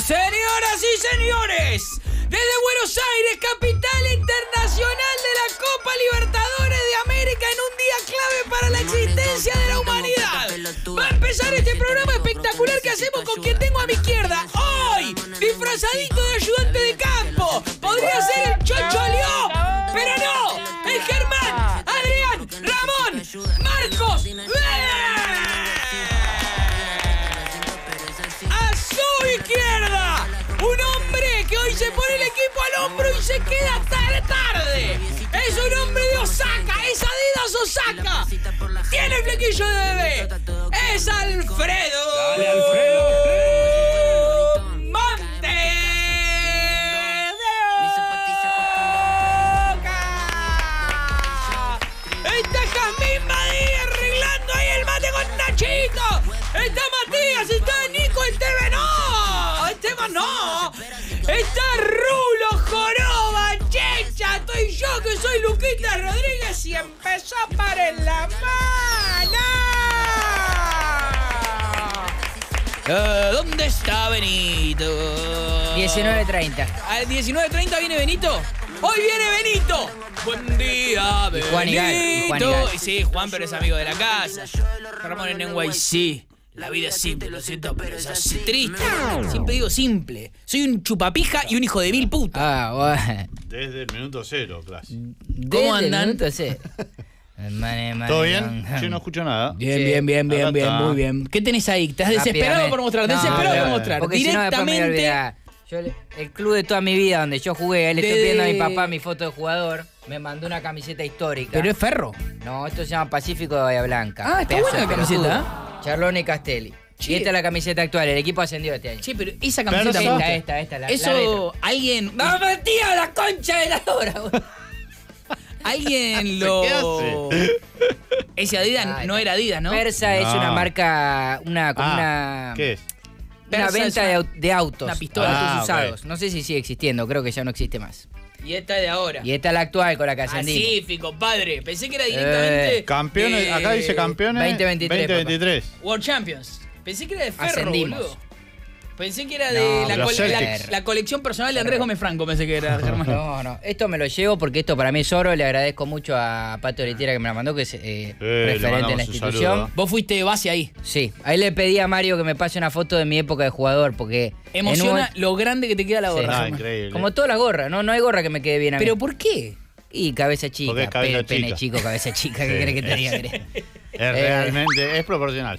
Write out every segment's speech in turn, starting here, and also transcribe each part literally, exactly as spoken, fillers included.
Señoras y señores, desde Buenos Aires, capital internacional de la Copa Libertadores de América, en un día clave para la existencia de la humanidad, va a empezar este programa espectacular que hacemos con quien tengo a mi izquierda. Hoy, disfrazadito de ayudante de campo, podría ser el Chocho León, pero no, el Germán, Adrián, Ramón, Marcos. A su izquierda, un hombre que hoy se pone el equipo al hombro y se queda hasta tarde. Es un hombre de Osaka, es Adidas Osaka. Tiene el flequillo de bebé. Es Alfredo. Dale, Alfredo. Monte de Oca. Está Jazmín Badía arreglando ahí el mate con Nachito. Está Matías, está Nico Esteban. No, Esteban no. Está Rulo, Joroba, Checha, estoy yo que soy Luquita Rodríguez y empezó para en la mano. Uh, ¿Dónde está Benito? diecinueve treinta. ¿Al diecinueve treinta viene Benito? ¡Hoy viene Benito! ¡Buen día, Benito! Y Juan y Gal, y Juan y Gal. Sí, Juan, pero es amigo de la casa. Ramón en N Y C. La vida es simple, lo siento, pero es así triste. Siempre digo simple. Soy un chupapija y un hijo de mil puta. Ah, bueno. Desde el minuto cero, clase. ¿Cómo andan? Minuto cero. Mane, mane, ¿Todo bien? don- Yo no escucho nada. Bien, Sí. bien, bien, bien, Acá bien, está. muy bien. ¿Qué tenés ahí? ¿Estás desesperado Rápidamente. por mostrar? No, Desesperado no, por no, mostrar. Porque si no después me voy a Directamente. olvidar. Yo, le- el club de toda mi vida donde yo jugué, ahí le estoy De- pidiendo a mi papá mi foto de jugador. Me mandó una camiseta histórica. Pero es ferro. No, esto se llama Pacífico de Bahía Blanca. Ah, está Pedazo buena de la camiseta, pelotudo. Charlone y Castelli. Che. Y esta es la camiseta actual. El equipo ascendió este año. Che, pero esa camiseta... Pero me esa- gusta. Esta, esta, esta, la, Eso, la retro. alguien... ¡No, Matías, la concha de la hora! güey! Alguien lo... ¿Qué Ese Adidas Ay, no era Adidas, ¿no? Persa es No. una marca, una, como Ah, una, ¿qué es? una Persa es venta una- de, au- de autos. una pistola. autos Ah, ok. usados. No sé si sigue existiendo, creo que ya no existe más. Y esta de ahora. Y esta es la actual con la que ascendimos. Pacífico, padre. Pensé que era directamente... Eh, Campeones, de acá dice campeones veinte veintitrés, veinte veintitrés. World Champions. Pensé que era de ferro, Ascendimos. boludo. Pensé que era No, de la, los cole- la- Celtics. la colección personal de Andrés Gómez Franco, pensé que era, Germán. No, no. Esto me lo llevo porque esto para mí es oro. Le agradezco mucho a Pato Letiera que me la mandó, que es eh, le referente en mandamos la un institución. saludo. Vos fuiste base ahí. Sí, ahí le pedí a Mario que me pase una foto de mi época de jugador porque... en un Emociona momento- lo grande que te queda la Sí. gorra. Ah, Germán. increíble. Como todas las gorras, ¿no? No hay gorra que me quede bien a mí. ¿Pero por qué? Y cabeza chica, Porque es cabeza pe- pene chica. chico, cabeza chica, ¿qué Sí. querés que te diga? Gre? Es realmente, es proporcional.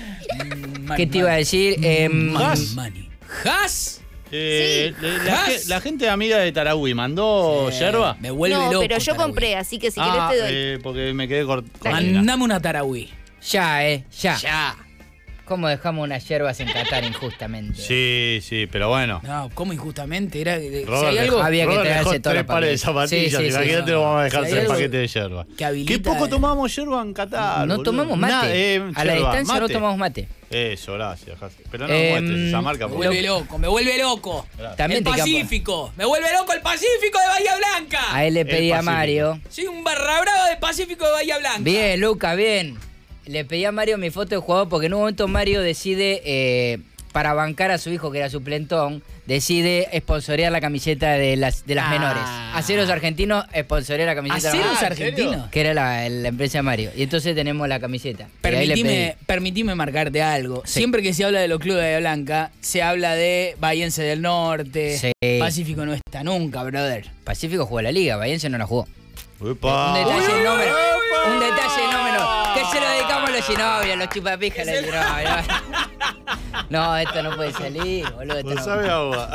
¿Qué te iba a decir? Em, Haas. Money. ¿Has? Eh, la, Haas. ge- la gente amiga de Tarahui mandó yerba. Me vuelve no, loco. pero yo Tarahui. compré, así que si querés Ah, te doy. eh, porque me quedé cort- cortina. Mandame una Tarahui. ya, eh, ya. Ya. ¿Cómo dejamos unas yerbas en Qatar injustamente? Sí, sí, pero bueno. No, ¿cómo injustamente? Era, de- si Robert hay dejó- algo Había que Robert traerse dejó todos tres los pares de paquetes. zapatillas. Sí, sí, sí, Imagínate, no. lo vamos a dejar Si hay tres algo paquetes de yerba. que habilita- Qué poco tomamos yerba en Qatar. No boludo. tomamos mate. Nada, eh, a la yerba, distancia no mate. tomamos mate. Eso, gracias, Jasi. Pero no Em, muestres esa marca. Me porque- vuelve loco, me vuelve loco. También el te capo- Pacífico. Me vuelve loco el Pacífico de Bahía Blanca. A él le El pedí a Pacífico. Mario. Soy un barra brava de Pacífico de Bahía Blanca. Bien, Luca, bien. Le pedí a Mario mi foto de jugador porque en un momento Mario decide, eh, para bancar a su hijo que era suplentón, decide sponsorear la camiseta de las, de las Ah. menores. Aceros Argentinos sponsorea la camiseta de las ¿Aceros menores, Ah, ¿en serio? argentinos? que era la, la empresa de Mario. Y entonces tenemos la camiseta. Y ahí le Permitime, pedí. permitime marcarte algo. Sí. Siempre que se habla de los clubes de Bahía Blanca, se habla de Bahiense del Norte. Sí. Pacífico no está nunca, brother. Pacífico jugó la liga, Bahiense no la jugó. Upa. Un detalle Uy, uy, no uy, menor. uy, Un uy. detalle no menor. Que se lo dedicamos a los Ginobili, a los chupapijas, a los Ginobili. No, esto no puede salir, boludo. Esto No no. sabe agua.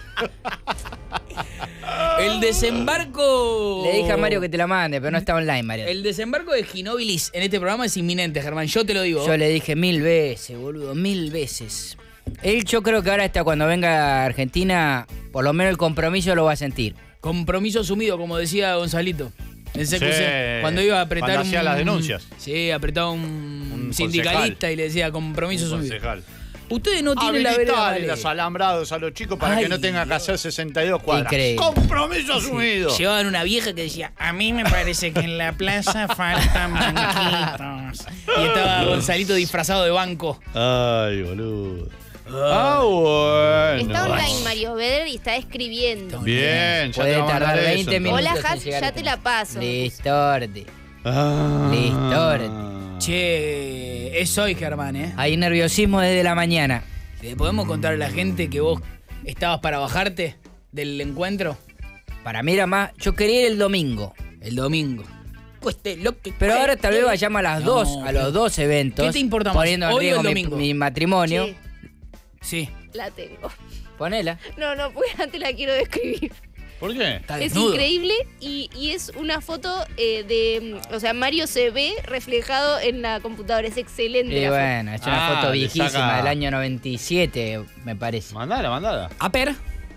El desembarco. Le dije a Mario que te la mande, pero no está online, Mario. El desembarco de Ginóbilis en este programa es inminente, Germán. Yo te lo digo. Yo le dije mil veces, boludo, mil veces. Él, yo creo que ahora hasta cuando venga a Argentina, por lo menos el compromiso lo va a sentir. Compromiso asumido, como decía Gonzalito. En C Q C, Sí, cuando iba a apretar cuando hacía un- las denuncias. Sí, apretaba un, Un sindicalista concejal. y le decía compromiso Un asumido. concejal. Ustedes no tienen la vereda. Habilitar vale. los alambrados a los chicos para Ay, que no tengan que hacer sesenta y dos cuadras. Increíble. Compromiso asumido. Llevaban una vieja que decía, a mí me parece que en la plaza faltan banquitos. Y estaba Gonzalito disfrazado de banco. Ay, boludo. Ah, bueno. Está online Mario Beder y está escribiendo. Bien, ya Puede te va a mandar tardar eso, veinte entonces. minutos. Hola, en Has, llegar ya al te la paso. Listordi. Ah. Listordi. Che, es hoy, Germán, ¿eh? Hay nerviosismo desde la mañana. ¿Le podemos contar a la gente que vos estabas para bajarte del encuentro? Para mí era más. Yo quería ir el domingo. El domingo. Cueste lo que Pero ahora cueste. tal vez vayamos a las No, dos, a pero- los dos eventos. ¿Qué te importa más, Poniendo en hoy o riesgo el mi, domingo? mi matrimonio. Sí, Sí, la tengo. Ponela. No, no, porque antes la quiero describir. ¿Por qué? está Es desnudo. increíble y, y es una foto eh, de... O sea, Mario se ve reflejado en la computadora. Es excelente Y la foto. bueno, es una Ah, foto le viejísima saca- del año noventa y siete, me parece. Mandala, mandala. Aper.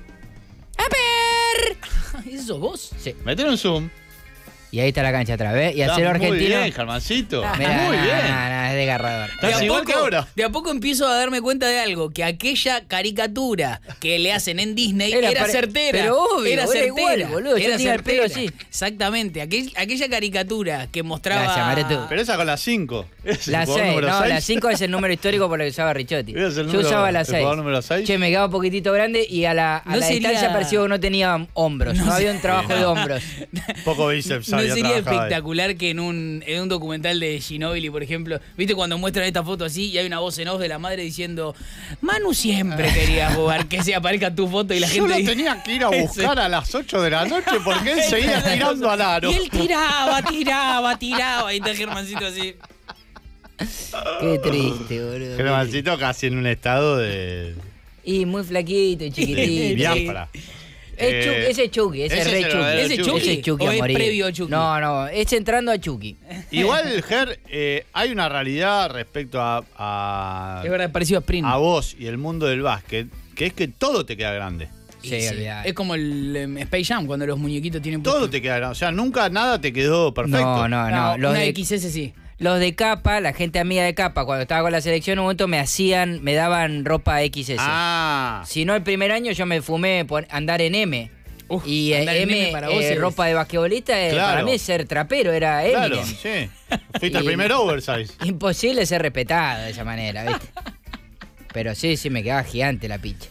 Aper. ¿Eso sos vos? Sí. Metele un zoom. Y ahí está la cancha atrás, ¿ves? Y Está hacer muy argentino. bien, Germancito. Mirá, muy nah, bien. nah, es desgarrador. Estás De a igual poco- que ahora. De a poco empiezo a darme cuenta de algo, que aquella caricatura que le hacen en Disney Era era, pare- certera. pero obvio, era era certera. igual, boludo, yo Era tenía el pelo certera. así. Exactamente. Aquel- aquella caricatura que mostraba. Gracias, Maretu. Pero esa con las cinco. La seis, no, la cinco es el número histórico por lo que usaba Ricciotti. Ese es el Yo número- usaba la el seis. jugador número seis. Che, me quedaba un poquitito grande y a la, a No la sería- distancia pareció que no tenía hombros. No, había un trabajo de hombros. Poco bíceps No había sería trabajado ahí. espectacular que en un, en un documental de Ginóbili, por ejemplo, viste cuando muestran esta foto así y hay una voz en off de la madre diciendo: Manu siempre quería jugar, que se aparezca tu foto y la Yo gente lo dice- tenía que ir a buscar a las ocho de la noche porque él seguía tirando al aro. Y él tiraba, tiraba, tiraba. Y está Germancito así. Qué triste, boludo. Germancito casi en un estado de, Y muy flaquito y de chiquitito. diáspara. Es Chu- Eh, ese es Chucky, ese, ese es es re el Chucky. verdadero ¿Ese Chucky. Chucky? Ese es Chucky ¿O a es morir. previo a Chucky? No, no, es entrando a Chucky. Igual, Ger, eh, hay una realidad respecto a, a, Es verdad, parecido a Sprint. a vos y el mundo del básquet, que es que todo te queda grande. Y Sí, sí, olvidate. es como el em, Space Jam, cuando los muñequitos tienen Todo puesto- te queda grande. O sea, nunca nada te quedó perfecto. No, no, no. No, Los una de, X S sí. los de capa, la gente amiga de capa, cuando estaba con la selección, en un momento me hacían, me daban ropa X S. Ah, Si no, el primer año yo me fumé pon- andar en M. Uf, y eh, andar en M, M para vos eh, es- ropa de basquetbolista, eh, Claro. para mí es ser trapero, era claro, Eminem. sí. Fuiste el Y- primer oversize. Imposible ser respetado de esa manera, ¿viste? Pero sí, sí, me quedaba gigante la picha.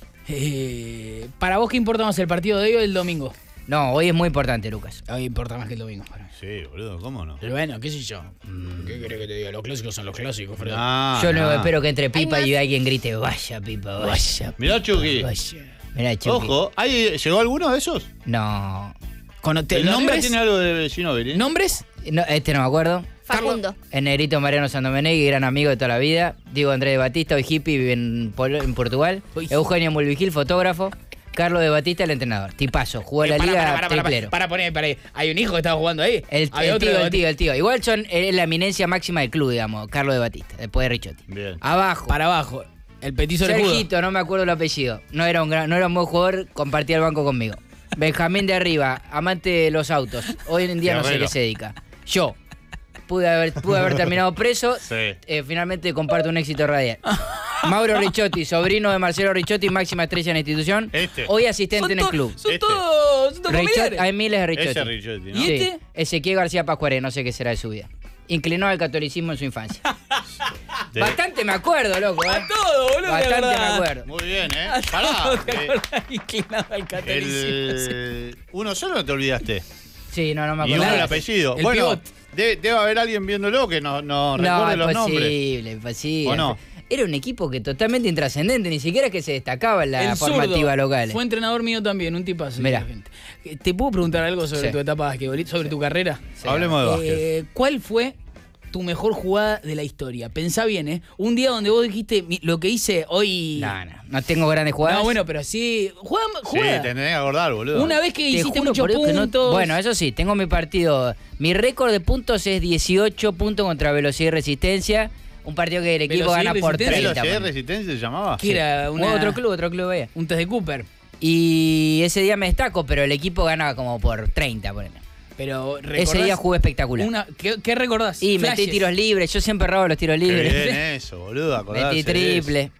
Eh, ¿Para vos qué importa más, el partido de hoy o el domingo? No, hoy es muy importante, Lucas. Hoy importa más que el domingo. para mí. Sí, boludo, ¿cómo no? Pero bueno, qué sé yo. ¿Qué querés que te diga? Los clásicos son los clásicos, Fred. Ah, Yo no ah. espero que entre Pipa más. y alguien grite, vaya, Pipa, vaya. Vaya. Mirá, Chucky. Vaya. Mirá, Chucky. Ojo, ¿hay, ¿llegó alguno de esos? No, Con te- El de arriba ¿Nombres? tiene algo de Ginóbili. ¿Nombres? no, este no me acuerdo. Facundo. El negrito Mariano Sandomenegui, gran amigo de toda la vida. Diego Andrés de Batista, hoy hippie, vive en, Pol- en Portugal. Uy. Eugenio Mulvigil, fotógrafo. Carlos de Batista, el entrenador. Tipazo, jugó Eh, la para, liga para, para, para, triplero. para, poner, para, hay un hijo que estaba jugando ahí. El, Había el otro tío, de- el tío, el tío. Igual son es la eminencia máxima del club, digamos, Carlos de Batista, después de Ricciotti. Bien. Abajo. Para abajo. El petizo del judo. Sergito, no me acuerdo el apellido. No era un gran, no era un buen jugador, compartía el banco conmigo. Benjamín de Arriba, amante de los autos. Hoy en día no sé Guerrero. qué se dedica. Yo. Pude haber, pude haber terminado preso. Sí. Eh, finalmente comparto un éxito radial. Mauro Ricciotti, sobrino de Marcelo Ricciotti, máxima estrella en la institución. Este. Hoy asistente Son en el to- club. Son Este. todos, son todos Ricciotti- familiares. hay miles de Ricciotti. Ese Ricciotti, ¿no? ¿Y Sí. este? Ezequiel García Pascuaré, no sé qué será de su vida. Inclinó al catolicismo en su infancia. De- Bastante me acuerdo, loco. ¿eh? A todo, boludo. te Bastante me acordás. acuerdo. Muy bien, ¿eh? A todo Pará. te eh, acordás, inclinado al catolicismo. sí. el... Uno solo no te olvidaste. Sí, no, no me Y acuerdo. uno el apellido. El bueno, pivot. de- debe haber alguien viéndolo que no, no, No, recuerde los nombres. imposible, imposible. ¿O no? Era un equipo que totalmente intrascendente, ni siquiera que se destacaba en la El formativa zurdo local. Fue entrenador mío también, un tipazo. Mirá. Gente. ¿Te puedo preguntar algo sobre Sí. tu etapa basquetbolista, sobre tu carrera? Hablemos de básquet. Eh, ¿Cuál fue tu mejor jugada de la historia? Pensá bien, ¿eh? Un día donde vos dijiste, "Mi- lo que hice hoy... No, no, no tengo grandes jugadas. No, bueno, pero sí... Juega, Sí, juega. te tenés que acordar, boludo. Una vez que Te hiciste juro muchos por Dios que no- puntos... bueno, eso sí, tengo mi partido. Mi récord de puntos es dieciocho puntos contra velocidad y resistencia. Un partido que el equipo Velocidad gana y por Resistencia. treinta. ¿Velocidad y ponele. Resistencia se llamaba? que era una- Otro club, otro club veía. Un test de Cooper. Y ese día me destaco, pero el equipo gana como por treinta, ponele. Pero Ese ¿recordás día jugué espectacular. Una, ¿qué, qué recordás? Y Flashes. metí tiros libres, yo siempre robo los tiros Qué libres. bien eso, boludo, acordarse Metí de eso. triple.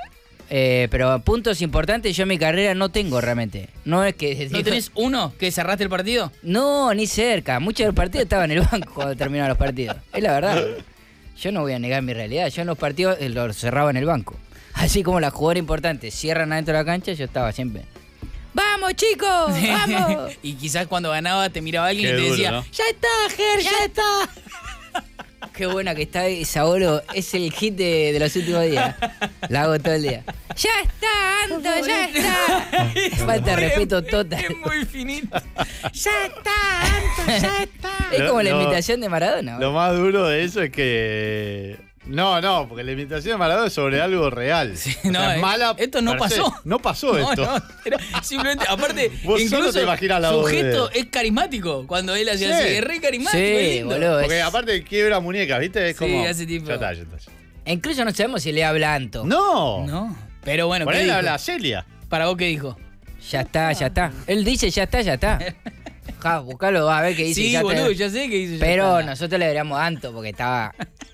Eh, pero puntos importantes yo en mi carrera no tengo realmente. No es que... ¿No tenés uno que cerraste el partido? No, ni cerca. Muchos de los partidos estaban en el banco cuando terminaban los partidos. Es la verdad. Yo no voy a negar mi realidad. Yo en los partidos eh, los cerraba en el banco. Así como las jugadoras importantes cierran adentro de la cancha, yo estaba siempre. ¡Vamos, chicos! ¡Vamos! Y quizás cuando ganaba te miraba alguien Qué y te duro, decía, ¿no? ¡ya está, Ger, ya, está! Qué buena que está esa, boludo. Es el hit de, de los últimos días. La hago todo el día. ¡Ya está, Anto! ¡Ya está! Falta de respeto total. Es muy finito. ¡Ya está, Anto! ¡Ya está! Es Lo- como la lo- imitación de Maradona. Lo boludo. más duro de eso es que. No, no, porque la imitación de Maradona es sobre algo real. Sí, O sea, no, es eh, mala. esto no per se. pasó. No pasó No, esto. no, era simplemente, aparte, Vos solo incluso te imaginás la su voz de- gesto es carismático. Cuando él hacía Sí. así, es re carismático, Sí, es lindo. boludo. Porque es- aparte quiebra muñecas, ¿viste? Es Sí, como. hace tipo- Ya está, ya está. E incluso no sabemos si le habla Anto. No. No, pero bueno, Por ¿qué ahí dijo? habla Celia. ¿Para vos qué dijo? Ya está, ya está. Él dice ya está, ya está. Ja, buscalo, a ver qué dice. Sí, ya boludo, está. ya sé que dice. ya Pero está. nosotros le veríamos a Anto porque estaba.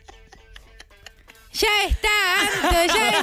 ¡Ya está, Anto! ¡Ya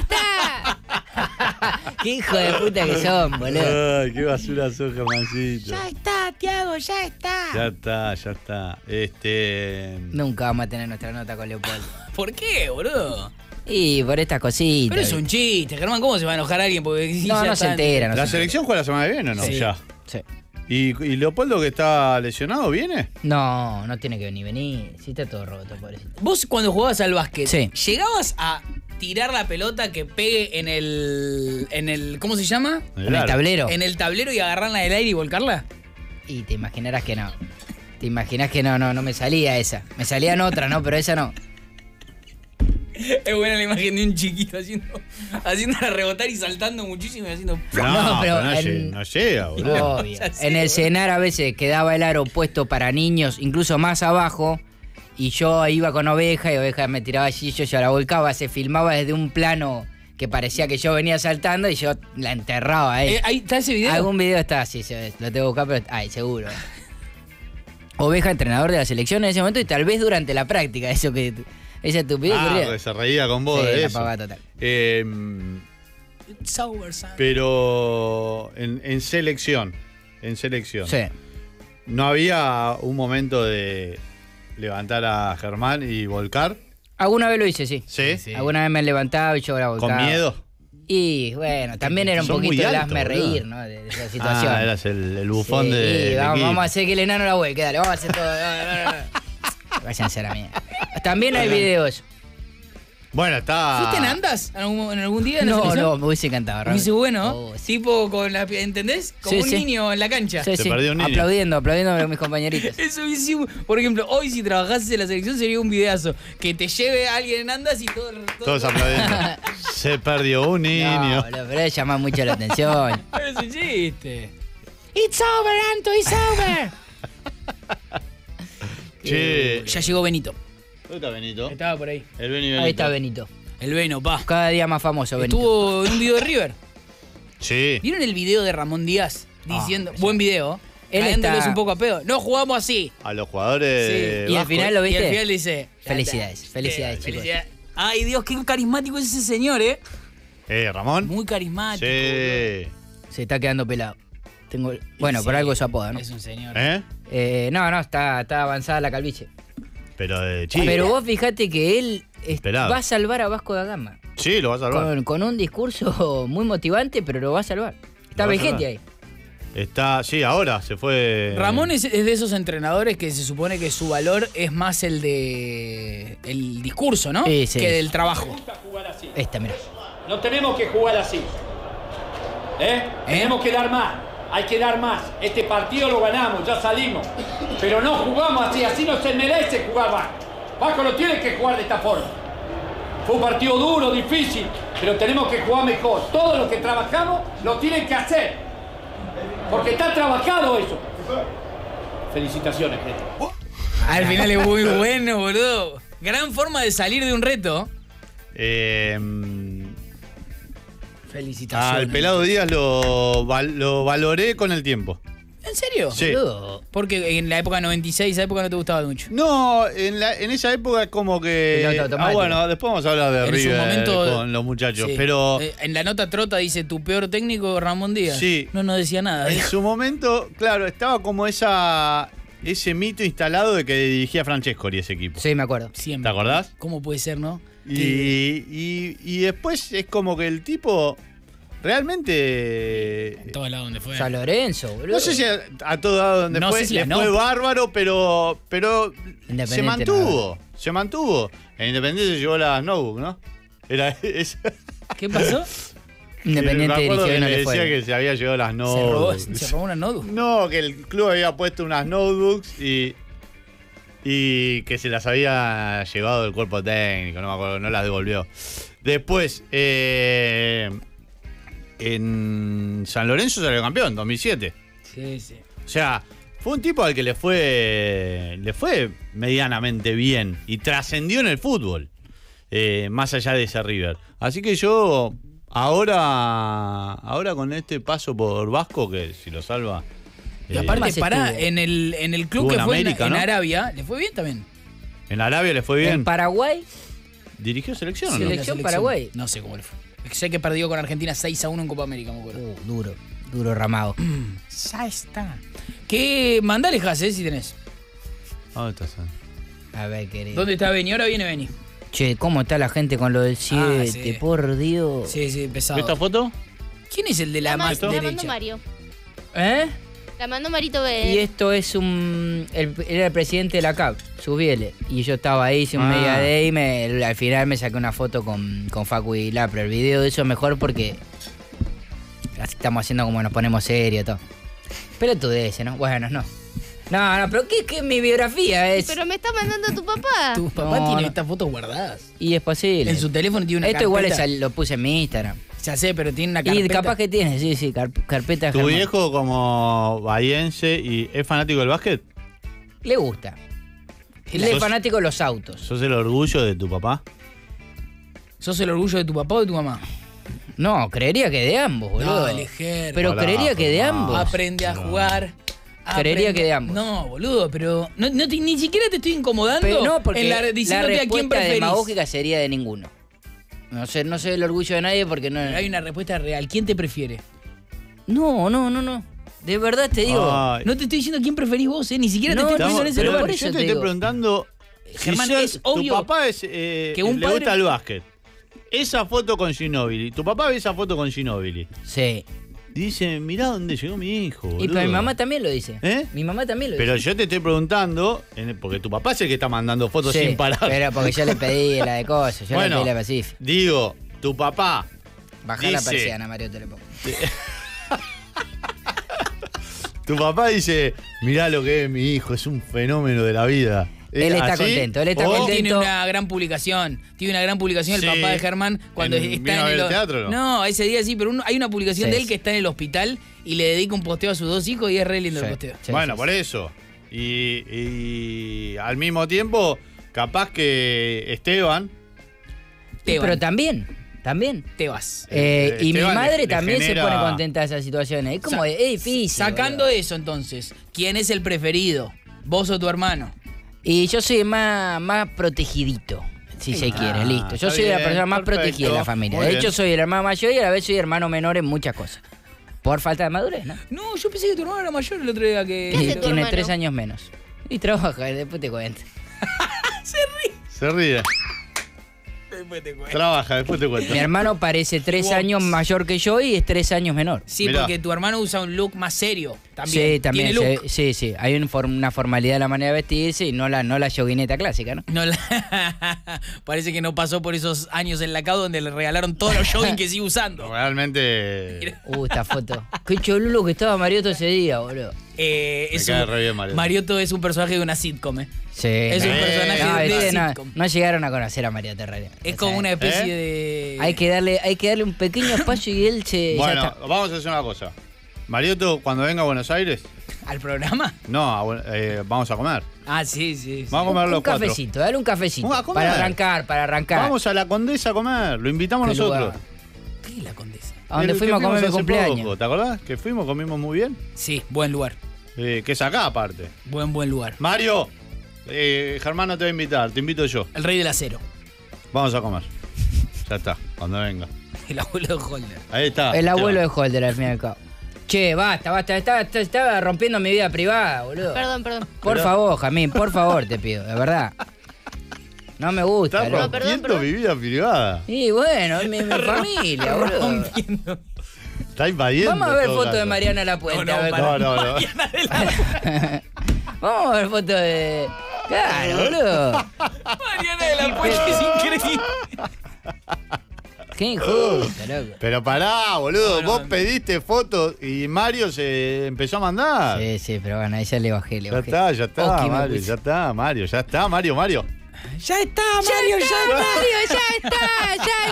está! ¡Qué hijo de puta que son, boludo! Ay, qué basura sos, Germancito. ¡Ya está, Tiago! ¡Ya está! Ya está, ya está. Este. Nunca vamos a tener nuestra nota con Leopoldo. ¿Por qué, boludo? Y por estas cositas. Pero es un chiste, Germán, ¿cómo se va a enojar alguien? Porque sí, No, ya no se están- entera. No ¿La se selección juega la semana que viene o no? Sí. Ya. Sí. ¿Y, ¿Y Leopoldo que está lesionado viene? No, no tiene que ni venir. Sí, está todo roto, pobrecito. Vos cuando jugabas al básquet, Sí. ¿llegabas a tirar la pelota que pegue en el. en el. ¿Cómo se llama? En el aro. tablero. En el tablero y agarrarla del aire y volcarla? Y te imaginarás que no. Te imaginás que no, no, no me salía esa. Me salían otras, ¿no? Pero esa no. Es buena la imagen de un chiquito haciendo. haciéndola rebotar y saltando muchísimo y haciendo. No, No, pero pero no, en- lle- no llega, boludo. Obvio. Ya sé, En el boludo. cenar a veces quedaba el aro puesto para niños, incluso más abajo. Y yo iba con Oveja y Oveja me tiraba allí, yo ya la volcaba, se filmaba desde un plano que parecía que yo venía saltando y yo la enterraba ahí. Eh, ahí está ese video. Algún video está así, se- lo tengo que buscar, pero. Ay, seguro. Oveja, entrenador de la selección en ese momento y tal vez durante la práctica, eso que. Esa estupidez Ah, ocurría. porque se reía con vos Sí, de la eso. pavada total. Eh, It's over, son. pero en, en selección, en selección, Sí. ¿no había un momento de levantar a Germán y volcar? Alguna vez lo hice, sí. ¿Sí? Sí. Alguna vez me levantaba y yo la volcaba. ¿Con miedo? Y bueno, también era un Son muy poquito el altos, hazme boludo. reír, ¿no? De, de esa situación. Ah, eras el, el bufón Sí, de, del vamos, equipo. vamos a hacer que el enano la vuelque, dale, vamos a hacer todo. No, no, no, no. Váyanse a la mierda. También hay videos. Bueno, está... ¿Fuiste en andas en algún, en algún día? En la No, selección? no, me hubiese encantado. Me dice realmente. bueno, Oh, sí. tipo con la. ¿Entendés? Como Sí, un sí. niño en la cancha. Sí, Se sí. perdió un niño. Aplaudiendo, aplaudiendo a mis compañeritos. Eso hubiese- por ejemplo, hoy si trabajases en la selección sería un videazo. Que te lleve alguien en andas y todo. todo Todos aplaudiendo. Se perdió un niño. No, boludo, pero llama mucho la atención. Pero es un chiste. It's over, Anto, it's over. Che, Ya llegó Benito. ¿dónde está Benito? Estaba por ahí. El Beni Benito. Ahí está Benito. El Beno, pa. Cada día más famoso, Benito. Estuvo en un video de River. Sí. ¿Vieron el video de Ramón Díaz? Diciendo, sí. buen video. Él Cagándolos está- un poco a pedo. No jugamos así. A los jugadores Sí. de Y al Vasco. final lo Y viste. al final dice. Felicidades, felicidades, chicos. Felicidades. Ay, Dios, qué carismático es ese señor, ¿eh? Eh, Ramón. Muy carismático. Sí. Se está quedando pelado. Tengo... Bueno, Sí, por algo su apodo, ¿no? Es un señor. ¿Eh? Eh, no, no, está, está avanzada la calvicie. Pero de Chile. Pero vos fijate que él es- Pelado. va a salvar a Vasco da Gama. Sí, lo vas a salvar. Con, con un discurso muy motivante, pero lo va a salvar. Está Lo va a Vegetti salvar. ahí. Está, sí, ahora se fue. Ramón es, es de esos entrenadores que se supone que su valor es más el de el discurso, ¿no? Sí, sí. Que del trabajo. gusta jugar así. Esta, mira. No tenemos que jugar así. ¿Eh? Tenemos que dar más. Hay que dar más. Este partido lo ganamos, ya salimos. Pero no jugamos así. Así no se merece jugar Vasco. Vasco no tiene que jugar de esta forma. Fue un partido duro, difícil, pero tenemos que jugar mejor. Todo lo que trabajamos lo tienen que hacer. Porque está trabajado eso. Felicitaciones, gente. Al final es muy bueno, boludo. Gran forma de salir de un reto. Eh, Felicitaciones. al pelado Díaz lo, val- lo valoré con el tiempo. ¿En serio? Sí. Boludo. Porque en la época noventa y seis, esa época no te gustaba mucho. No, en, la, en esa época es como que. Piloto Ah, automático. bueno, después vamos a hablar de En su River momento- con los muchachos. Sí. Pero Eh, en la nota trota dice tu peor técnico Ramón Díaz. Sí. No nos decía nada. en dijo. su momento, claro, estaba como esa ese mito instalado de que dirigía Francescoli ese equipo. Sí, me acuerdo. Siempre. ¿Te acordás? ¿Cómo puede ser, no? Y, y, y después es como que el tipo realmente... En todos lados donde fue. San Lorenzo, boludo. No sé si a, a todo lado donde No fue, sé si le ganó. fue bárbaro, pero, pero Independiente se mantuvo. Se mantuvo. En Independiente se llevó la notebook, ¿no? Era esa. ¿Qué pasó? Independiente Me acuerdo dirigió y que no le le decía fue. que se había llevado las Se robó, notebooks. se robó una notebook. No, que el club había puesto unas notebooks y, y que se las había llevado del cuerpo técnico, no me acuerdo, no las devolvió. Después, eh, en San Lorenzo salió campeón, dos mil siete. Sí, sí. O sea, fue un tipo al que le fue, le fue medianamente bien y trascendió en el fútbol, eh, más allá de ese River. Así que yo, ahora, ahora con este paso por Vasco, que si lo salva... Y eh, aparte, Más pará, estuvo. en el, en el club Estuvo que en fue en- América, en, ¿no? Arabia, le fue bien también. en Arabia le fue bien. En Paraguay, ¿Dirigió selección o no? Sí, la Selección Paraguay. No sé cómo le fue. Sé que perdió con Argentina seis a uno en Copa América, me acuerdo. uh, duro, duro ramado. Ya está. ¿Qué? Mandale, Jase, si tenés. ¿Dónde estás? A ver, querido. ¿Dónde está Beni? Ahora viene Beni. Che, ¿cómo está la gente con lo del siete? sí. Por Dios. Sí, sí, pesado. ¿Esta foto? ¿Quién es el de la, La, más ma- la mandó derecha? Mario. ¿Eh? La mandó Marito Y B. esto es un... el- era el presidente de la C A P, Subiele. Y yo estaba ahí, hice un Ah. media day y me, al final me saqué una foto con, con Facu y la, pero el video de eso es mejor porque así estamos haciendo como nos ponemos serios y todo. Pero tú de ese, ¿no? Bueno, no. No, no, pero ¿qué, qué mi biografía es? Pero me está mandando tu papá. Tu papá No, tiene no. estas fotos guardadas. Y es posible. En su teléfono tiene una Esto igual carpeta. es- lo puse en mi Instagram. Ya sé, pero tiene una carpeta. Y capaz que tiene, sí, sí, car- carpeta de ¿Tu Germán. viejo como bahiense y es fanático del básquet? Le gusta. Él es ¿Sos- fanático de los autos. ¿Sos el orgullo de tu papá? ¿Sos el orgullo de tu papá o de tu mamá? No, creería que de ambos, boludo. Dale, Ger. Pero Pará, creería que de no. ambos. Aprende a jugar. Creería aprende- que de ambos. No, boludo, pero no, no te- ni siquiera te estoy incomodando Pero no, porque en la, la, diciéndote a quién respuesta preferís. demagógica sería de ninguno. No sé, no soy el orgullo de nadie porque no... Pero hay una respuesta real. ¿Quién te prefiere? No, no, no, no. De verdad te digo. Ay. No te estoy diciendo quién preferís vos, ¿eh? Ni siquiera No, te estoy no, poniendo en ese pero lugar. por yo eso te te estoy digo. preguntando. Germán, si sos- es obvio tu papá es, eh, que un le padre- gusta el básquet. Esa foto con Ginóbili. Tu papá ve esa foto con Ginóbili. Sí. Dice, mirá dónde llegó mi hijo. Y boludo". pero mi mamá también lo dice. ¿Eh? Mi mamá también lo Pero dice. yo te estoy preguntando, en- porque tu papá es el que está mandando fotos Sí, sin parar. pero porque yo le pedí la de cosas, yo Bueno, le pedí la Pacífico. digo, tu papá Bajá la dice- persiana, Mario, te le pongo. Tu papá dice, mirá lo que es mi hijo, es un fenómeno de la vida. ¿Es Él está así? contento, él está ¿O- Él contento. tiene una gran publicación. Tiene una gran publicación Sí. el papá de Germán cuando ¿En- está vino a en ver el el teatro, no? No, ese día sí, pero uno- hay una publicación Sí, de él sí. que está en el hospital y le dedica un posteo a sus dos hijos y es re lindo Sí, el posteo. sí, bueno, sí, por eso. Y, y al mismo tiempo, capaz que Esteban... sí. Te Pero también, también. te vas. Eh, Eh, y mi Esteban madre le- le también genera- se pone contenta de esas situaciones. Es como, Sa- es difícil. Sacando boludo. eso entonces, ¿quién es el preferido? ¿Vos o tu hermano? Y yo soy más, más protegidito, si se quiere, listo. Yo está soy la bien, persona más perfecto. protegida de la familia. Muy De bien. hecho, soy el hermano mayor y a la vez soy hermano menor en muchas cosas. Por falta de madurez, ¿no? No, yo pensé que tu hermano era mayor el otro día que... ¿Qué hace Y tu tiene hermano? tres años menos. Y trabaja, después te cuento. Se ríe. Después te cuento. Trabaja, después te cuento. Mi hermano parece tres Wops. años mayor que yo y es tres años menor. Sí, Mirá. porque tu hermano usa un look más serio. También. Sí, también. Tiene look. se- sí, sí. Hay un form- una formalidad en la manera de vestirse y no la, no la yoguineta clásica, ¿no? No la- Parece que no pasó por esos años en la C A U donde le regalaron todos los jogging que sigue usando. Realmente... Uh, esta foto. Qué cholulo que estaba Mariotto ese día, boludo. Eh, Me es cae un- re bien, Mariotto. Mariotto es un personaje de una sitcom, ¿eh? Sí. Es un no. personaje No, de viste, no, sitcom. no llegaron a conocer a Mariotto en realidad. Es O como sea, una especie ¿Eh? de... Hay que darle, hay que darle un pequeño espacio y él se. ya Bueno, está. vamos a hacer una cosa. Mariotto, cuando venga a Buenos Aires, ¿Al programa? no, a Buen- eh, vamos a comer. Ah, sí, sí. sí. Vamos a comer Un los cuatro. cafecito, dale un cafecito. Vamos a comer. Para arrancar, para arrancar. Vamos a la Condesa a comer, lo invitamos Qué nosotros. lugar. ¿Qué es la condesa? A donde El que fuimos a comer mi hace cumpleaños. poco, ¿te acordás? Que fuimos, comimos muy bien. Sí, buen lugar. Eh, que es acá aparte. Buen, buen lugar. Mario, eh, Germán no te va a invitar, te invito yo. El rey del acero. Vamos a comer. Ya está, cuando venga. El abuelo de Holder. Ahí está. El abuelo de Ya. Holder, al fin y al cabo. Che, basta, basta. Estaba, estaba- estaba rompiendo mi vida privada, boludo. Perdón, perdón. Por Pero- favor, Jamín, por favor, te pido, de verdad. No me gusta, Está loco. No, perdón, rompiendo perdón. mi vida privada. Y bueno, es mi, mi familia, boludo. Rompiendo. Está invadiendo. Vamos a ver en todo fotos de caso. Mariana La Puente. No, no, a ver para- No, no, no. Vamos a ver fotos de. Claro, boludo. Mariana de la Puente es increíble. Qué injusto, loco. Pero pará, boludo. No, no, Vos no. pediste fotos y Mario se empezó a mandar. Sí, sí, pero bueno, ahí ya le bajé, le Ya bajé. está, ya está, Oki me Mario, puse. ya está, Mario, ya está, Mario, Mario. Ya está, Mario, ya está. Mario, ya está, ya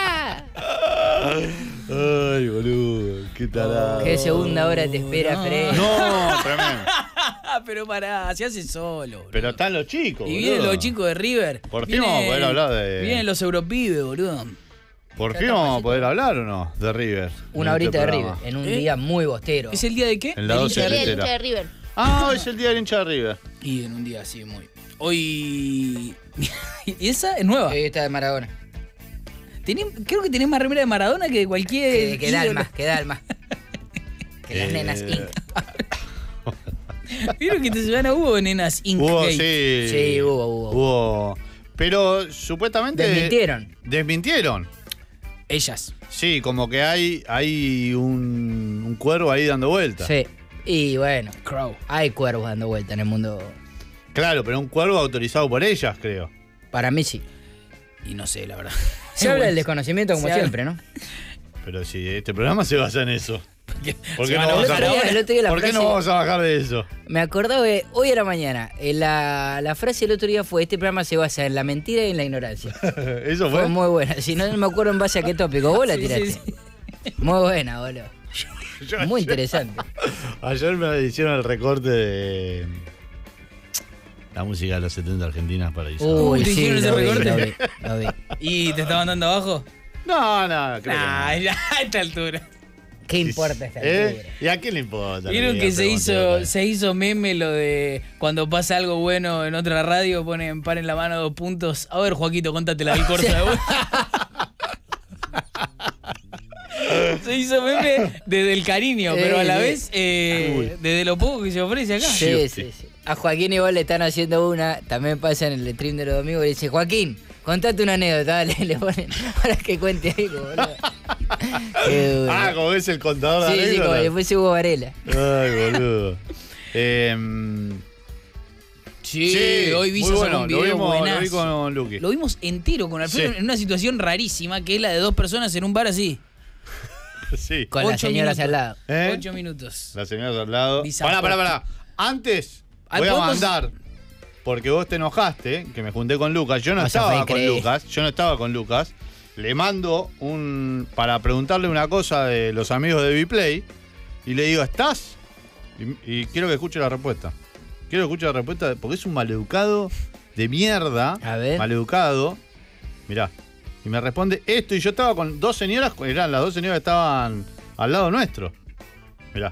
está. Ay, boludo, qué tarado. ¿Qué segunda hora te espera, no. Fred? No, tremendo. Pero pará, se hace solo. boludo. Pero están los chicos, Y boludo. vienen los chicos de River. Por fin Viene- vamos a poder hablar de- Vienen los europibes, boludo. ¿Por fin vamos a poder hablar o no? De River. Una en horita este de River, programa. en un ¿Eh? día muy bostero. ¿Es el día de qué? En la Del doce hincha de de Sería el River. hincha de River. Ah, hoy es el día del hincha de River. Y en un día así, muy. Hoy. ¿Y esa es nueva? Ahí está de Maradona. Tenés- creo que tenés más remera de Maradona que de cualquier. Que, que ídolo. Dalma, que Dalma. Que las Eh, nenas Inc. ¿Vieron que esta semana hubo nenas Inc? Hubo, Gate? sí. Sí, hubo, hubo. Hubo. Pero supuestamente. Desmintieron. Desmintieron. Ellas. Sí, como que hay, hay un, un cuervo ahí dando vueltas. Sí. Y bueno, Crow. hay cuervos dando vuelta en el mundo. Claro, pero un cuervo autorizado por ellas, creo. Para mí sí. Y no sé, la verdad. Se habla del desconocimiento como Se habla- siempre, ¿no? Pero si este programa se basa en eso. ¿Por Se qué, no van a vamos, bajar a, ahora. El otro día la ¿por qué no frase- vamos a bajar de eso? Me acordaba que hoy a la mañana, eh, la, la frase del otro día fue: este programa se basa en la mentira y en la ignorancia. ¿Eso Fue fue? muy buena. Si no, no me acuerdo en base a qué tópico. Vos la Sí, tiraste. sí, Muy buena, boludo. Yo- Muy interesante. Ayer me hicieron el recorte de la música de los setenta argentinas para irse. Uy, ¿te sí, hicieron ese lo vi, recorte? lo vi, lo vi. ¿Y te estaban dando abajo? No, no, creo Nah, que no. ya a esta altura. ¿Qué importa esta ¿Eh? altura? ¿Y a quién le importa? Vieron Lo que digan, se hizo, pregunten. se hizo meme lo de cuando pasa algo bueno en otra radio, ponen par en la mano dos puntos. A ver, Joaquito, contate la del corta de vos. Se hizo meme desde el cariño, pero a la Sí, sí. vez eh, desde lo poco que se ofrece acá. Sí, sí, sí. A Joaquín igual le están haciendo una, también pasa en el stream de los domingos, y dice: Joaquín, contate una anécdota, dale, le ponen para que cuente algo, boludo. Qué duro. Ah, como es el contador de Sí, sí, como anécdotas. si fuese Hugo Varela. Ay, boludo. Eh, Sí, hoy vi muy sacó bueno, un lo video vimos, lo buenazo. vi con Luqui. Lo vimos entero con Alfredo Sí. en una situación rarísima que es la de dos personas en un bar así. Sí. Con las Ocho señoras minutos. al lado. ¿Eh? Ocho minutos. La señora al lado. Bizarro. Pará, pará, pará. Antes Ay, voy a podemos- mandar, porque vos te enojaste, que me junté con Lucas. Yo no No, esa estaba fue con increíble. Lucas. Yo no estaba con Lucas. Le mando un. Para preguntarle una cosa de los amigos de Vplay. Y le digo, ¿estás? Y, y quiero que escuche la respuesta. Quiero que escuche la respuesta, porque es un maleducado de mierda. A ver. Maleducado. Mirá. Y me responde esto. Y yo estaba con dos señoras. Eran las dos señoras que estaban al lado nuestro. Mirá.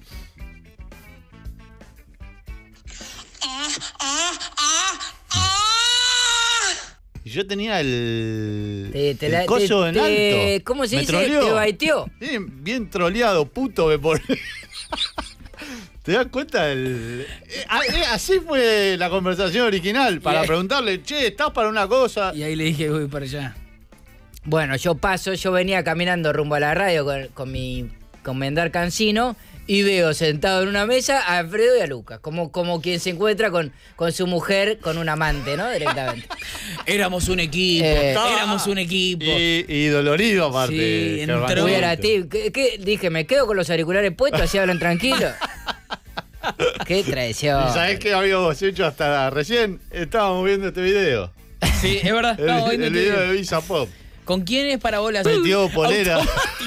Y yo tenía el, Te, te el la- coso te- en te- alto. ¿Cómo se Me dice? troleó. Te baiteó. Bien, bien troleado, puto me pone. ¿Te das cuenta? del- Eh, ah, eh, así fue la conversación original. Para Y ahí- preguntarle, che, ¿estás para una cosa? Y ahí le dije, voy para allá. Bueno, yo paso, yo venía caminando rumbo a la radio con, con mi comendar Cancino y veo sentado en una mesa a Alfredo y a Lucas, como, como quien se encuentra con, con su mujer, con un amante, ¿no? Directamente. Éramos un equipo, Eh, éramos un equipo. Y, y dolorido aparte. Sí, Germán. entró- Muy a ti. ¿Qué, qué? Dije, me quedo con los auriculares puestos, así hablan tranquilo. Qué traición. ¿Y sabés qué habíamos hecho hasta recién? Estábamos viendo este video. Sí, es verdad. El, Estamos el viendo este video video. de Visa Pop. ¿Con quién es para bolas? Metió polera.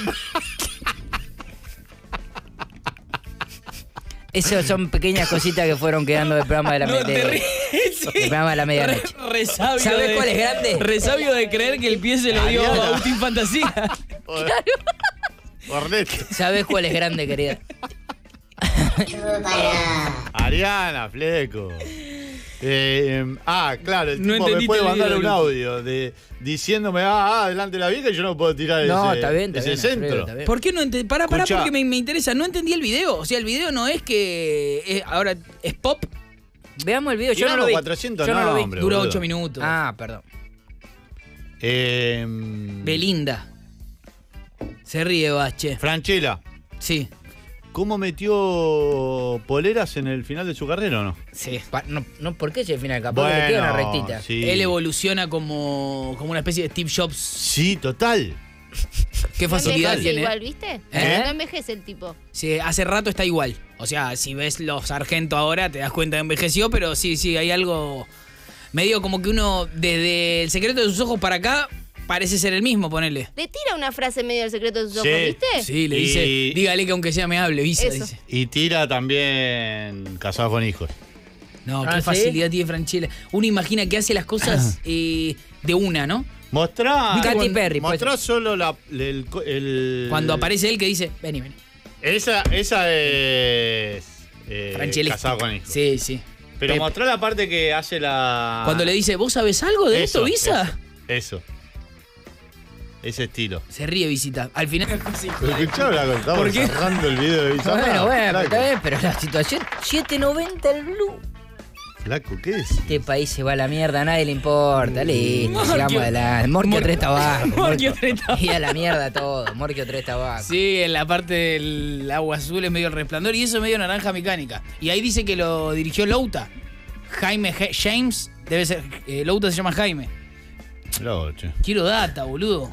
Esas son pequeñas cositas que fueron quedando del programa de la No te medianoche. ríes. sí. El programa de la medianoche. Re- resabio ¿Sabés de- cuál es grande? Resabio de creer que el pie se lo dio Ariana. a Agustín Fantasía. Ornette. ¿Sabés cuál es grande, querida? Ariana, Fleco. Eh, em, ah, claro, el No tipo me entendiste puede el mandar video, un Luqui. audio de, diciéndome, ah, ah, delante de la vieja y yo no puedo tirar No, ese, está bien, está ese bien, centro. Alfredo, está bien. ¿Por qué no entendí? Pará, pará, Escuchá. porque me, me interesa. No entendí el video. O sea, el video no es que. es- ahora es pop. Veamos el video, yo no lo Tiramos vi. cuatrocientos Yo no lo vi. nombres, Duró boludo. ocho minutos. Ah, perdón. Eh, Belinda. Se ríe Bache. Franchella. Sí. ¿Cómo metió poleras en el final de su carrera o no? Sí. Pa- no, no, ¿por qué ese final? Capaz que le queda una rectita. sí. Él evoluciona como, como una especie de Steve Jobs. Sí, total. Qué No facilidad envejece tiene. igual, ¿viste? ¿Eh? No envejece el tipo. Sí, hace rato está igual. O sea, si ves los Sargento ahora, te das cuenta que envejeció, pero sí, sí, hay algo medio como que uno, desde el secreto de sus ojos para acá, parece ser el mismo, ponele. Le tira una frase medio del secreto de sus Sí. ojos, ¿viste? Sí, le Y- dice, dígale que aunque sea me hable, Visa, Eso. dice. Y tira también casado con hijos. No, Ah, qué ¿sí? facilidad tiene Franchella. Uno imagina que hace las cosas eh, de una, ¿no? Mostrá. Katy cuando- Perry, pues. Mostrá solo la, el, el- Cuando aparece él que dice, vení, vení. Esa, esa es. Eh, Franchella. casado con hijos. Sí, sí. Pero Pep. mostrá la parte que hace la. Cuando le dice, ¿vos sabés algo de esto, Visa? Eso. eso. Ese estilo. Se ríe Visita. Al final. Sí, Escucharon la contamos ¿Por qué? cerrando el video de Visa. Bueno, bueno, pero flaco. está bien, pero la situación. siete noventa el blue. Flaco, ¿qué es? Este país se va a la mierda, a nadie le importa. Listo, Morquio. sigamos adelante. Morquio Mor- tres tabacos. Morquio tres tabacos. Y a la mierda todo. Morquio tres tabacos. Sí, en la parte del agua azul es medio el resplandor y eso es medio naranja mecánica. Y ahí dice que lo dirigió Louta. Jaime Ge- James, debe ser. eh, Louta se llama Jaime. Loco, che. Quiero data, boludo.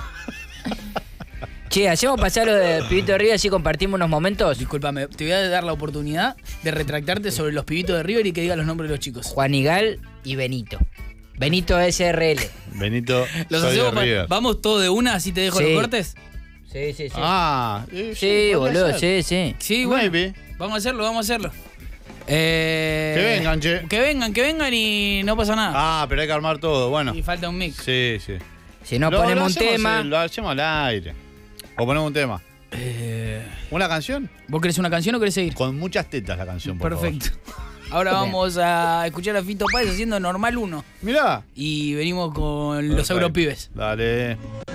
Che, hacemos pasar lo del pibito de River así compartimos unos momentos. Discúlpame, te voy a dar la oportunidad de retractarte sobre los pibitos de River y que digas los nombres de los chicos. Juan Igal y Benito. Benito S R L. Benito. Los soy de hacemos pa- River. Vamos todo de una, así te dejo Sí. los cortes. Sí, sí, sí. Ah, eh, sí, podría boludo, ser. sí, sí. Sí, bueno. Maybe. Vamos a hacerlo, vamos a hacerlo. Eh, Que vengan, che. Que vengan, que vengan y no pasa nada. Ah, pero hay que armar todo. Bueno. Y falta un mix. Sí, sí. Si no Lo- ponemos lo un hacemos, tema. eh, Lo hacemos al aire. O ponemos un tema. Eh, ¿Una canción? ¿Vos querés una canción o querés seguir? Con muchas tetas la canción, por Perfecto. Ahora Bien. vamos a escuchar a Fito Páez haciendo Normal uno. favor. Mirá. Y venimos con los Perfecto. Europibes. Dale.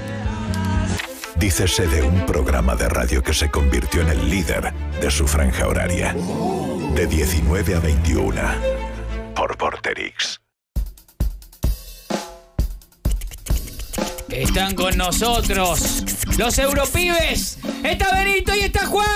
Dícese de un programa de radio que se convirtió en el líder de su franja horaria. De diecinueve a veintiuna. Por Porterix. Están con nosotros los Europibes. Está Benito y está Juan.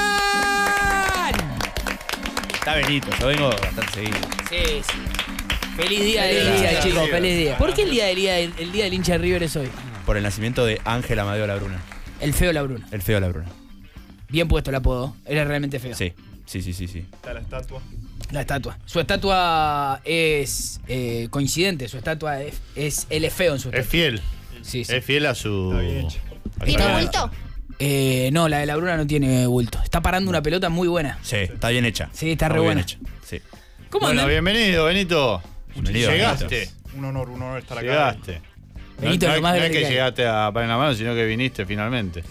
Está Benito, yo vengo bastante seguido. Sí, sí. Feliz día del Feliz día, hincha. chicos, feliz día. ¿Por qué el día del, día del- el día del hincha de River es hoy? Por el nacimiento de Ángel Amadeo Labruna, El feo Labruna. el feo Labruna. Bien puesto el apodo. Era realmente feo. Sí, sí, sí, sí, sí. Está la estatua. La estatua. Su estatua es eh, coincidente. Su estatua es, es él es feo en su Es estatua. fiel. Sí, sí. Es fiel a su. Está bien hecho. a su ¿Tiene alianza. bulto? Eh, no, la de Labruna no tiene bulto. Está parando una pelota muy buena. Sí, está bien hecha. Sí, está re muy buena. bien hecha. Sí. ¿Cómo Bueno, andan? bienvenido, Benito. Bienvenido, Llegaste. Benito. Un honor, un honor estar acá. Llegaste. Benito, no, lo no más es grande que que hay. llegaste a Pan en la mano, sino que viniste finalmente.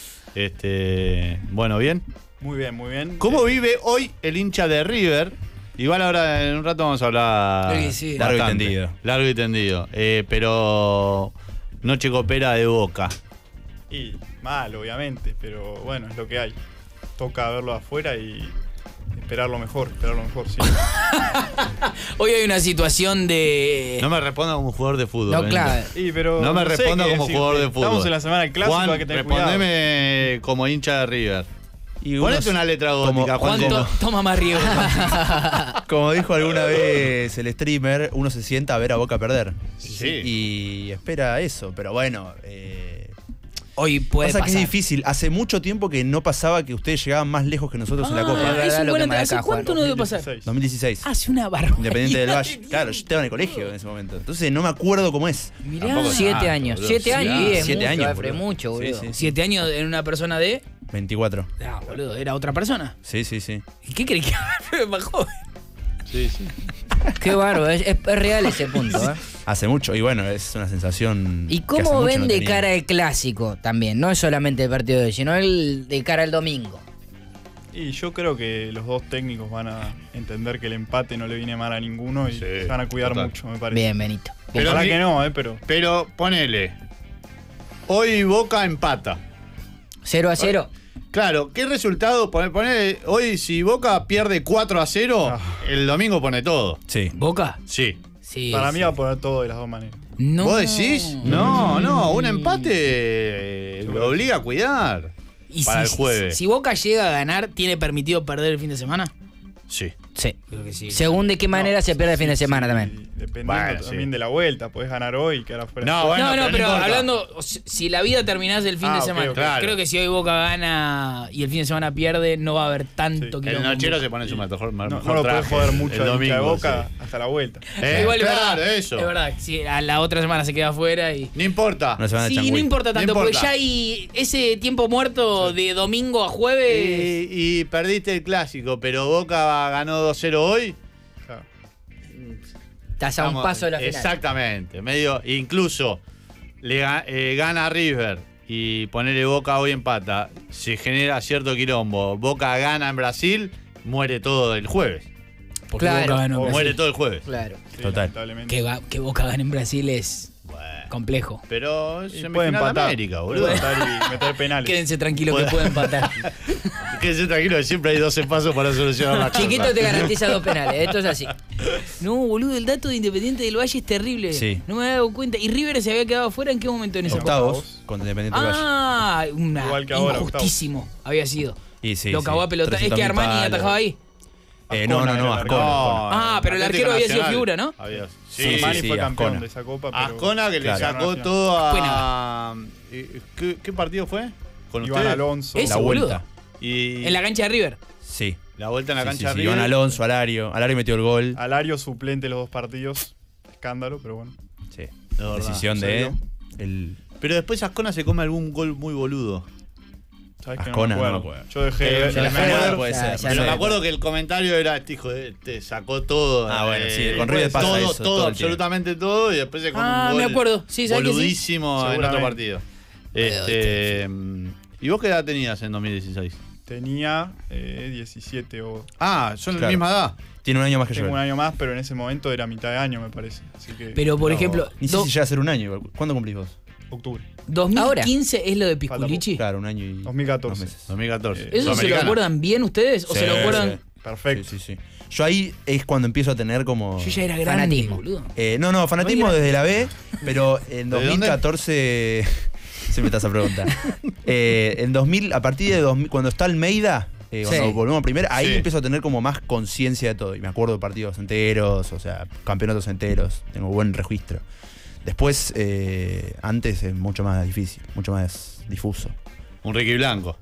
Este, bueno, bien. Muy bien, muy bien. ¿Cómo Eh, vive hoy el hincha de River? Igual ahora en un rato vamos a hablar. Sí, sí. Largo y bastante. tendido. Largo y tendido. Eh, pero noche copera de Boca. Y mal, obviamente, pero bueno, es lo que hay. Toca verlo afuera y esperar lo mejor, esperar lo mejor, sí. Hoy hay una situación de. No me responda como jugador de fútbol. No, Benito. claro. Y, pero No me sé responda qué como decirte. jugador de fútbol. Estamos en la semana del clásico, Juan, hay que tener cuidado. respondeme como hincha de River. Y Ponete unos- una letra como- gótica, Juan, Juancito. to- toma más riego. Como dijo alguna vez el streamer, uno se sienta a ver a Boca perder. Sí. Y espera eso, pero bueno. Eh, Hoy puede pasa pasar. que es difícil. Hace mucho tiempo que no pasaba que ustedes llegaban más lejos que nosotros en la Ah, Copa. Es verdad es un lo buen que ante- ¿Hace marca, cuánto Juan. no debe pasar? dos mil dieciséis. dos mil dieciséis. Hace una barbaridad. Independiente del Valle. Claro, yo estaba en el colegio en ese momento. Entonces no me acuerdo cómo es. Mirá. Tampoco es Siete tanto, años. boludo. Siete Sí, años. ah, y es siete mucho, años, Alfred, boludo. mucho, Sí, boludo. sí, sí. Siete años en una persona de. veinticuatro. Ah, boludo, era otra persona. Sí, sí, sí. ¿Y qué crees que era más joven? Sí, sí. Qué bárbaro, es, es- es real ese punto, ¿eh? Hace mucho. Y bueno, es una sensación. ¿Y que hace cómo mucho ven no de tenía. cara el clásico también? No es solamente el partido de hoy, sino el de cara al domingo. Y yo creo que los dos técnicos van a entender que el empate no le viene mal a ninguno y Sí, se van a cuidar total. mucho, me parece. Bien, Benito. Pero Ojalá mi- que no, eh, pero Pero ponele. Hoy Boca empata. cero a cero. Claro, ¿qué resultado? Poner, poner, hoy si Boca pierde cuatro a cero, Ah. el domingo pone todo. Sí. ¿Boca? Sí. Sí. Para sí. mí va a poner todo de las dos maneras. No. ¿Vos decís? No, no, un empate eh, lo obliga a cuidar Y para si, el jueves. si Boca llega a ganar, ¿tiene permitido perder el fin de semana? Sí. Sí. Creo que sí. Según de qué manera No, se pierde el fin de sí, semana sí, también. Dependiendo Bueno, también sí. de la vuelta. Podés ganar hoy y quedar afuera. No, bueno, no, no, pero pero, no importa. hablando, o sea, si la vida terminás el fin Ah, de ok, semana, ok. Claro. creo que si hoy Boca gana y el fin de semana pierde, no va a haber tanto Sí. quilombo. El nochero se pone su mejor, No, mejor no lo podés traje joder el- mucho el al hincha de domingo, Boca sí. hasta la vuelta. Eh, Igual es claro, verdad, eso. Es verdad, si a la otra semana se queda afuera y... No importa. Una semana de Sí, no changüí. importa tanto, No importa. porque ya hay ese tiempo muerto de domingo a jueves. Y, y perdiste el clásico, pero Boca ganó dos cero hoy. Claro. Estás a un Estamos- paso de la final. Exactamente. Medio, incluso le ga- eh, gana River y ponerle Boca hoy empata. Se genera cierto quilombo. Boca gana en Brasil, muere todo el jueves. Porque Claro. Boca ganó en Brasil. Muere todo el jueves. Claro. Sí, Total. lamentablemente. Que, ga- que Boca gane en Brasil es complejo. Pero es Y puede semifinal de empatar. América, Puede boludo. empatar y meter penales. Quédense tranquilos que Puede- pueden empatar. Quédense tranquilo que siempre hay doce pasos para solucionar las cosas. Chiquito te garantiza dos penales. Esto es así. No, boludo, el dato de Independiente del Valle es terrible. Sí. No me había dado cuenta. ¿Y River se había quedado afuera en qué momento en esa Octavos con Independiente del Valle. Ah, una Igual que ahora, injustísimo había sido. Y sí, Lo sí, cagó a pelota. Es trescientos que mil Armani palos. atajaba ahí. Eh, no, no, no, Ascona era el Ascona. No, Ah, pero el Atlético arquero había sido Nacional. figura, ¿no? Había- Sí, Sí, Armani sí, fue campeón Ascona. de esa copa. Pero Ascona que le Claro. sacó Nacional. todo a. eh, ¿Qué, qué partido fue? ¿Con Iván ustedes? Alonso. Ese, La boludo. vuelta. Y En la cancha de River. Sí. la vuelta en la Sí, cancha sí, sí. de River. Iván Alonso, Alario. Alario metió el gol. Alario suplente los dos partidos. Escándalo, pero bueno. Sí. De verdad. Decisión se de dio. el Pero después Ascona se come algún gol muy boludo. ¿Sabes que Ascona, no me no acuerdo? me acuerdo. Yo dejé de Eh, ver. se la me fue, acuerdo. puede Ya, ser. ya no Pero sé. me acuerdo que el comentario era, este hijo de, te sacó todo. Ah, bueno, sí, con puede River pasa todo, eso todo, todo el absolutamente todo, y después se come Ah, un gol me acuerdo. Sí, ¿sabes que sí? boludísimo en otro Seguramente. partido. Este, ¿Y vos qué edad tenías en dos mil dieciséis? Tenía eh, diecisiete o. Ah, son de la Claro. misma edad. Tiene un año más que Tengo yo. un año más, pero en ese momento era mitad de año, me parece. Así que. Pero, por no, ejemplo, Ni sé do- si llega a ser un año. igual. ¿Cuándo cumplís vos? Octubre. dos mil quince es lo de Pisculichi. Claro, un año y. dos mil catorce. dos meses. dos mil catorce. Eh, ¿Eso se lo Sudamericana. acuerdan bien ustedes? ¿O Sí, se lo acuerdan? sí. Perfecto. Sí, sí, sí. Yo ahí es cuando empiezo a tener como. Yo ya era grande, Fanatismo. boludo. Eh, no, no, fanatismo Muy desde la B, pero en ¿De dónde? dos mil catorce. Siempre estás a preguntar. Eh, en dos mil, a partir de dos mil, cuando está Almeida, eh, cuando Sí. volvemos a primera, ahí Sí. empiezo a tener como más conciencia de todo. Y me acuerdo de partidos enteros, o sea, campeonatos enteros. Tengo buen registro. Después, eh, antes es mucho más difícil, mucho más difuso. Un Ricky Blanco.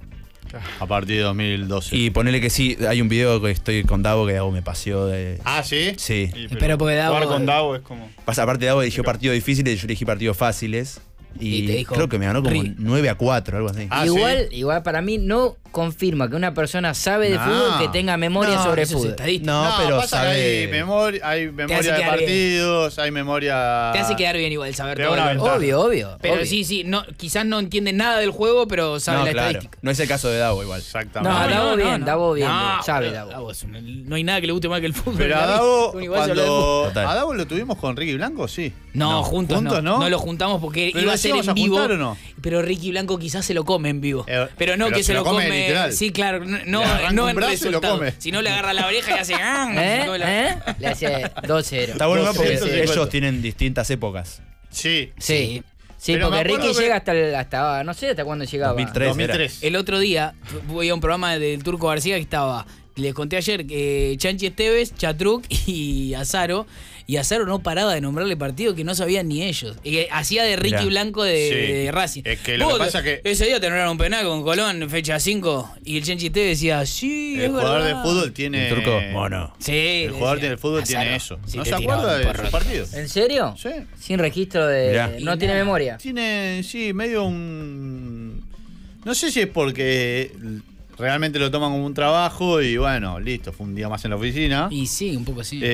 A partir de dos mil doce. Y ponele que sí, hay un video que estoy con Davo que Davo me paseó de. Ah, ¿sí? Sí. Y, Pero porque Davo- jugar con Davo es como. Pasa, aparte Davo eligió partidos difíciles, yo elegí partidos fáciles. Y, Y te dijo, creo que me ganó como Ri- nueve a cuatro, algo así. Ah, igual, ¿sí? igual para mí no confirma que una persona sabe de No. fútbol que tenga memoria No, sobre eso es fútbol. estadística. No, pero pasa que sabe. hay memoria, hay memoria hace de quedar bien. partidos, hay memoria. Te hace quedar bien igual saber Te da todo. una lo- ventaja. Obvio, obvio. Pero obvio. sí, sí, no, quizás no entiende nada del juego, pero sabe No, la claro. estadística. No es el caso de Davo igual. Exactamente. No, Davo bien, Davo bien, No, sabe boludo, Davo. es un- no hay nada que le guste más que el fútbol. Pero a Para mí, Davo, un igual se habla de fútbol. cuando. Total. ¿A Davo lo tuvimos con Ricky Blanco? Sí. No, No, juntos, juntos no. no. no. lo juntamos porque ¿Pero iba a nos ser íbamos en a vivo. juntar o no? Pero Ricky Blanco quizás se lo come en vivo. Eh, pero no pero que se se lo lo come come. literal. Sí, claro. No, no, Le arranca no un en brazo y lo resultado. come. Si no le agarra la oreja y hace. "Ah", se come la- ¿Eh? ¿Eh? Le hace dos cero. Está bueno ¿no? porque doscientos cincuenta. ellos tienen distintas épocas. Sí. Sí. Sí, Pero porque me acuerdo Ricky que- llega hasta, el- hasta, no sé hasta cuándo llegaba. dos mil tres. dos mil tres. El otro día voy a un programa del Turco García que estaba. Les conté ayer que Chanchi Esteves, Chatruc y Azaro. Y Azaro no paraba de nombrarle partidos que no sabían ni ellos. Y hacía de Ricky Mirá. Blanco de, Sí. de Racing. Es que lo Vos, que pasa que- ese día te nombraron un penal con Colón, fecha cinco. Y el Chanchi Esteves decía, sí, El es jugador verdad. de fútbol tiene. El turco, mono. Sí. El jugador decía, de fútbol Azaro, tiene eso. sí ¿No te se tiraba acuerda un de porro. sus partidos? ¿En serio? Sí. Sin registro de. Mirá. No tiene memoria. Tiene, sí, medio un. No sé si es porque realmente lo toman como un trabajo y bueno, listo, fue un día más en la oficina. Y sí, un poco así.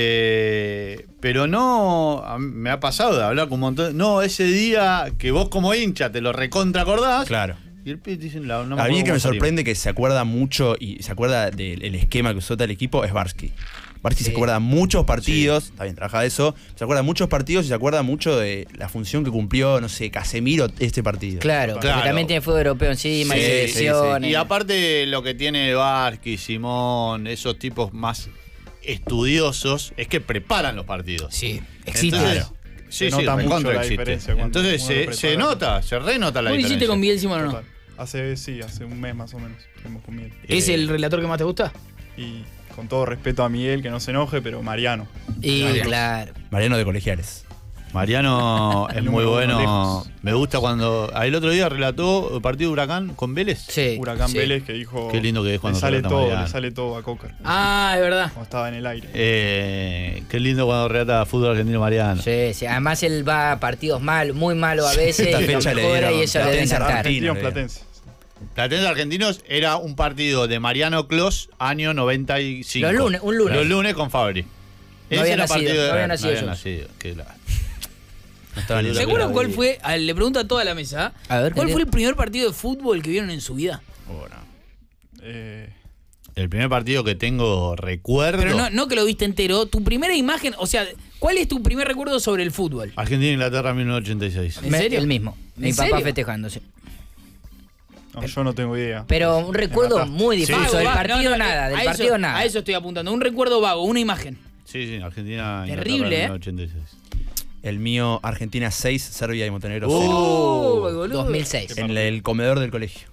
Eh, pero no, a mí me ha pasado de hablar con un montón. No, ese día que vos como hincha te lo recontra acordás. Claro. Y el pibe te dice, no, no A mí acuerdo que me cómo salimos. sorprende que se acuerda mucho y se acuerda del el esquema que usó tal equipo es Barsky. Barchi Sí. se acuerda muchos partidos, está bien, trabaja de eso, se acuerda muchos partidos y se acuerda mucho de la función que cumplió, no sé, Casemiro este partido. Claro, porque Claro. también tiene fútbol europeo encima, Sí, y sí, selecciones. Y aparte lo que tiene Barqui, Simón, esos tipos más estudiosos, es que preparan los partidos. Sí, existe. Entonces, sí, Se sí, nota mucho recontra la existe. diferencia cuando Entonces uno lo se, prepara. se nota, se renota la ¿Vos diferencia. hiciste con Miguel Simón o no? Total. Hace, sí, hace un mes más o menos estuvimos con Miguel. ¿Es Eh, el relator que más te gusta? Y con todo respeto a Miguel, que no se enoje, pero Mariano. Y Mariano. claro. Mariano de Colegiales. Mariano es El muy número uno bueno. lejos. Me gusta cuando. El otro día relató el partido de Huracán con Vélez. Sí. Huracán sí. Vélez que dijo. Qué lindo que es cuando le sale relata todo, Mariano. le sale todo a Cocker. Ah, es verdad. Cuando estaba en el aire. Eh, qué lindo cuando relata fútbol argentino Mariano. Sí, sí. Además él va a partidos mal, muy malos a veces Esta y lo fecha le mejora dieron y eso le debe Platense encantar. Argentina. Argentinos le- platenses. Platense Argentinos era un partido de Mariano Clos, año noventa y cinco. Los lunes, un lunes. Los lunes con Fabri. Ese había era nacido, partido de- no había nacido había ellos. nacido, qué la- No estaba ni ¿Se ¿Se la acuerdan pelota. cuál fue? A- Le pregunto a toda la mesa. A ver, ¿Cuál ¿qué fue tiene? el primer partido de fútbol que vieron en su vida? Bueno, Eh, el primer partido que tengo recuerdo. Pero no, no que lo viste entero. Tu primera imagen, o sea, ¿cuál es tu primer recuerdo sobre el fútbol? Argentina-Inglaterra mil novecientos ochenta y seis. ¿En Me- serio? El mismo. Mi ¿En papá serio? festejando, sí. no, yo no tengo idea. Pero un recuerdo mataste. muy difícil. Vago, del va- partido no, no, nada, del a partido eso, nada. A eso estoy apuntando. Un recuerdo vago, una imagen. Sí, sí, Argentina. Terrible, ¿eh? mil novecientos ochenta y seis. El mío, Argentina seis, Serbia y Montenegro Uh, cero. Oh, boludo. dos mil seis. En el, el comedor del colegio.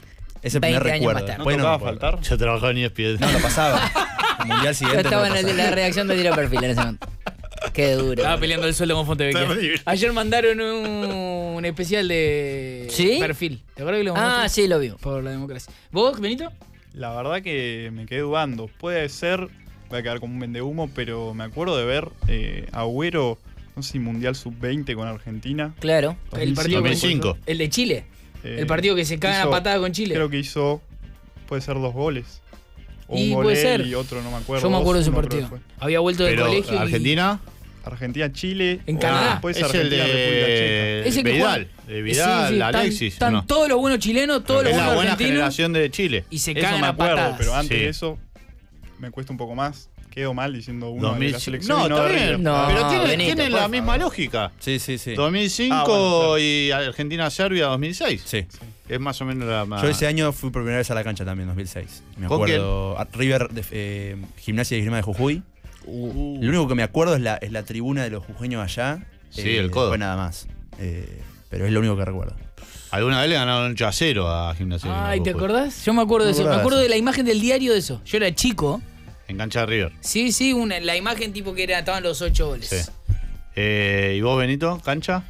Ese primer veinte años recuerdo. más tarde. ¿No Después tocaba me acuerdo. faltar? Yo trabajaba en E S P N. No, lo pasaba. El mundial Yo siguiente. estaba no en lo el- la pasaba. redacción de Tiro Perfil en ese momento. Qué duro. Estaba peleando el sueldo con Fontevecchia. Terrible. Ayer mandaron un, un especial de ¿Sí? perfil. ¿Te acuerdas que lo Ah, mandaste? sí, lo vio. Por la democracia. ¿Vos, Benito? La verdad que me quedé dudando. Puede ser, voy a quedar como un vendehumo, pero me acuerdo de ver eh, Agüero, no sé si Mundial sub veinte con Argentina. Claro. El partido dos mil cinco. con- El de Chile. Eh, El partido que se cagan a hizo- patada con Chile. Creo que hizo, puede ser dos goles. O Y un gol puede él ser. y otro no me acuerdo. Yo me acuerdo de ese dos, uno creo partido. que fue. Había vuelto del Pero colegio. y- Argentina. Argentina-Chile. En o Canadá. Después es el Argentina, República Checa. de Ese que Vidal. juega- De Vidal, Sí, sí, están- Alexis. Están ¿no? todos los buenos chilenos, todos los Es la buenos buena argentinos. generación de Chile. Y se Eso cagan me a acuerdo, patadas. pero antes Sí. de eso me cuesta un poco más. Quedo mal diciendo uno de la dos mil cinco. selección No, y no está de bien. River. No, pero tiene, Benito, tiene por la misma favor. lógica. Sí, sí, sí. dos mil cinco Ah, bueno, claro. y Argentina-Serbia dos mil seis. Sí. Es más o menos la más. Yo ese año fui por primera vez a la cancha también, dos mil seis. Me ¿Con acuerdo. a- River, de, eh, Gimnasia y Esgrima de Jujuy. Uh, Lo único que me acuerdo es la, es la tribuna de los jujeños allá. Sí, el codo. Fue nada más. Eh, pero es lo único que recuerdo. Alguna vez le ganaron ocho a cero a Gimnasia. Ay, ¿te Jujuy. acordás? Yo me acuerdo de Me eso. Me acordaba acuerdo de de eso. la imagen del diario de eso. Yo era chico. En cancha de River. Sí, sí, una, la imagen tipo que era, estaban los ocho goles. Sí. Eh, ¿Y vos, Benito? ¿Cancha?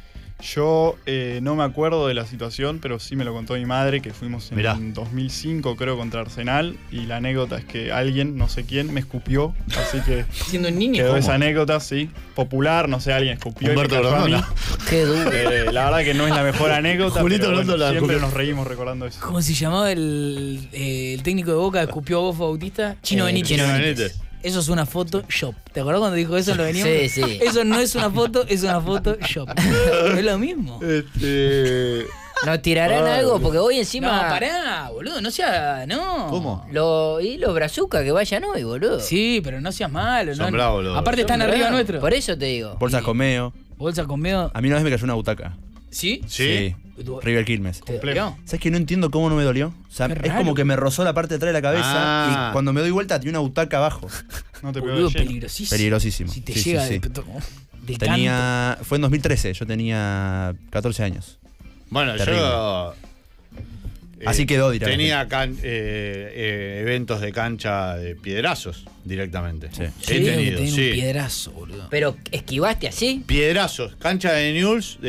Yo eh, no me acuerdo de la situación, pero sí me lo contó mi madre, que fuimos en Mirá. dos mil cinco, creo, contra Arsenal. Y la anécdota es que alguien, no sé quién, me escupió. Así que Siendo un niño. quedó ¿cómo? esa anécdota, sí. Popular, no sé, alguien escupió Humberto y me cayó a mí. Grondona. Qué duro. Eh, la verdad que no es la mejor anécdota, Julito pero bueno, Grondona, siempre Julio. nos reímos recordando eso. ¿Cómo se llamaba el, eh, el técnico de Boca que escupió a Bofo Bautista? Chino Eh, Benítez. Chino Benítez. Eso es una Photoshop. ¿Te acordás cuando dijo eso? Lo veníamos? Sí, sí. Eso no es una foto, es una Photoshop. Es lo mismo. Este. ¿Nos tirarán Ay, algo? boludo. Porque hoy No, encima. pará, boludo, no sea. No. ¿Cómo? Lo, y los brazucas que vayan hoy, boludo. Sí, pero no seas malo. Son no, bravos los- Aparte están Son arriba bravos. nuestro. Por eso te digo. Bolsas con meo. Bolsa con miedo. A mí una vez me cayó una butaca. ¿Sí? ¿Sí? River Quilmes. ¿Te Complejo. dolió? ¿Sabes que no entiendo cómo no me dolió? O sea, Qué es raro. como que me rozó la parte de atrás de la cabeza Ah. y cuando me doy vuelta tiene una butaca abajo. No te pegó Boludo, de lleno. peligrosísimo. Peligrosísimo. Si te Sí, sí, llega sí. de, de canto. Tenía, fue en dos mil trece, yo tenía catorce años. Bueno, Terrible. yo. eh, Así quedó, dirá la Tenía can- eh, eh, eventos de cancha de piedrazos directamente. Sí. Sí, He tenido, tenés sí. un piedrazo, boludo. Pero esquivaste así. Piedrazos, cancha de Newell's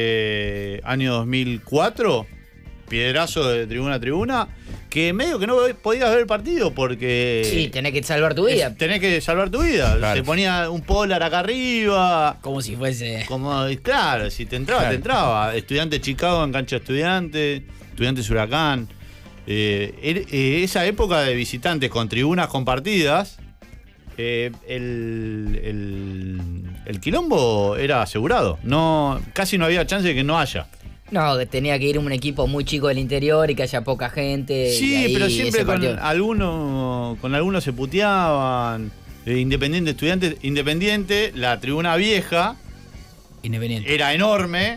de año dos mil cuatro, piedrazo de tribuna a tribuna, que medio que no podías ver el partido porque Sí, tenés que salvar tu vida. es- tenés que salvar tu vida. Claro. Te ponía un polar acá arriba. Como si fuese. Como, claro, si te entraba, Claro. te entraba. Estudiante Chicago en cancha de estudiante, Estudiantes Huracán. Eh, er- eh, esa época de visitantes con tribunas compartidas, eh, el, el, el quilombo era asegurado. No, casi no había chance de que no haya. No, que tenía que ir un equipo muy chico del interior y que haya poca gente. y Sí, ahí pero ese siempre con partido. algunos, con algunos se puteaban. Eh, Independiente Estudiantes, Independiente, la tribuna vieja Independiente. era enorme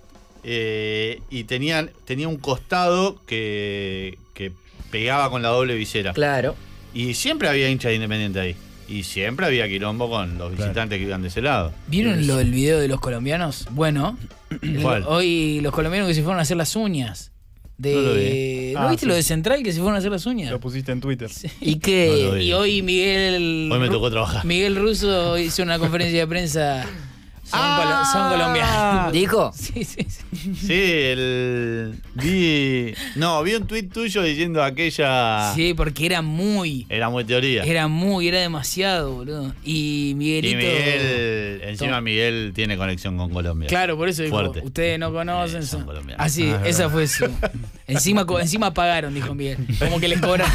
eh, y tenían, tenía un costado que, que pegaba con la doble visera. Claro. Y siempre había hinchas de Independiente ahí. Y siempre había quilombo con los visitantes que iban de ese lado. ¿Vieron lo del video de los colombianos? Bueno, ¿Cuál? hoy los colombianos que se fueron a hacer las uñas. De, No ¿No, lo vi. Ah, viste sí. lo de Central que se fueron a hacer las uñas? Lo pusiste en Twitter. Y No que lo vi. y hoy Miguel Hoy me Ru- tocó trabajar. Miguel Russo hizo una conferencia de prensa. Son, Ah. colo- son colombianos. ¿Dijo? Sí, sí, sí. Sí, el. Vi. No, vi un tuit tuyo diciendo aquella. Sí, porque era muy. Era muy teoría. Era muy, era demasiado, boludo. Y y Miguelito. Miguel. Encima Toma. Miguel tiene conexión con Colombia. Claro, por eso dijo, Fuerte. ustedes no conocen. Eh, son son- colombianos. Así, Ah, es esa verdad. fue su. Encima, co- encima pagaron, dijo Miguel. Como que les cobran.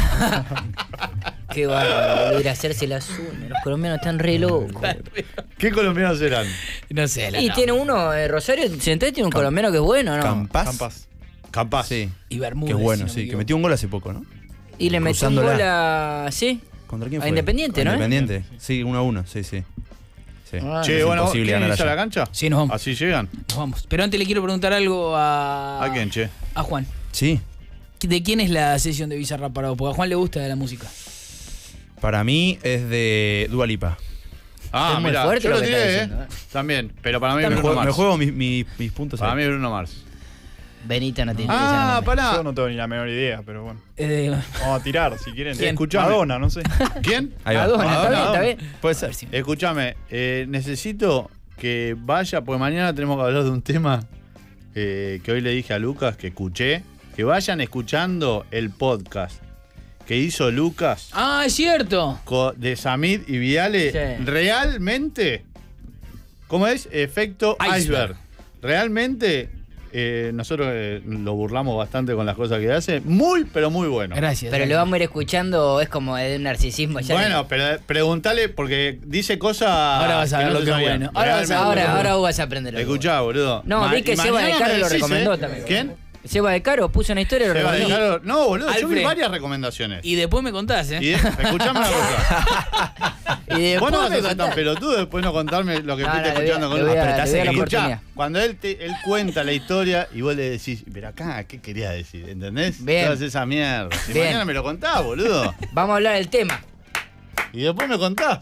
Qué bárbaro, boludo, ir a hacerse las uñas. Los colombianos están re locos. ¿Qué colombianos eran? No sé, la Y no. tiene uno, eh, Rosario Central tiene un colombiano que es bueno, ¿no? Campas. Campas. Capaz. Sí. Y Que Bermúdez. es bueno, si no me sí. Que equivoco. metió un gol hace poco, ¿no? Y le metió un Cruzándola. gol a... ¿Sí? ¿Contra quién A fue? Independiente, A ¿no? Independiente. Sí, uno a uno, sí, sí. Sí. Ah, Che, Es bueno, imposible ¿quieren ganar irse a la allá. cancha? Sí, nos vamos. Así llegan. Nos vamos. Pero antes le quiero preguntar algo a. ¿A quién, che? A Juan. Sí. ¿De quién es la sesión de Bizarrap para vos? Porque a Juan le gusta la música. Para mí es de Dua Lipa. Ah, Es muy mira, fuerte yo lo lo que tiré, está eh. diciendo, eh. También, pero para mí Me Bruno juego, me Mars. juego mis, mis- mis puntos Para ahí. mí Bruno Mars. Benito no tiene Ah, que ser pará. Yo no tengo ni la menor idea, pero bueno. Eh, Vamos a tirar si quieren. ¿Quién? Escuchame. Madonna, no sé. ¿Quién? Ahí va. Madonna, Ah, está bien, no. está bien. Puede ser. Escúchame, eh, necesito que vaya, porque mañana tenemos que hablar de un tema eh, que hoy le dije a Lucas que escuché. Que vayan escuchando el podcast que hizo Lucas ah, es cierto. co- de Samid y Viale. Sí. Realmente, ¿cómo es? Efecto Iceberg. iceberg. Realmente, eh, nosotros eh, lo burlamos bastante con las cosas que hace. Muy, pero muy bueno. Gracias. Pero lo vamos a ir escuchando, es como de un narcisismo ya. Bueno, pero preguntale, porque dice cosas. Ahora vas a ver no lo se que es sabían. bueno. Ahora vas a ver Realmente. ahora, ahora vos vas a aprender algo. Escuchá, boludo. No, Ma- vi que y Seba de mañana Caro me lo decís, recomendó ¿eh? también. ¿Quién? Seba de Caro puso una historia y lo Seba de recomendó. Caro. No, boludo, yo vi Alfred. varias recomendaciones. Y después me contás, ¿eh? Y de- escuchame una cosa. Y después Vos no vas a vas a ser tan contar. pelotudo después no contarme lo que No, fuiste no, le voy a- escuchando con le voy a- Apretá, le voy a la escuchá, oportunidad. cuando él, te- él cuenta la historia y vos le decís, pero acá, ¿qué quería decir? ¿Entendés? Bien. Todas esas mierdas. Y Bien. mañana me lo contás, boludo. Vamos a hablar del tema. Y después me contás.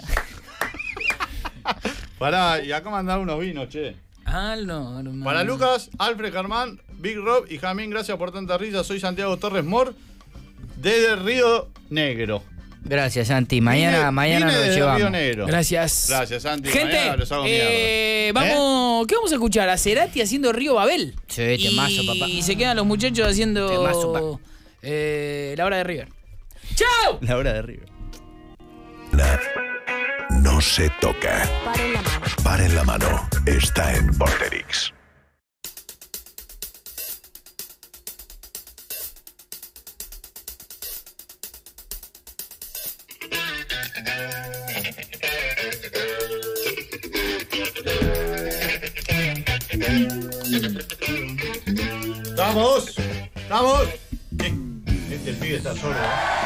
Pará, y acá mandar unos vinos, che. Ah, no, no, no. Para Lucas, Alfred Germán, Big Rob y Jamín, gracias por tanta risa. Soy Santiago Torres Mor, desde Río Negro. Gracias, Santi. Mañana, Vine- mañana vine nos lo desde llevamos. Río Negro. Gracias. Gracias, Santi. Gente, Mañana los hago eh, vamos, ¿qué vamos a escuchar? A Cerati haciendo Río Babel. Sí, temazo, y papá. Y se quedan los muchachos haciendo Temazo, pa. eh, La Hora de River. ¡Chao! La hora de arriba. No se toca. Paren la mano. Paren la mano. Está en Vorterix. ¡Vamos! ¡Vamos! ¿Qué? Este pibe está sordo.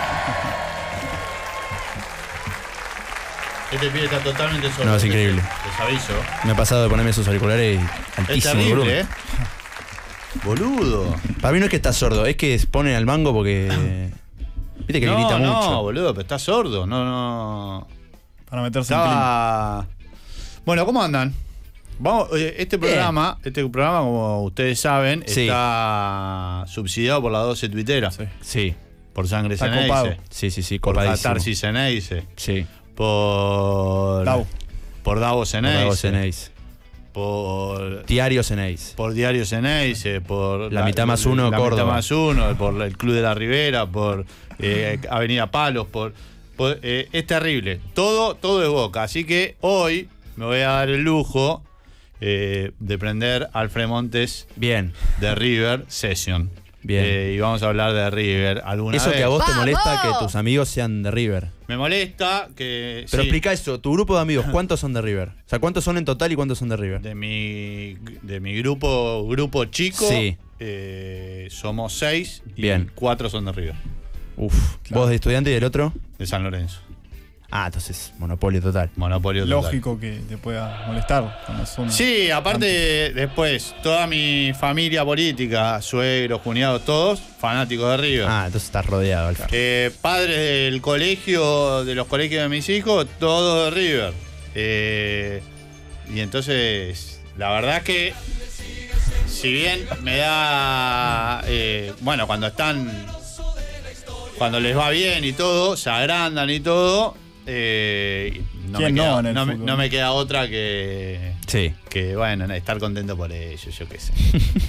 Este pibe está totalmente sordo. No, es increíble. Les aviso. Me ha pasado de ponerme esos auriculares Es altísimo terrible, volumen. ¿eh? Boludo. Para mí no es que está sordo, es que se pone al mango porque. Viste que no, grita no, mucho. boludo, pero está sordo. No, no. Para meterse en clima. Estaba... Bueno, ¿cómo andan? Vamos, oye, este programa, este programa, como ustedes saben, Sí. está subsidiado por la doce tuitera. Sí, Por Sangre Está Ceneice. copado. sí, sí, sí, Por copadísimo. Catarsis Ceneice. Sí, Por. Davo. Por Davo por Ceneice. Lago Ceneice. Por. Diario Ceneice. Por Diario Ceneice, por La mitad más uno, la Córdoba. mitad más uno, por el Club de la Ribera, por eh, Avenida Palos, por, por, eh, es terrible. Todo, todo es Boca. Así que hoy me voy a dar el lujo eh, de prender Alfred Montes Bien, de River Session. Bien. Eh, y vamos a hablar de River alguna eso vez. que a vos te ¡Vamos! molesta que tus amigos sean de River. Me molesta que. Pero sí, explica eso, tu grupo de amigos, ¿cuántos son de River? O sea, ¿cuántos son en total y cuántos son de River? de mi de mi grupo grupo chico Sí. eh, somos seis y Bien. cuatro son de River, Uf, vos de estudiante y el otro. de San Lorenzo. Ah, entonces, monopolio total. Monopolio total. Lógico que te pueda molestar cuando son. Sí, aparte después, toda mi familia política, suegros, cuñados, todos fanáticos de River. Ah, entonces estás rodeado, Alfa. Eh, padres del colegio, de los colegios de mis hijos, todos de River. Eh, y entonces, la verdad es que, si bien me da. Eh, bueno, cuando están. Cuando les va bien y todo, se agrandan y todo. Eh, no, me ¿Quién no queda, en el no, me, fútbol? no me queda otra que. Sí. Que, bueno, estar contento por ellos, yo qué sé.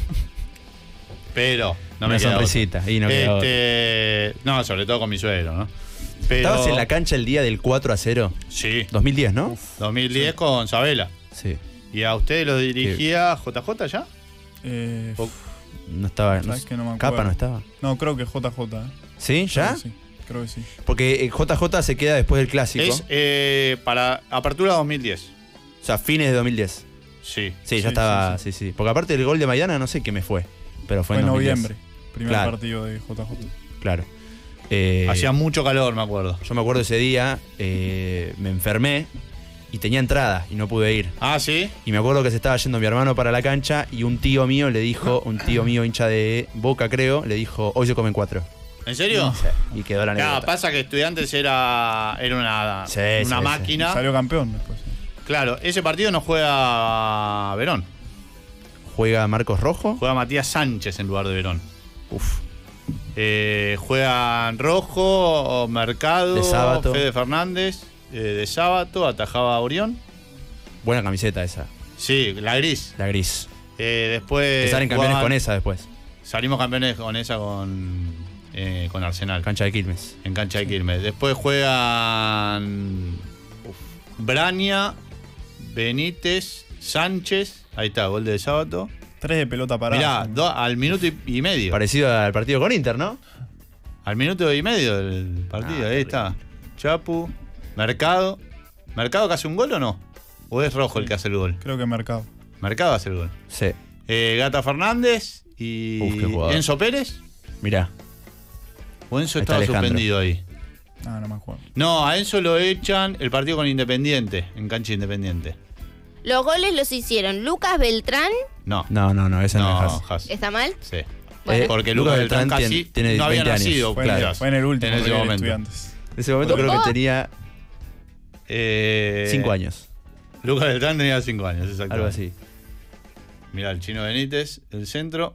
Pero, no Una me queda sonrisita, otra. y no queda este, no, sobre todo con mi suegro, ¿no? Pero, ¿Estabas en la cancha el día del cuatro a cero? Sí. dos mil diez, ¿no? dos mil diez con Sabela. Sí. ¿Y a ustedes lo dirigía J J ya? Eh, O- No estaba. No, ¿Sabes que no me Capa acuerdo? no estaba. No, creo que J J. ¿eh? ¿Sí? ¿Ya? Creo que sí, creo que sí. Porque eh, J J se queda después del clásico. Es eh, para Apertura dos mil diez. O sea, fines de dos mil diez. Sí. Sí, ya Sí, estaba. sí, Sí, sí, Porque aparte del gol de Maidana, no sé qué me fue. Pero fue, Fue en en dos mil diez. noviembre. Primer Claro. partido de J J. Claro. Eh, Hacía mucho calor, me acuerdo. Yo me acuerdo ese día, eh, me enfermé y tenía entrada y no pude ir. Ah, ¿sí? Y me acuerdo que se estaba yendo mi hermano para la cancha y un tío mío le dijo, un tío mío hincha de Boca creo, le dijo, hoy se comen cuatro. ¿En serio? Y quedó la Claro, anécdota. pasa que Estudiantes era, era una, Sí, una sí, máquina. Salió campeón después. sí. Claro, ese partido no juega Verón. Juega Marcos Rojo. Juega Matías Sánchez en lugar de Verón. Uf. Eh, juegan Rojo, Mercado, De Sábato. Fede Fernández, eh, de Sábato, atajaba a Orión. Buena camiseta esa, Sí, la gris. la gris. Eh, después. Que salen campeones jugaban- con esa después. Salimos campeones con esa con, eh, con Arsenal. Cancha de Quilmes. En cancha de Quilmes. Después juegan Braña, Benítez, Sánchez. Ahí está, gol de Sábato. Tres de pelota parada. Mirá, Sí. do- al minuto y, y medio. Parecido al partido con Inter, ¿no? Al minuto y medio del partido. Ah, Ahí está. Chapu, Mercado. ¿Mercado que hace un gol o no? ¿O es Rojo el que hace el gol? Creo que Mercado. Mercado hace el gol. Sí. Eh, Gata Fernández y Uf, qué jugador. Enzo Pérez. Mirá. O Enzo Ahí está estaba Alejandro. suspendido ahí. Ah, no me acuerdo. No, a Enzo lo echan el partido con Independiente, en cancha Independiente. Los goles los hicieron Lucas Beltrán. No. No, no, no, esa no, No, es Haas. Haas. ¿Está mal? Sí. Bueno. Eh, Porque Lucas Lucas Beltrán Beltrán tiene- casi tiene no había veinte años. nacido. Fue en, el, quizás, fue en el último en ese River momento. Estudiantes. En ese momento creo Oh. que tenía Eh, cinco años. Lucas Beltrán tenía cinco años, exactamente. Algo así. Mirá, el Chino Benítez, el centro.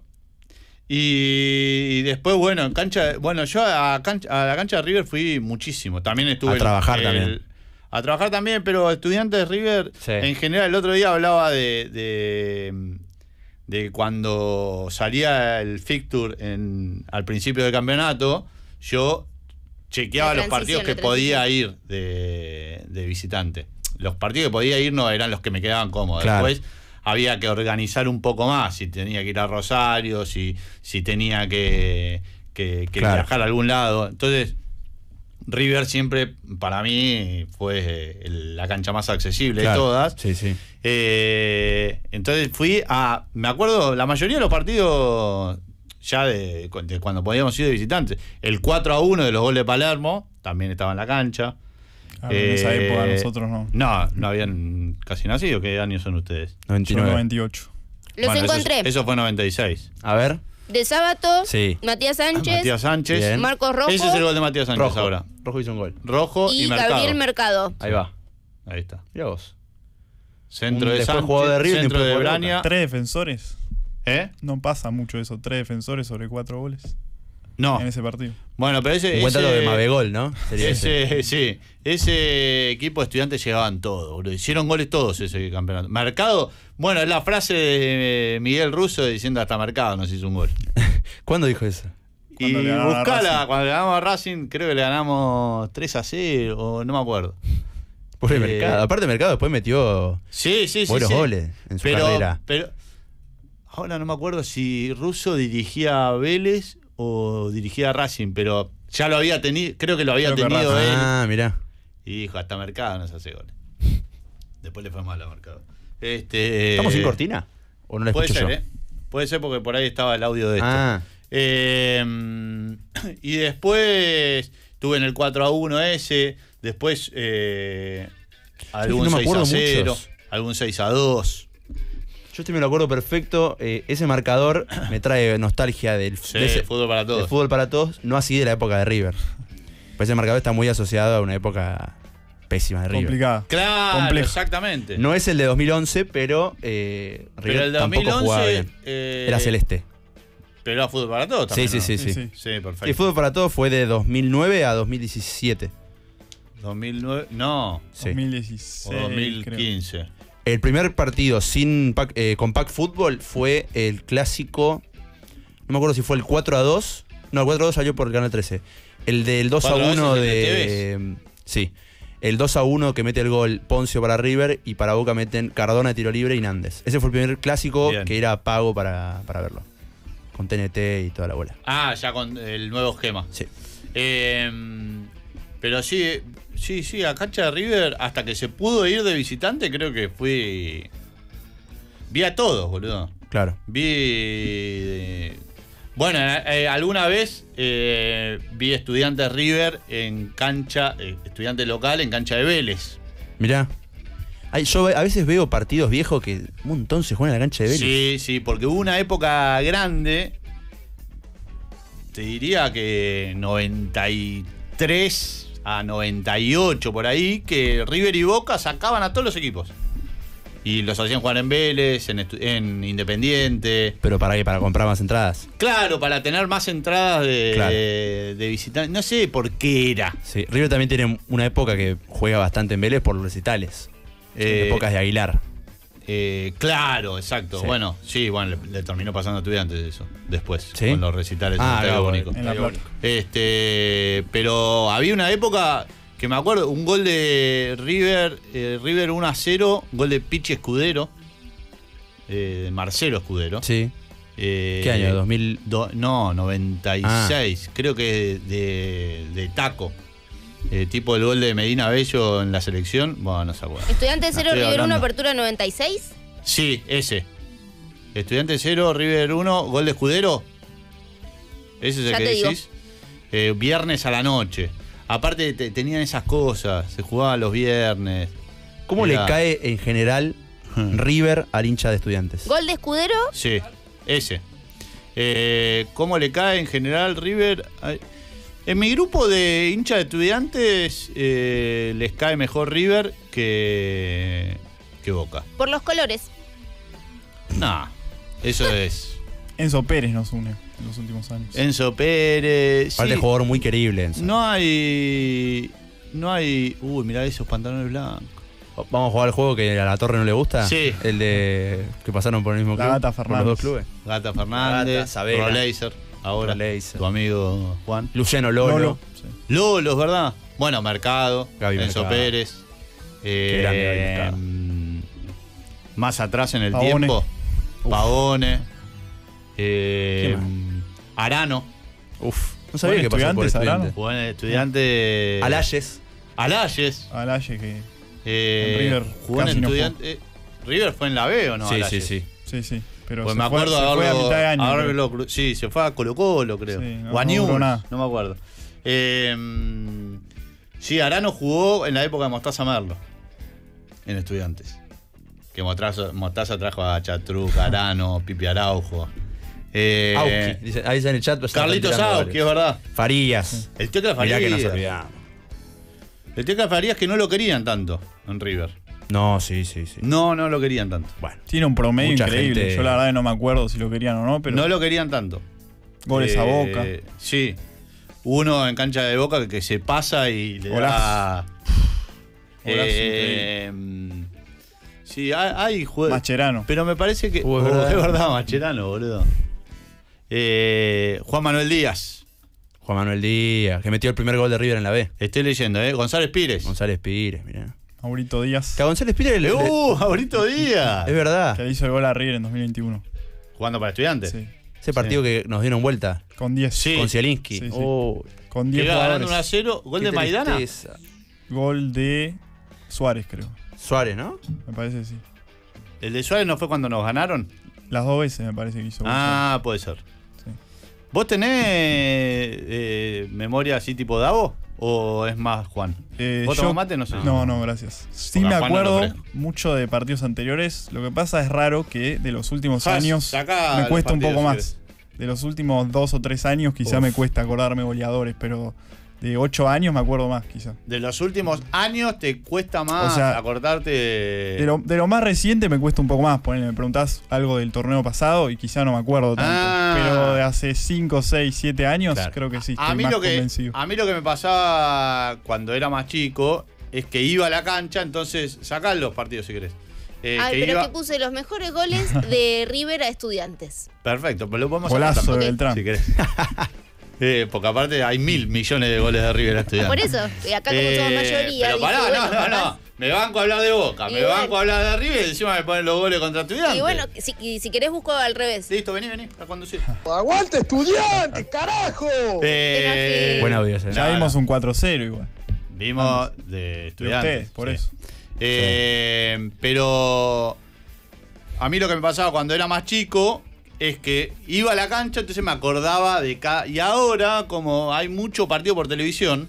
Y después, bueno, en cancha. Bueno, yo a, cancha- a la cancha de River fui muchísimo. También estuve. A en trabajar el- también. A trabajar también, pero Estudiantes de River, Sí. en general, el otro día hablaba de. de, de cuando salía el fixture en, al principio del campeonato, yo chequeaba La los partidos que transición, la podía ir de, de visitante. Los partidos que podía ir no eran los que me quedaban cómodos. Claro. Después había que organizar un poco más, si tenía que ir a Rosario, si, si tenía que, que, que Claro. viajar a algún lado. Entonces, River siempre, para mí, fue el- la cancha más accesible Claro. de todas. Sí, sí. Eh, entonces fui a. Me acuerdo, la mayoría de los partidos ya de, de cuando podíamos ir de visitantes. El cuatro a uno de los goles de Palermo también estaba en la cancha. Ah, en esa Eh, época nosotros no. No, no habían casi nacido. ¿Qué años son ustedes? noventa y Yo nueve. noventa y ocho. Los Bueno, eso- encontré. Eso, fue noventa y seis. A ver. De Sábato, Sí. Matías Sánchez, Matías Sánchez. Bien. Marcos Rojo Ese es el gol de Matías Sánchez Rojo. ahora. Rojo hizo un gol. Rojo y, y Mercado. Gabriel Mercado. Ahí va. Ahí está. Mira vos. Centro Un de después Sánchez, jugador de River y centro después de jugador de Braña. Tres defensores. ¿Eh? No pasa mucho eso. Tres defensores sobre cuatro goles No. en ese partido. Bueno, pero ese. Un buen dato ese- de Mabegol, ¿no? Sería ese. Ese, sí, ese equipo de Estudiantes llegaban todos, boludo. Hicieron goles todos ese campeonato. Mercado, bueno, es la frase de Miguel Russo diciendo hasta Mercado nos hizo un gol. ¿Cuándo dijo eso? Y Cuando le ganaron a buscala, Racing. cuando le ganamos a Racing, creo que le ganamos tres a cero, o no me acuerdo. Pobre Eh, Mercado. Aparte, Mercado después metió Sí, sí, sí. buenos sí. goles en su pero, carrera. Pero ahora no me acuerdo si Russo dirigía a Vélez o dirigía a Racing, pero ya lo había tenido, creo que lo había Creo que tenido Racing. él. Ah, mirá. Y dijo, hasta Mercado nos hace goles. Después le fue mal a Mercado. Este, ¿Estamos sin cortina? ¿O no la Puede escucho ser, yo? ¿eh? Puede ser porque por ahí estaba el audio de esto. Ah, Eh, y después Estuve en el cuatro a uno ese, después eh, algún no me seis acuerdo a cero, muchos. algún seis a dos. Yo este me lo acuerdo perfecto. Eh, ese marcador me trae nostalgia del Sí, de ese- fútbol para todos. del fútbol para todos, no así de la época de River. Pues ese marcador está muy asociado a una época pésima de River. Complicada. Claro, Complejo. exactamente. No es el de dos mil once, pero eh, River pero el de tampoco jugaba 2011 bien. eh, Era celeste. Pero era fútbol para todos también. Sí, sí, ¿no? sí, sí. Sí, sí. Sí, perfecto. El fútbol para todos fue de dos mil nueve a dos mil diecisiete. dos mil nueve, no, Sí. dos mil dieciséis. o dos mil quince. El primer partido sin pack- eh, con Pack Fútbol fue el clásico. No me acuerdo si fue el cuatro a dos. No, el cuatro a dos salió por el Canal trece. El del dos a cuatro a dos uno es el de de. eh, sí. El dos a uno que mete el gol Poncio para River y para Boca meten Cardona de tiro libre y Nández. Ese fue el primer clásico Bien. que era pago para, para verlo. Con T N T y toda la bola. Ah, ya con el nuevo esquema. Sí. Eh, pero sí, sí, sí, a cancha de River, hasta que se pudo ir de visitante, creo que fui. Vi a todos, boludo. Claro. Vi. eh, bueno, eh, alguna vez eh, vi Estudiantes River en cancha, eh, estudiante local en cancha de Vélez. Mirá. Ay, yo a veces veo partidos viejos que un montón se juegan en la cancha de Vélez. Sí, sí, porque hubo una época grande, te diría que noventa y tres a noventa y ocho por ahí, que River y Boca sacaban a todos los equipos. Y los hacían jugar en Vélez, en, estu- en Independiente. Pero para qué, para comprar más entradas. Claro, para tener más entradas de, Claro. de, de visitantes. No sé por qué era. Sí, River también tiene una época que juega bastante en Vélez por los recitales. Eh, Épocas de Aguilar. Eh, claro, exacto. Sí. Bueno, sí, bueno, le, le terminó pasando a Estudiantes eso. Después, ¿Sí? con los recitales Ah, en el Estadio claro, Único. En la plata. Este, pero había una época que me acuerdo, un gol de River, eh, River uno a cero, gol de Pichi Escudero, eh, de Marcelo Escudero. Sí. Eh, ¿Qué año? ¿dos mil? do- no, noventa y seis, creo que de, de taco. Eh, tipo el gol de Medina Bello en la selección, bueno, no se acuerda. Estudiante No cero, estoy River uno, hablando. apertura noventa y seis. Sí, ese. Estudiante cero, River uno, gol de Escudero. Ese es el Ya que te digo. decís. Eh, viernes a la noche. Aparte te- tenían esas cosas, se jugaba los viernes. ¿Cómo Era- le cae en general River al hincha de Estudiantes? Gol de Escudero. Sí, ese. Eh, ¿Cómo le cae en general River? Ay, en mi grupo de hinchas de Estudiantes eh, les cae mejor River que, que Boca. Por los colores. No, eso es. Enzo Pérez nos une en los últimos años. Enzo Pérez. Aparte sí. jugador muy querible. Enzo. No hay. No hay. Uy, mirá esos pantalones blancos. Vamos a jugar al juego que a la Torre no le gusta. Sí. El de que pasaron por el mismo La club. Gata por Fernández. los dos clubes. Gata Fernández, Gata, Sabela. Roleiser, ahora. Roleiser. Tu amigo Juan. Luciano Lolo. Lolo. Sí. Lolo, es verdad. Bueno, Mercado, Gaby Enzo Mercado. Pérez. Eh, grande Gaby Mercado. mm, más atrás en el Pavone. tiempo. Uf. Pavone. eh, ¿Quién más? mm, Arano. Uf. No sabía Buen que pasó por Estudiantes, Arano. Estudiantes. Jugó en el estudiante. Alayes. Alayes. Alaye que. Eh, En River jugó en casi no estudiante. eh, River fue en la B o no? sí, sí, Alayes? sí. Sí, sí. Pero Pues se me fue- acuerdo se de fue a haberlo, mitad de año. creo. haberlo cru- sí, se fue a Colo Colo, creo. Sí, no- o a no Newell's, duró nada. no me acuerdo. Eh, mm, sí, Arano jugó en la época de Mostaza Merlo, en Estudiantes. Que Mostaza, Mostaza trajo a Chatruc, Arano, Pipi Araujo. Eh, Auski. Dice, ahí está en el chat. pues, están Carlitos tirando Auski, es goles. verdad. Farías. El Tecla Mirá Farías. que nos olvidamos. El Tecla Farías que no lo querían tanto en River. No, sí, sí, sí. No, no lo querían tanto. Bueno. Tiene un promedio Mucha increíble. gente- Yo la verdad que no me acuerdo si lo querían o no, pero. No lo querían tanto. Goles a Eh, Boca. Sí. Uno en cancha de Boca que, que se pasa y le Golazo. da. Golazo Eh, sí, hay, hay jue- Mascherano. Pero me parece que. Uh, es Oh, verdad. es verdad, Mascherano, boludo. Eh, Juan Manuel Díaz. Juan Manuel Díaz, que metió el primer gol de River en la B. Estoy leyendo, ¿eh? González Pires. González Pires, mirá. Maurito Díaz. Que a González Pires le, Eh, le- ¡Uh! Aurito Díaz. es verdad. Que le hizo el gol a River en dos mil veintiuno. Jugando para estudiantes. Sí. Ese partido que nos dieron vuelta Con diez. Sí. con Zielinski. Sí, sí. Oh, Con Que diez iba ganando jugadores. uno a cero. Gol qué de Maidana. tristeza. Gol de Suárez, creo. Suárez, ¿no? Me parece que sí. El de Suárez no fue cuando nos ganaron. Las dos veces me parece que hizo. gol Ah, puede ser. Sí. ¿Vos tenés eh, memoria así tipo Davo? o es más Juan? Eh, ¿Vos yo- tomás mate? No sé. No, no, gracias. Sí Porque me a Juan no lo acuerdo ofrezco. mucho de partidos anteriores. Lo que pasa es raro que de los últimos Has, años sacá me los cuesta un partidos, poco si más. De los últimos dos o tres años quizá Uf. me cuesta acordarme goleadores, pero de ocho años me acuerdo más quizá. De los últimos años te cuesta más O sea, acordarte. De lo, de lo más reciente me cuesta un poco más. Ponele, me preguntás algo del torneo pasado y quizá no me acuerdo tanto. Ah. Pero de hace cinco, seis, siete años Claro. creo que sí. Estoy A mí, más lo que, convencido. a mí lo que me pasaba cuando era más chico es que iba a la cancha, entonces sacá los partidos si querés. Eh, Ay, que pero iba- que puse los mejores goles de River a Estudiantes. Perfecto, pero lo podemos Golazo hacer de también, Beltrán. si querés. Eh, porque aparte hay mil millones de goles de River a Estudiantes. Por eso, y acá como somos Eh, mayoría. Pero dije, pará, bueno, no, no, capaz- no. Me banco a hablar de Boca, Y me bueno. banco a hablar de River y encima me ponen los goles contra Estudiantes. Y bueno, si, y si querés busco al revés. Listo, vení, vení, a conducir. ¡Aguante, estudiante, carajo! Eh, Buen audio ese. Ya no, vimos no. un cuatro cero igual. Vimos de De Estudiantes. ustedes, por sí. eso. Eh, Pero a mí lo que me pasaba cuando era más chico es que iba a la cancha, entonces me acordaba de cada... Y ahora, como hay mucho partido por televisión,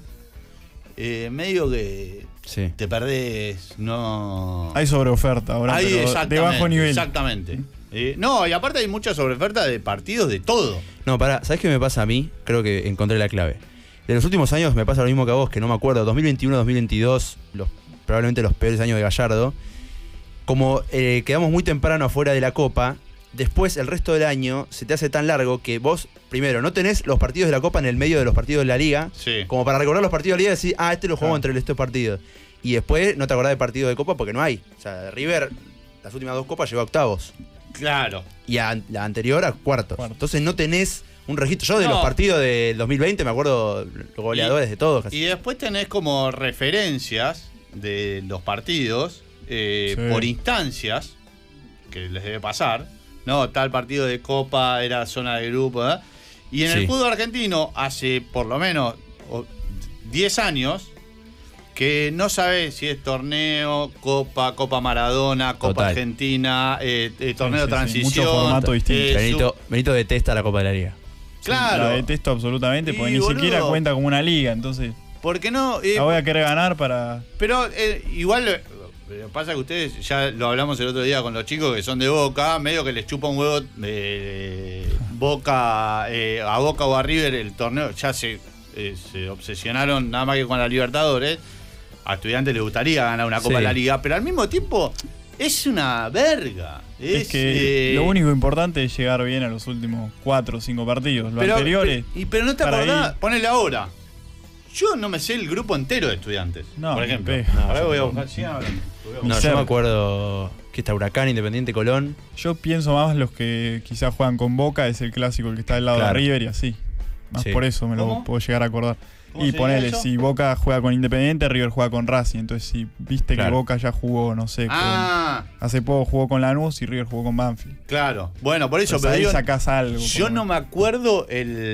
eh, medio que Sí. te perdés, no... Hay sobreoferta ahora, Hay pero de exactamente, bajo nivel. Exactamente. Eh, no, y aparte hay mucha sobreoferta de partidos de todo. No, pará, ¿sabes qué me pasa a mí? Creo que encontré la clave. De los últimos años me pasa lo mismo que a vos, que no me acuerdo. dos mil veintiuno, dos mil veintidós, los, probablemente los peores años de Gallardo. Como eh, quedamos muy temprano afuera de la Copa, después el resto del año se te hace tan largo que vos, primero, no tenés los partidos de la Copa en el medio de los partidos de la Liga. Sí. Como para recordar los partidos de la Liga y decir, ah, este lo jugamos Claro. entre estos partidos. Y después no te acordás de partidos de Copa porque no hay. O sea, River, las últimas dos Copas llegó a octavos. Claro. Y a, la anterior a cuartos. Cuartos. Entonces no tenés un registro. Yo de No. los partidos del dos mil veinte me acuerdo los goleadores de todos. Casi. Y después tenés como referencias de los partidos eh, Sí. por instancias que les debe pasar. No, tal partido de Copa era zona de grupo. ¿eh? Y en Sí. el fútbol argentino, hace por lo menos o, diez años, que no sabés si es torneo, Copa, Copa Maradona, Copa Total. Argentina, eh, eh, torneo Sí, de sí, sí, transición. mucho formato distinto. eh, Benito, sub- Benito detesta la Copa de la Liga. Claro. La detesto absolutamente porque Y, ni boludo. siquiera cuenta como una liga, entonces ¿Por qué no? Eh, la voy a querer ganar para... Pero eh, igual, eh, pasa que ustedes, ya lo hablamos el otro día con los chicos que son de Boca, medio que les chupa un huevo eh, Boca, eh, a Boca o a River el torneo, ya se, eh, se obsesionaron nada más que con la Libertadores. A Estudiantes les gustaría ganar una Copa Sí. de la Liga, pero al mismo tiempo es una verga. Es, Es que eh, lo único importante es llegar bien a los últimos cuatro o cinco partidos. Los pero, anteriores... pe- y, pero no te para acordás, ahí. ponele ahora. Yo no me sé el grupo entero de Estudiantes, No, por ejemplo. pe- no, Ahora yo voy a tampoco. buscar. sigan hablando. No, Cerca. yo me acuerdo que está Huracán, Independiente, Colón. Yo pienso más los que quizás juegan con Boca, es el clásico el que está al lado Claro. de River y así. Más Sí. por eso me lo ¿Cómo? puedo llegar a acordar. ¿Cómo Y sería ponele, eso? si Boca juega con Independiente, River juega con Racing. Entonces, si viste Claro. que Boca ya jugó, no sé, con- Ah, hace poco jugó con Lanús y River jugó con Banfield. claro. Bueno, por eso, Entonces, pero ahí digo, sacás algo. yo por- no me acuerdo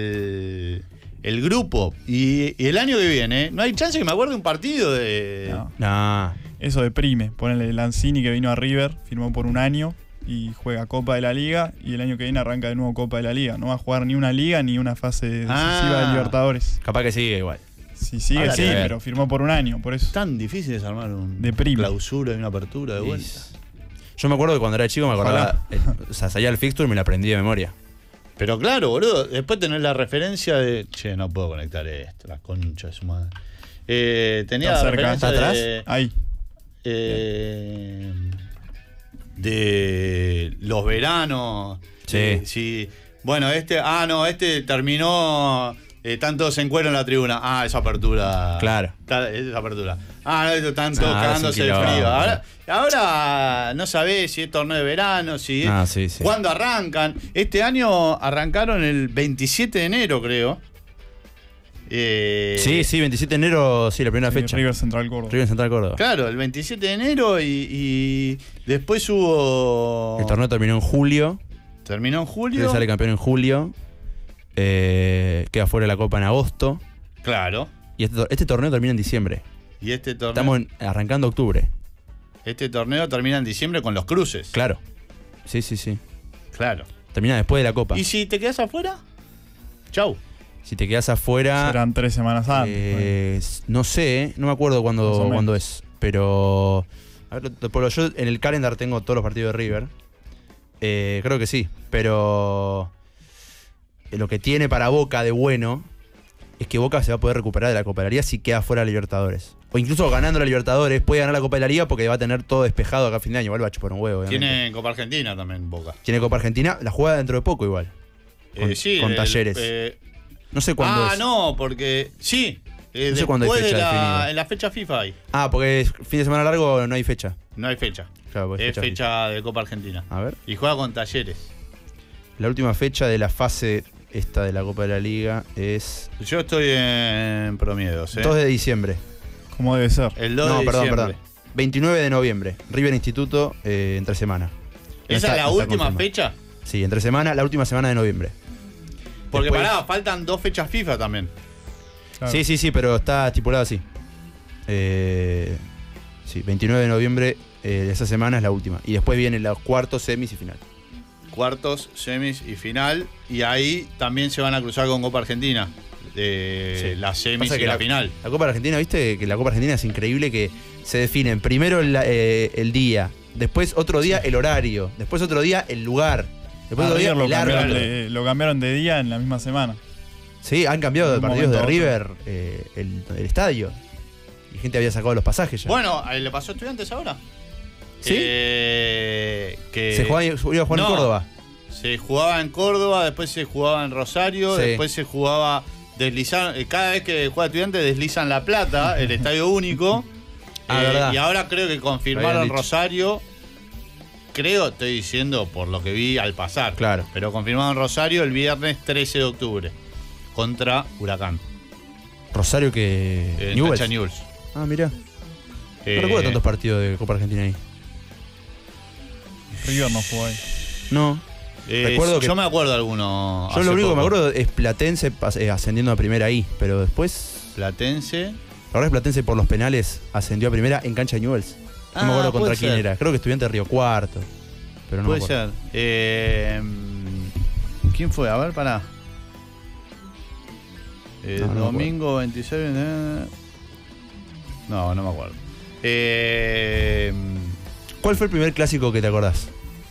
el, el grupo. Y, y el año que viene, no hay chance que me acuerde un partido de. No. No. Eso deprime. Ponele Lanzini que vino a River, firmó por un año y juega Copa de la Liga y el año que viene arranca de nuevo Copa de la Liga. No va a jugar ni una liga ni una fase decisiva Ah. de Libertadores. Capaz que sigue igual. Si sigue, Ahora sí, que- pero firmó por un año, por eso. Tan difícil desarmar un Deprime. clausura y una apertura de vuelta. Es- Yo me acuerdo que cuando era chico me acordaba. eh, o sea, salía el fixture y me lo aprendí de memoria. Pero claro, boludo, después tener la referencia de. Che, no puedo conectar esto, la concha de su madre. Eh, tenía Está la cerca. referencia ¿Está de- Ahí. eh, de los veranos. Sí. Eh, sí. Bueno, este, ah, no, este terminó, eh, están todos en cuero en la tribuna. Ah, esa apertura. Claro. Está- esa apertura. Ah, no, están todos Ah, cagándose es de un frío. quilombo. Ahora, ahora no sabés si es torneo de verano, si Ah, sí, sí. cuándo arrancan. Este año arrancaron el veintisiete de enero, creo. Eh, Sí, sí, veintisiete de enero, sí, la primera Sí, fecha. River Central Córdoba. River Central Córdoba. Claro, el veintisiete de enero y, y después hubo. El torneo terminó en julio. Terminó en julio. River sale campeón en julio. Eh, queda fuera de la Copa en agosto. Claro. Y este, tor- este torneo termina en diciembre. Y este torneo, Estamos en- arrancando octubre. este torneo termina en diciembre con los cruces. Claro. Sí, sí, sí. Claro. Termina después de la Copa. ¿Y si te quedas afuera? Chau. Si te quedás afuera... Serán tres semanas antes. Eh, no sé, ¿eh? No me acuerdo cuándo, cuándo es. Pero... A ver, lo, lo, yo en el calendar tengo todos los partidos de River. Eh, creo que sí. Pero... Lo que tiene para Boca de bueno es que Boca se va a poder recuperar de la Copa de la Liga si queda fuera de la Libertadores. O incluso ganando la Libertadores puede ganar la Copa de la Liga porque va a tener todo despejado acá a fin de año. Igual va a chupar un huevo, obviamente. Tiene Copa Argentina también, Boca. Tiene Copa Argentina. La juega dentro de poco igual. Con, eh, sí, con el, Talleres. Eh, no sé cuándo ah, es. no, porque... Sí. Eh, no sé cuándo hay fecha de la, definida. En la fecha FIFA hay. Ah, porque es fin de semana largo no hay fecha. No hay fecha. Claro, es fecha, fecha de Copa Argentina. A ver. Y juega con Talleres. La última fecha de la fase esta de la Copa de la Liga es... Yo estoy en Promiedos, ¿eh? dos de diciembre. Como debe ser. El dos no, de perdón, diciembre. perdón. veintinueve de noviembre. River Instituto, eh, entre semana. ¿Esa está, es la no última confirmado. fecha? Sí, entre semana, la última semana de noviembre. Porque Después... pará, faltan dos fechas FIFA también. Claro. Sí, sí, sí, pero está estipulado así. Eh, sí, veintinueve de noviembre eh, de esa semana es la última. Y después vienen los cuartos, semis y final. Cuartos, semis y final. Y ahí también se van a cruzar con Copa Argentina. Eh, Sí. La semis Pasa y que la, la- final. La Copa Argentina, viste que la Copa Argentina es increíble que se definen primero el, eh, el día, después otro día el horario, después otro día el lugar, después A otro día River lo el cambiaron, árbitro. de, lo cambiaron de día en la misma semana. Sí, han cambiado de De un partidos de momento a River eh, el, el estadio. Y gente había sacado los pasajes ya. Bueno, ¿le pasó a Estudiantes ahora? ¿Sí? Eh, que se jugaba, iba a jugar no, en Córdoba. Se jugaba en Córdoba, después se jugaba en Rosario, Sí. después se jugaba deslizar, eh, cada vez que juega Estudiantes deslizan La Plata, el estadio único. Ah, Eh, verdad. y ahora creo que Lo confirmaron habían dicho. Rosario. Creo, estoy diciendo por lo que vi al pasar. Claro. Pero confirmaron Rosario el viernes trece de octubre contra Huracán. Rosario que. En Newell's. cancha Newell's. Ah, mirá. Eh, No recuerdo tantos partidos de Copa Argentina ahí. River no jugó ahí. No. eh, recuerdo que- yo me acuerdo alguno. Yo hace lo único que me poco. acuerdo es Platense pas- eh, ascendiendo a primera ahí, pero después. Platense. La verdad es Platense por los penales ascendió a primera en cancha de Newell's. No Ah, me acuerdo contra puede quién ser. era. Creo que Estudiante de Río Cuarto. Pero no Puede me acuerdo. ser. Eh, ¿Quién fue? A ver, pará. Eh, No, no me domingo veintiséis. eh, No, no me acuerdo. Eh, ¿Cuál fue el primer clásico que te acordás?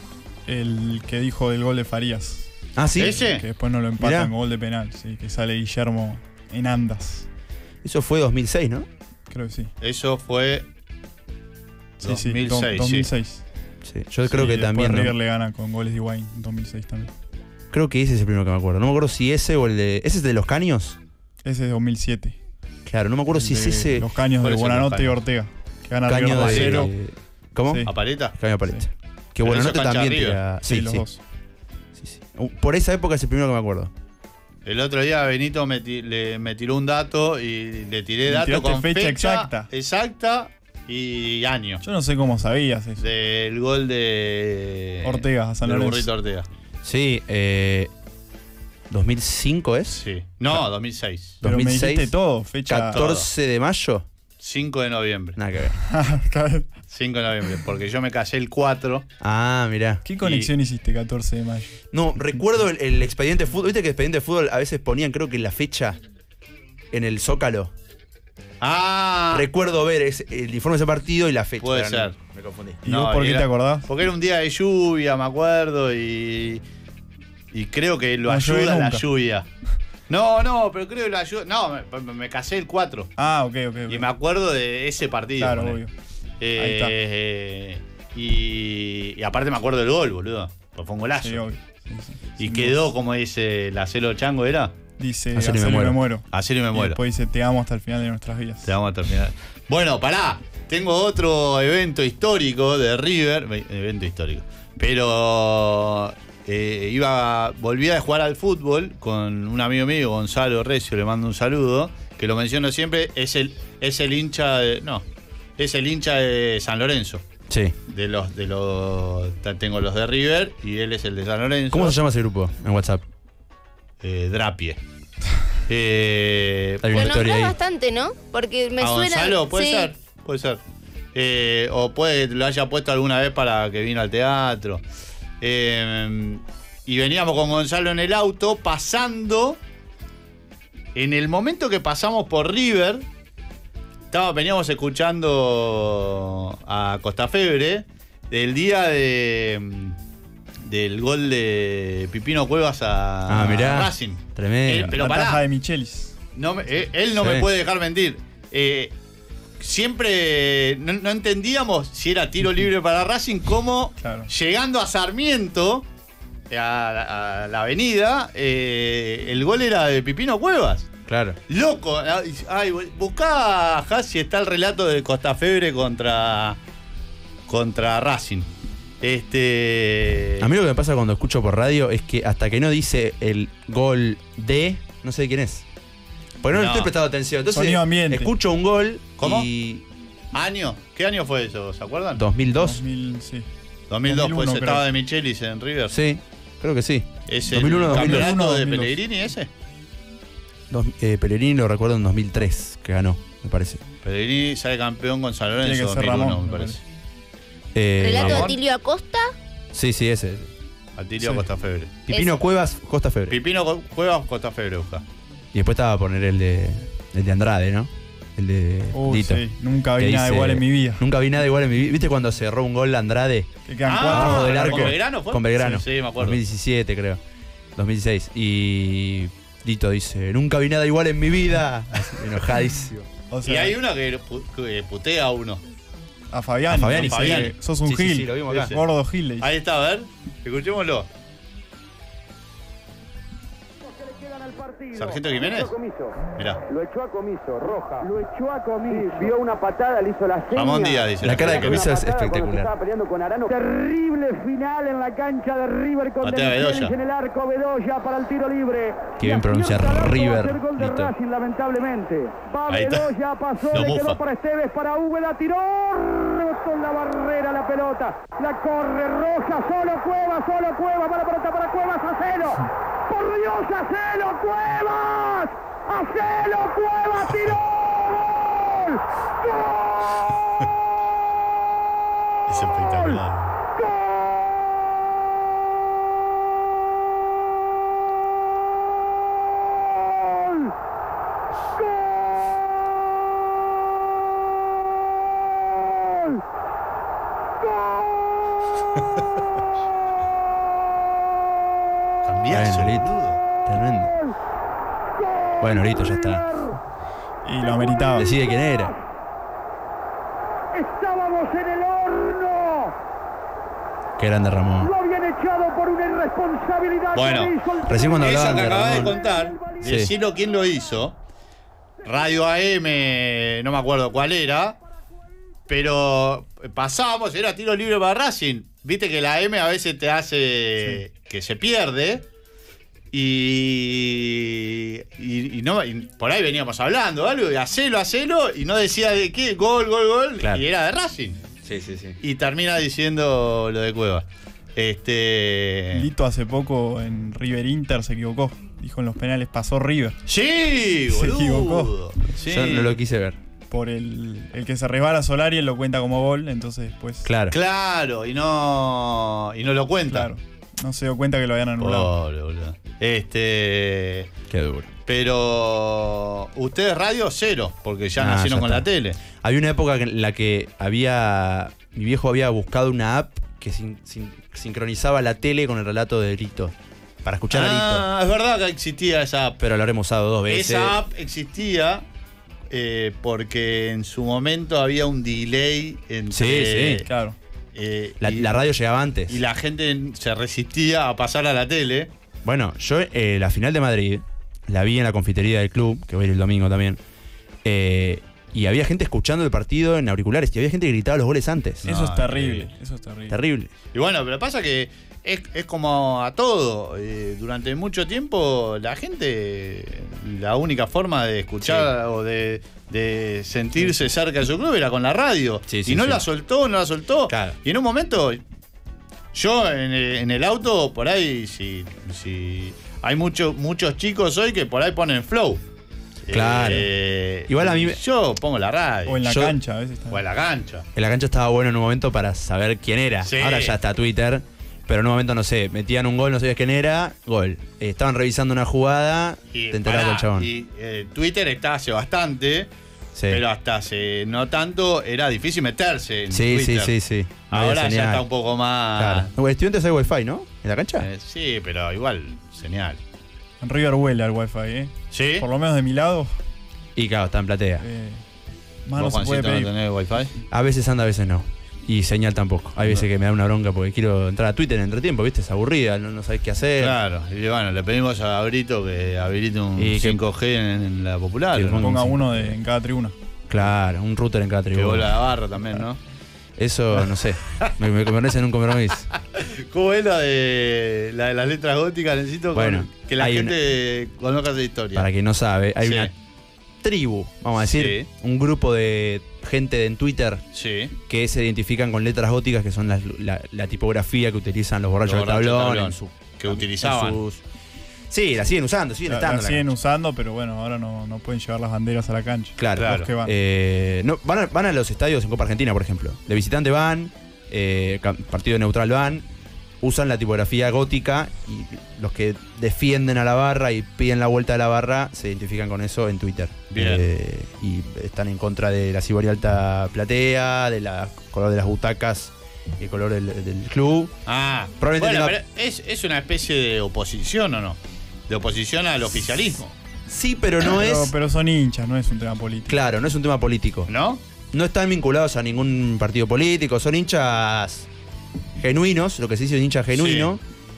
El que dijo del gol de Farías. Ah, sí. ¿Ese? Que después no lo empatan Mirá. con gol de penal. Sí, que sale Guillermo en andas. Eso fue dos mil seis, ¿no? Creo que sí. Eso fue Sí, sí. dos mil seis. do- sí. dos mil seis. Sí. Yo creo Sí, que después también. ¿no? River le gana con goles de Higuaín en dos mil seis también. Creo que ese es el primero que me acuerdo. No me acuerdo si ese o el de. ¿Ese es de los Caños? Ese es dos mil siete. Claro, no me acuerdo si El es de ese. Los caños ¿Cuál de es el de los Buenanote y Caños? Ortega. Que gana Caño River dos a de. cero. ¿Cómo? Sí. ¿A Paleta? Caño de Paleta. Sí. Que Pero Buenanote eso cancha también River. tira- Sí, Sí, los sí. dos. Sí, sí. Uh, Por esa época es el primero que me acuerdo. El otro día Benito me, ti- le, me tiró un dato y le tiré Me dato tiraste con fecha fecha, exacta. exacta y año. Yo no sé cómo sabías eso. Del gol de Ortega, a San del Lorenzo. burrito Ortega. Sí, eh. ¿dos mil cinco es? Sí. No, dos mil seis. Pero me dos mil seis, dijiste todo, fecha. catorce de mayo. cinco de noviembre. Nada que ver. cinco de noviembre, porque yo me casé el cuatro. Ah, mirá. ¿Qué conexión hiciste catorce de mayo? No, recuerdo el, el expediente fútbol. ¿Viste que el expediente fútbol a veces ponían, creo que la fecha en el Zócalo? Ah, Recuerdo ver ese- el informe de ese partido y la fecha. Puede pero no, ser. me confundí. ¿Y No, vos por qué era- te acordás? porque era un día de lluvia, me acuerdo, y y creo que lo No llueve ayuda la nunca. lluvia. No, no, pero creo que lo ayuda. No, me, me casé el cuatro. Ah, ok, ok. ok. Y me acuerdo de ese partido. Claro, ponele. obvio. Eh, y, y aparte me acuerdo del gol, boludo. Porque fue un golazo. Sí, obvio. Sí, sí. y Sin quedó, dudas. como dice la Celo Chango, ¿era? Dice, Hacelo y me "Hacelo y muero". me muero. Así no me Y muero. después dice, te amo hasta el final de nuestras vidas. Te vamos a terminar. Bueno, pará. Tengo otro evento histórico de River. Ve- Evento histórico. Pero eh, iba, volví a jugar al fútbol con un amigo mío, Gonzalo Recio, le mando un saludo, que lo menciono siempre, es el, es el hincha de. No, es el hincha de San Lorenzo. Sí. De los, de los. Tengo los de River y él es el de San Lorenzo. ¿Cómo se llama ese grupo en WhatsApp? Eh, Drapie. Eh, Hay Lo una historia nombrás ahí. bastante, ¿no? Porque me ¿A suena. Gonzalo? Puede sí. ser, puede ser. Eh, o puede que lo haya puesto alguna vez para que vino al teatro. Eh, y veníamos con Gonzalo en el auto pasando en el momento que pasamos por River, estaba, veníamos escuchando a Costafebre del día de del gol de Pipino Cuevas a, Ah, mirá. a Racing. Tremendo. Eh, pero la pará. taja de Michelis. No me- eh, él no Sí. me puede dejar mentir. Eh, siempre no, no entendíamos si era tiro libre para Racing, como Claro. llegando a Sarmiento, a, la- a la avenida, eh, el gol era de Pipino Cuevas. Claro. Loco. Ay, buscá, Has, si está el relato de Costafebre contra, contra Racing. Este. A mí lo que me pasa cuando escucho por radio es que hasta que no dice el gol de, no sé quién es. Porque no, le No. estoy prestando atención. Entonces, Sonido ambiente. escucho un gol ¿Cómo? y ¿Año? ¿Qué año fue eso? ¿Se acuerdan? dos mil dos. dos mil, sí. dos mil dos, pues dos mil uno, estaba creo. de Michelis en River. Sí, creo que sí. ¿Es dos mil uno, el dos mil dos. campeonato de dos mil dos. Pellegrini ese? Dos- eh, Pellegrini lo recuerdo en dos mil tres, que ganó, me parece. Pellegrini sale campeón con San Tiene Lorenzo que ser dos mil uno, Ramón, me me parece. Eh, Relato de Ramón. Tilio Acosta. Sí, sí, ese. Atilio Sí. Costafebre. Pipino Ese. Cuevas, Costa Febre. Pipino Co- Cuevas, Costafebre, busca. Y después estaba a poner el de, el de Andrade, ¿no? El de Uy, Dito. sí. Nunca vi Que nada dice, igual en mi vida. Nunca vi nada igual en mi vida. ¿Viste cuando cerró un gol Andrade? Que quedan Ah, cuatro. abajo del arco. ¿con Belgrano fue? Con Belgrano. Sí, sí, me acuerdo. dos mil diecisiete, creo. dos mil dieciséis. Y Dito dice, nunca vi nada igual en mi vida. Así, enojadísimo. O Y sea, hay uno que, pu- que putea a uno. a Fabián. A Fabián y Sí, Fabián. que sos un Sí, sí, gil. sí, lo vimos acá. Ese. Gordo gil, le dice. Ahí está, a ver. Escuchémoslo. ¿Sargento Jiménez? Mirá. Lo echó a comiso, roja. Lo echó a comiso. Vio una patada, le hizo la seña. Ramón Díaz dice. La cara de Una Comiso es patada cuando se espectacular. Estaba peleando con Arano. Terrible final en la cancha de River con Patea Demichelis Bedoya. en el arco. Bedoya para el tiro libre. Qué bien Y pronuncia acierta el arco, River, va a ser gol de Lito. Racing, lamentablemente. Va Ahí está. Bedoya, pasó, Lo le mufa. quedó para Esteves, para Úbeda, tiró. Con la barrera la pelota. La corre Roja, solo Cuevas, solo Cuevas. Va la pelota para Cuevas, hacelo. Por Dios, hacelo, Cuevas. Hacelo, Cuevas, tiró. ¡Gol! ¡Gol! Es espectacular. ¡Gol! ¡Gol! Cambiazo, Bueno, Lito. boludo. Tremendo. Bueno, listo, ya está. Y lo ameritaba. Decide quién era. Estábamos en el horno. Qué grande Ramón. Lo habían echado por una irresponsabilidad. Bueno, que hizo el- Recién cuando Esa hablaban que de acabas de Ramón. contar, Sí. decirlo quién lo hizo. Radio A M, no me acuerdo cuál era. Pero pasábamos, era tiro libre para Racing. Viste que la M a veces te hace que se pierde. Y, y, y no, y por ahí veníamos hablando algo, y hacelo, hacelo, y no decía de qué, gol, gol, gol, Claro. y era de Racing. Sí, sí, sí. Y termina diciendo lo de Cueva. Este. Lito hace poco en River Inter se equivocó. Dijo en los penales, pasó River. Sí, Se boludo. equivocó. Sí. Yo no lo quise ver. Por el, el que se resbala Solari, él lo cuenta como gol, entonces después. Claro. Claro, y no. Y no lo cuenta. Claro. No se dio cuenta que lo habían anulado. Pobre, boludo. Este. Qué duro. Pero. Ustedes radio cero, porque ya Ah, nacieron ya con está. la tele. Había una época en la que había. Mi viejo había buscado una app que sin- sin- sincronizaba la tele con el relato de Lito. Para escuchar a Lito. Ah, es verdad que existía esa app. Pero lo habremos usado dos veces. Esa app existía eh, porque en su momento había un delay entre. Sí, sí. Claro. eh, La, y, la radio llegaba antes. y la gente se resistía a pasar a la tele. Bueno, yo eh, la final de Madrid la vi en la confitería del club, que voy a ir el domingo también. eh, y había gente escuchando el partido en auriculares y había gente que gritaba los goles antes. No, Eso es terrible. increíble. Eso es terrible. Terrible. Y bueno, pero pasa que es, es como a todo. eh, durante mucho tiempo la gente, la única forma de escuchar o de, de sentirse cerca de su club era con la radio. Sí, sí, y no sí. la soltó, no la soltó. Claro. Y en un momento, yo en el, en el auto, por ahí, si, si hay mucho, muchos chicos hoy que por ahí ponen flow. Claro. Eh, Igual a mí me- Yo pongo la radio. O en la Yo- cancha a veces. O en la cancha. En la cancha estaba bueno en un momento para saber quién era. Sí. Ahora ya está Twitter. Pero en un momento, no sé, metían un gol, no sabías quién era, gol. Eh, estaban revisando una jugada, Y, te enterás pará, del chabón. y eh, Twitter está hace bastante, Sí. pero hasta hace no tanto era difícil meterse en Sí, sí, Twitter. sí, sí. No había Ahora ya señal. está un poco más... Claro. No, estudiantes hay wifi, ¿no? ¿En la cancha? Eh, sí, pero igual, señal. En River huele al wifi, ¿eh? ¿Sí? Por lo menos de mi lado. Y claro, está en platea. Eh, más no ¿Vos, se puede Juancito, no pedir. tenés wifi? A veces anda, a veces no. Y señal tampoco. Hay veces que me da una bronca porque quiero entrar a Twitter en entretiempo, ¿viste? Es aburrida, no, no sabés qué hacer. Claro, y bueno, le pedimos a Brito que habilite un Y que- cinco G en, en la popular. que ¿no? ponga Ponga un uno de, en cada tribuna. Claro, un router en cada Que tribuna. vuela la barra también, ¿no? Eso, no sé. Me, me convence en un compromiso. ¿Cómo es la de, la de las letras góticas? Necesito con- Bueno, que la hay gente conozca esa historia. Para quien no sabe, hay Sí. una tribu, vamos a decir, un grupo de gente en Twitter Sí. que se identifican con letras góticas, que son las- la, la tipografía que utilizan los borrachos Los del borrachos del tablón. tablón, en su- que en utilizaban. sus- Sí, la siguen usando, siguen La, estando. la en la siguen cancha. usando, pero bueno, ahora no, no pueden llevar las banderas a la cancha. Claro, Los que van. Eh, no, van, a, van a los estadios en Copa Argentina, por ejemplo. De visitante van, eh, ca- partido neutral van, usan la tipografía gótica y los que defienden a la barra y piden la vuelta de la barra se identifican con eso en Twitter. Bien. Eh, y están en contra de la ciboria alta platea, de la color de las butacas y el color del, del club. Ah, Probablemente bueno, tenga- pero es, es una especie de oposición, ¿o no? De oposición al oficialismo, Sí, pero no pero, es. pero son hinchas, no es un tema político. Claro, no es un tema político. ¿no? No están vinculados a ningún partido político, son hinchas genuinos, lo que se dice un hincha genuino.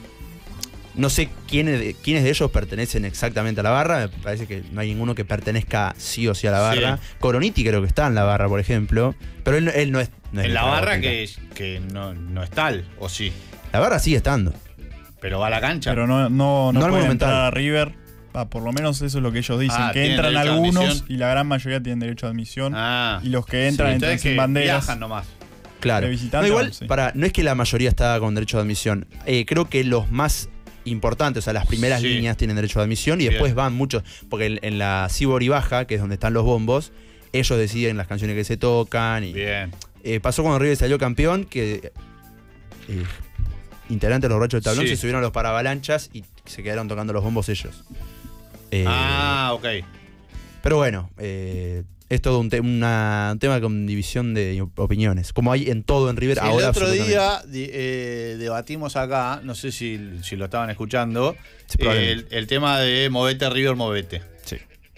No sé quiénes de, quiénes de ellos pertenecen exactamente a la barra, me parece que no hay ninguno que pertenezca sí o sí a la barra. Sí. Coroniti creo que está en la barra, por ejemplo, pero él, él no es... no es En la letra barra gótica. que, que no, no es tal, o sí. La barra sigue estando. Pero va a la cancha. Pero no, no, no, No al pueden Monumental. entrar a River. Ah, por lo menos eso es lo que ellos dicen. Ah, que tienen entran derecho a algunos admisión. y la gran mayoría tienen derecho a admisión. Ah, Y los que entran sí, entran entonces sin que banderas. viajan nomás. Claro. De visitante, No, igual, vamos, sí. para, no es que la mayoría está con derecho de admisión. Eh, creo que los más importantes, o sea, las primeras Sí. líneas tienen derecho de admisión y Bien. después van muchos. Porque en, en la Cibori Baja, que es donde están los bombos, ellos deciden las canciones que se tocan. Y, Bien. eh, pasó cuando River salió campeón, que eh, integrantes de los borrachos del tablón Sí. se subieron a los paravalanchas y se quedaron tocando los bombos ellos. Eh, ah, ok. Pero bueno, eh, es todo un, te- una- un tema con división de opiniones. Como hay en todo en River Sí, ahora. el otro absolutamente. día di- eh, debatimos acá, no sé si, si lo estaban escuchando, Sí, probablemente. el, el tema de Movete River Movete. Sí.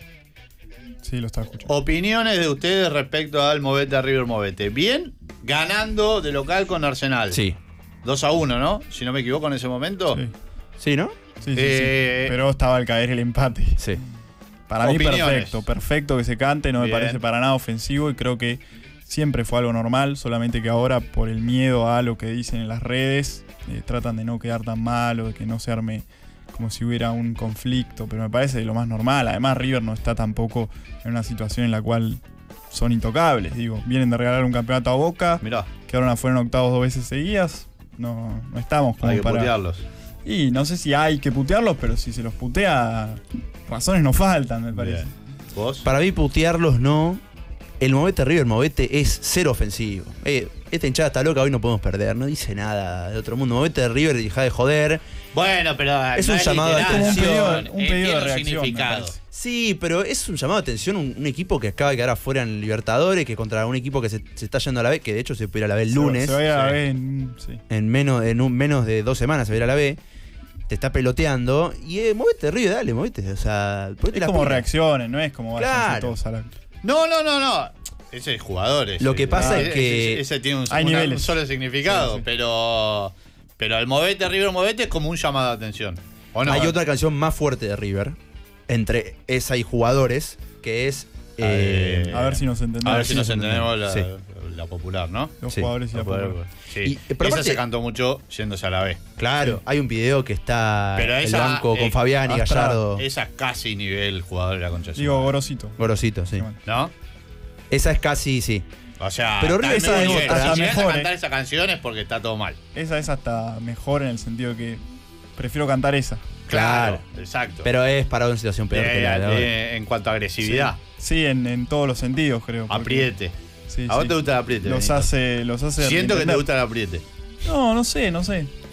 Sí, lo estaba escuchando. Opiniones de ustedes respecto al Movete River Movete. Bien, ganando de local con Arsenal. Sí. dos a uno, ¿no? Si no me equivoco en ese momento. Sí, Sí, ¿no? sí, sí, Eh, sí. Pero estaba al caer el empate. Sí. Para mí Opiniones. perfecto, perfecto que se cante, no me Bien. parece para nada ofensivo y creo que siempre fue algo normal, solamente que ahora por el miedo a lo que dicen en las redes, eh, tratan de no quedar tan mal o de que no se arme como si hubiera un conflicto, pero me parece de lo más normal. Además River no está tampoco en una situación en la cual son intocables, digo, vienen de regalar un campeonato a Boca, Mirá, quedaron afuera en octavos dos veces seguidas, no, no estamos como hay que para... putearlos. Y no sé si hay que putearlos, pero si se los putea, razones no faltan, me parece. Bien. ¿Vos? Para mí, putearlos no. El Movete River Movete es cero ofensivo. Eh, esta hinchada está loca, hoy no podemos perder. No dice nada de otro mundo. Movete River, deja de joder. Bueno, pero Es no un llamado de literal, Como un pedido, ¿no? un Eh, pedido tiene de un reacción, me significado. parece. Sí, pero es un llamado de atención. Un, un equipo que acaba de quedar afuera en Libertadores, que contra un equipo que se, se está yendo a la B, que de hecho se puede ir a la B el Se- lunes. Se va a ir a la Sí. B en- sí. En menos, en un, menos de dos semanas se va a ir a la B. Te está peloteando. Y eh, movete, River, dale, movete. O sea, ponete Es las como pilas. reacciones, no es como vayan Claro. todos a la... No, no, no, no. Ese es jugadores. Lo que pasa es que- Ese, ese tiene un, Hay una- niveles. un solo significado, Sí, sí. pero. Pero el Movete River Movete es como un llamado de atención. ¿O no? Hay otra canción más fuerte de River. Entre esa y jugadores. Que es. eh, A ver si nos entendemos. A ver si sí, nos nos entendemos la, Sí. la popular, ¿no? Los Sí. jugadores y la La popular, popular. sí. Y- pero esa aparte- se cantó mucho yéndose a la B. Claro, hay un video que está Pero el esa, banco eh, con Fabián y Astra- Gallardo. Esa casi nivel jugador de la concha de su Digo, madre. Gorosito. Gorosito, sí. Bueno. ¿No? Esa es casi, sí. O sea, Pero está River al sabe mismo otra, nivel. hasta Si llegas mejor, a cantar eh. esa canción es porque está todo mal. Esa es hasta mejor en el sentido de que prefiero cantar esa. Claro, exacto. Pero es parado en situación peor Eh, que la de ahora. eh, en cuanto a agresividad, Sí, en, en todos los sentidos, creo. porque- apriete. Sí, ¿A vos sí. te gusta el apriete? Los Benito? hace, los hace Siento que te entender. gusta el apriete. No, no sé, no sé.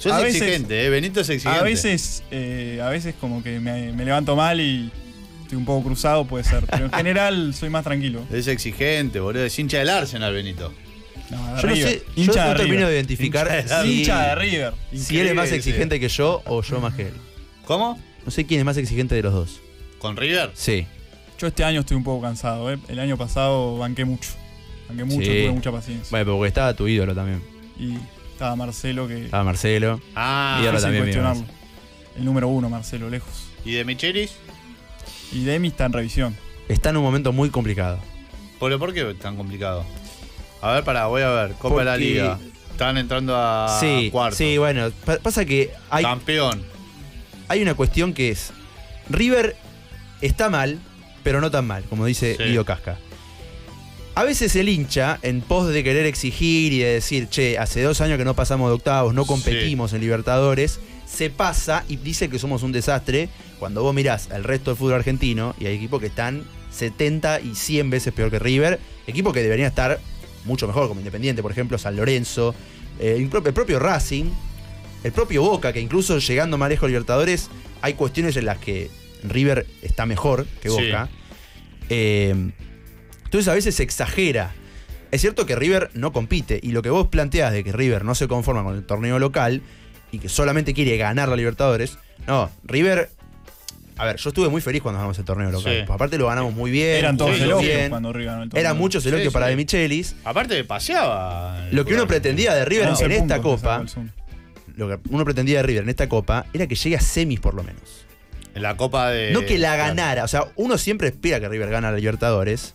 Sos A veces- exigente, ¿eh? Benito es exigente. A veces, eh, a veces como que me, me levanto mal y estoy un poco cruzado, puede ser. Pero en general soy más tranquilo. Es exigente, boludo. Es hincha del Arsenal, Benito. No, de Yo no River. sé, yo Hincha no de termino River. de identificar Hincha de si, Hincha de River. si él es más Increíble, exigente que yo o yo más que él. ¿Cómo? No sé quién es más exigente de los dos. ¿Con River? Sí. Yo este año estoy un poco cansado, ¿eh? El año pasado banqué mucho. Banqué mucho, Sí. tuve mucha paciencia. Bueno, pero porque estaba tu ídolo también. Y estaba Marcelo que... Estaba Marcelo. Ah, Y ahora sin también cuestionarlo. El número uno, Marcelo, lejos. ¿y de Michelis? Y Demi está en revisión. Está en un momento muy complicado. ¿Por, ¿Por qué tan complicado? A ver, pará, voy a ver. Copa de la Porque- Liga. Están entrando a sí, cuarto. sí, bueno. pa- Pasa que hay, Campeón. hay una cuestión que es. River está mal, pero no tan mal, como dice Sí. Guido Casca. A veces el hincha, en pos de querer exigir y de decir, che, hace dos años que no pasamos de octavos, no competimos en Libertadores, se pasa y dice que somos un desastre. Cuando vos mirás al resto del fútbol argentino, y hay equipos que están setenta y cien veces peor que River, equipos que deberían estar mucho mejor, como Independiente, por ejemplo, San Lorenzo, eh, el, propio, el propio Racing, el propio Boca, que incluso llegando más lejos a Libertadores, hay cuestiones en las que River está mejor que Sí. Boca. Eh, entonces a veces se exagera. Es cierto que River no compite, y lo que vos planteás de que River no se conforma con el torneo local y que solamente quiere ganar la Libertadores, no, River... A ver, yo estuve muy feliz cuando ganamos el torneo local. Sí. Pues aparte lo ganamos muy bien. Eran todos jugamos elogios bien. cuando River ganó el torneo. Eran muchos elogios Sí, para sí. De Michelis. Aparte paseaba. Lo que uno pretendía de River once en esta puntos le sacó copa, el Zoom. lo que uno pretendía de River en esta copa, era que llegue a semis por lo menos. En la Copa de. No que la ganara. O sea, uno siempre espera que River gane a la Libertadores.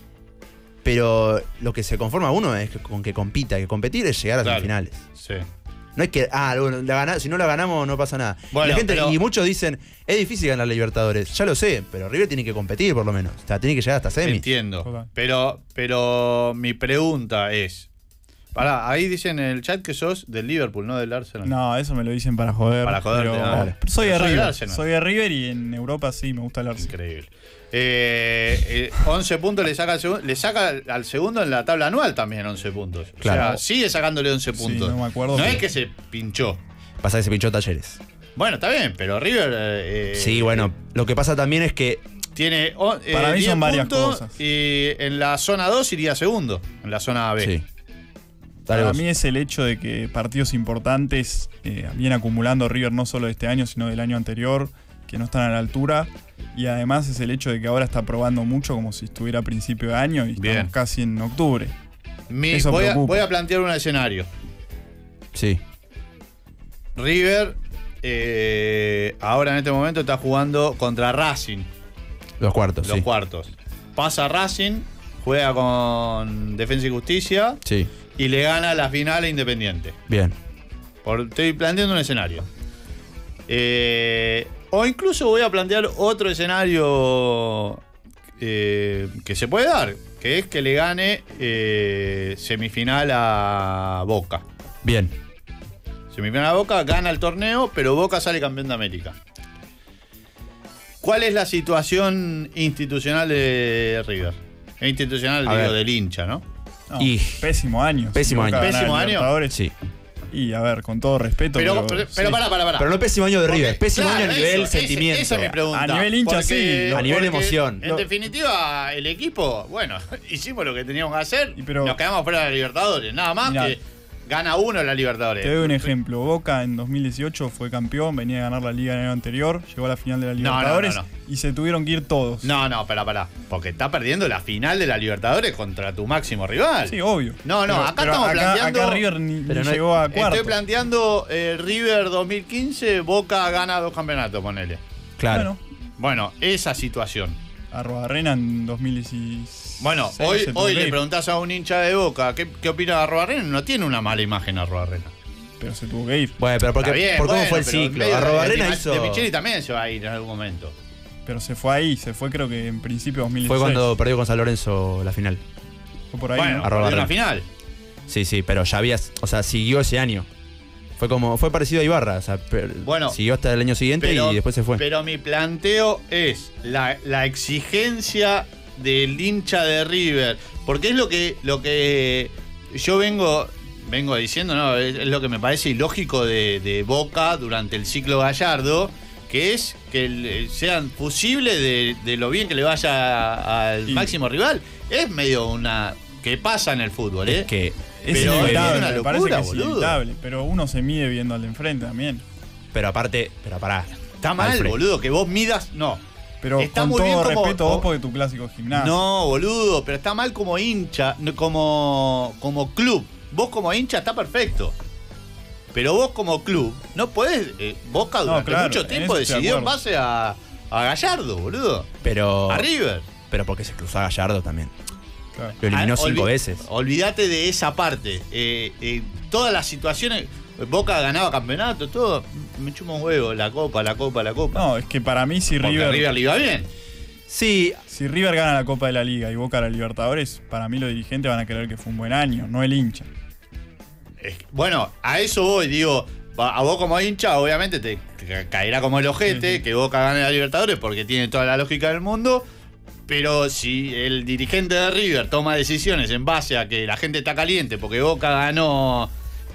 Pero lo que se conforma uno es que- con que compita, que competir es llegar a Claro. semifinales. Sí. No es que, ah, bueno, la gana- si no la ganamos no pasa nada. Bueno, y, la gente, pero- y muchos dicen, es difícil ganar la Libertadores. Ya lo sé, pero River tiene que competir por lo menos. O sea, tiene que llegar hasta semis. Entiendo. Total. Pero, pero mi pregunta es. Pará, ahí dicen en el chat que sos del Liverpool, no del Arsenal. No, eso me lo dicen para joder. Para joderte, pero, ah. pero soy de Pero soy del River. Arsenal. Soy de River y en Europa sí me gusta el Arsenal. Increíble. Eh, eh, once puntos le saca, al segundo, le saca al segundo en la tabla anual también once puntos. Claro. O sea, sigue sacándole once Sí, puntos. no me acuerdo, No pero- es que se pinchó. Pasa que se pinchó Talleres. Bueno, está bien, pero River. eh, Sí, bueno, lo que pasa también es que Tiene oh, eh, Para mí diez son varias puntos cosas. y en la zona dos iría segundo, en la zona B. Sí. Dale Para vos. mí es el hecho de que partidos importantes eh, viene acumulando River no solo de este año, sino del año anterior, que no están a la altura. Y además es el hecho de que ahora está probando mucho como si estuviera a principio de año y Bien. estamos casi en octubre. Mi- Eso voy, a, preocupa. voy a plantear un escenario. Sí. River eh, ahora en este momento está jugando contra Racing, Los cuartos, los sí. cuartos. Pasa Racing, juega con Defensa y Justicia Sí. y le gana la final a Independiente. Bien. Por- estoy planteando un escenario. Eh, o incluso voy a plantear otro escenario eh, que se puede dar, que es que le gane eh, semifinal a Boca. Bien. Semifinal a Boca, gana el torneo, pero Boca sale campeón de América. ¿Cuál es la situación institucional de River? Institucional, A digo, ver. del hincha, ¿no? No, Y- pésimo año. Pésimo Si Boca año. gana Pésimo el año. Libertadores. Sí. Y a ver, con todo respeto. Pero, pero, pero, pero sí. pará, pará, pará. Pero no pésimo año de Porque, River, pésimo claro, año a nivel eso, ese- sentimiento. esa es mi pregunta. A nivel hincha, Porque- sí, lo- A nivel porque, emoción. En Lo- definitiva, el equipo, bueno, hicimos lo que teníamos que hacer. Y pero- nos quedamos fuera de la Libertadores. Nada más Mirá. que gana uno en la Libertadores. Te doy un ejemplo. Boca en dos mil dieciocho fue campeón, venía a ganar la liga el año anterior, llegó a la final de la No, no, Libertadores no, no. y se tuvieron que ir todos. No, no, pará, pará. Porque está perdiendo la final de la Libertadores contra tu máximo rival. Sí, obvio. No, no, Pero- acá pero estamos acá, planteando- acá River ni, Pero ni no hay- llegó a cuarto. Estoy planteando eh, River dos mil quince, Boca gana dos campeonatos, ponele. Claro. Bueno, Bueno, esa situación. a Arrobarrena en dos mil dieciséis. Bueno, se hoy, tuvo hoy que le ir, preguntás a un hincha de Boca qué, qué opina de Arrobarrena. No tiene una mala imagen Arrobarrena. Pero se tuvo que ir. Bueno, pero porque, Está bien, por cómo bueno, fue el pero en ciclo. medio de- Arrobarrena de, hizo. De Micheli también se va a ir en algún momento. Pero se fue ahí, se fue creo que en principio de dos mil Fue dieciséis. cuando perdió con San Lorenzo la final. Fue por ahí, Bueno, ¿no? Arroba perdió una Barrena. final. Sí, sí, pero ya habías. O sea, siguió ese año. Fue como. Fue parecido a Ibarra. O sea, per- Bueno, siguió hasta el año siguiente Pero, y después se fue. pero mi planteo es la, la exigencia del hincha de River. Porque es lo que, lo que yo vengo vengo diciendo, no, es, es lo que me parece ilógico de, de Boca durante el ciclo Gallardo, que es que el, sean fusibles de, de lo bien que le vaya al Y- máximo rival. Es medio una... que pasa en el fútbol, ¿eh? Es que. Es Pero es inevitable, una me parece locura, que es boludo. inevitable. Pero uno se mide viendo al de enfrente también. Pero aparte, pero pará. Está mal, Alfred. boludo, que vos midas... No. Pero Está con muy bien todo como- respeto vos porque tu clásico es gimnasio. No, boludo, pero está mal como hincha, no, como, como club. Vos como hincha está perfecto. Pero vos como club no podés... eh, Boca durante claro, mucho en tiempo eso estoy de decidió en acuerdo. base a, a Gallardo, boludo. Pero. A River. Pero porque se cruzó a Gallardo también. Claro. Lo eliminó Ah, cinco olvi- veces. Olvídate de esa parte. Eh, eh, todas las situaciones... Boca ganaba campeonato, todo. Me chupa un huevo, la copa, la copa, la copa. No, es que para mí si Porque River, River le iba bien. Sí, si River gana la Copa de la Liga y Boca la Libertadores, para mí los dirigentes van a creer que fue un buen año, no el hincha. Es que, bueno, a eso voy, digo, va- a vos como hincha, obviamente te, te caerá como el ojete, Sí, sí. que Boca gane la Libertadores porque tiene toda la lógica del mundo, pero si el dirigente de River toma decisiones en base a que la gente está caliente porque Boca ganó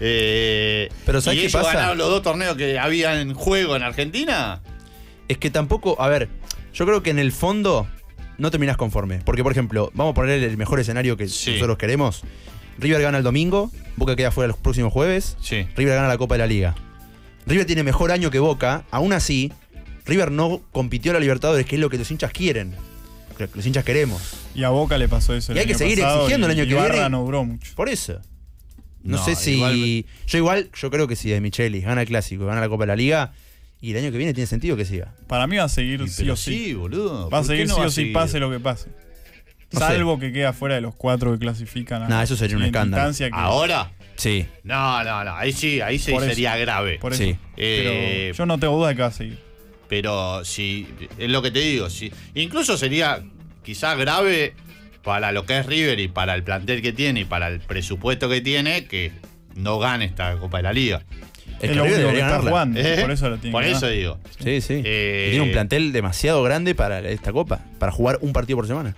eh, Pero ¿sabés y qué ellos pasa? ganaron los dos torneos que había en juego en Argentina, es que tampoco. A ver, yo creo que en el fondo no terminás conforme. Porque, por ejemplo, vamos a poner el mejor escenario que Sí. nosotros queremos. River gana el domingo, Boca queda fuera los próximos jueves. sí. River gana la Copa de la Liga. River tiene mejor año que Boca, aún así, River no compitió a la Libertadores, que es lo que los hinchas quieren. Lo que los hinchas queremos. Y a Boca le pasó eso el Y hay que año seguir pasado exigiendo el y año que Ibarra viene. no duró mucho. Por eso. No, No, sé si. igual- Yo igual, yo creo que si De Michelis gana el clásico, gana la Copa de la Liga, y el año que viene tiene sentido que siga. Para mí va a seguir Y sí pero o sí. sí, boludo. Va a ¿por qué seguir no sí va o a sí, seguir? pase lo que pase. No Salvo que queda fuera de los cuatro que clasifican a Nah, eso sería un siguiente escándalo. instancia que- ¿Ahora? Sí. No, no, no. Ahí sí, ahí sí Por eso. sería grave. Por eso. Sí. Eh, Pero yo no tengo duda de que va a seguir. Pero si, es lo que te digo, si, incluso sería quizás grave para lo que es River y para el plantel que tiene y para el presupuesto que tiene, que no gane esta Copa de la Liga. Es Es que lo River único que debería está ganarla. jugando. ¿Eh? Por eso lo tiene Por que eso ganar. digo. Sí, sí. Eh, Y tiene un plantel demasiado grande para esta copa, para jugar un partido por semana.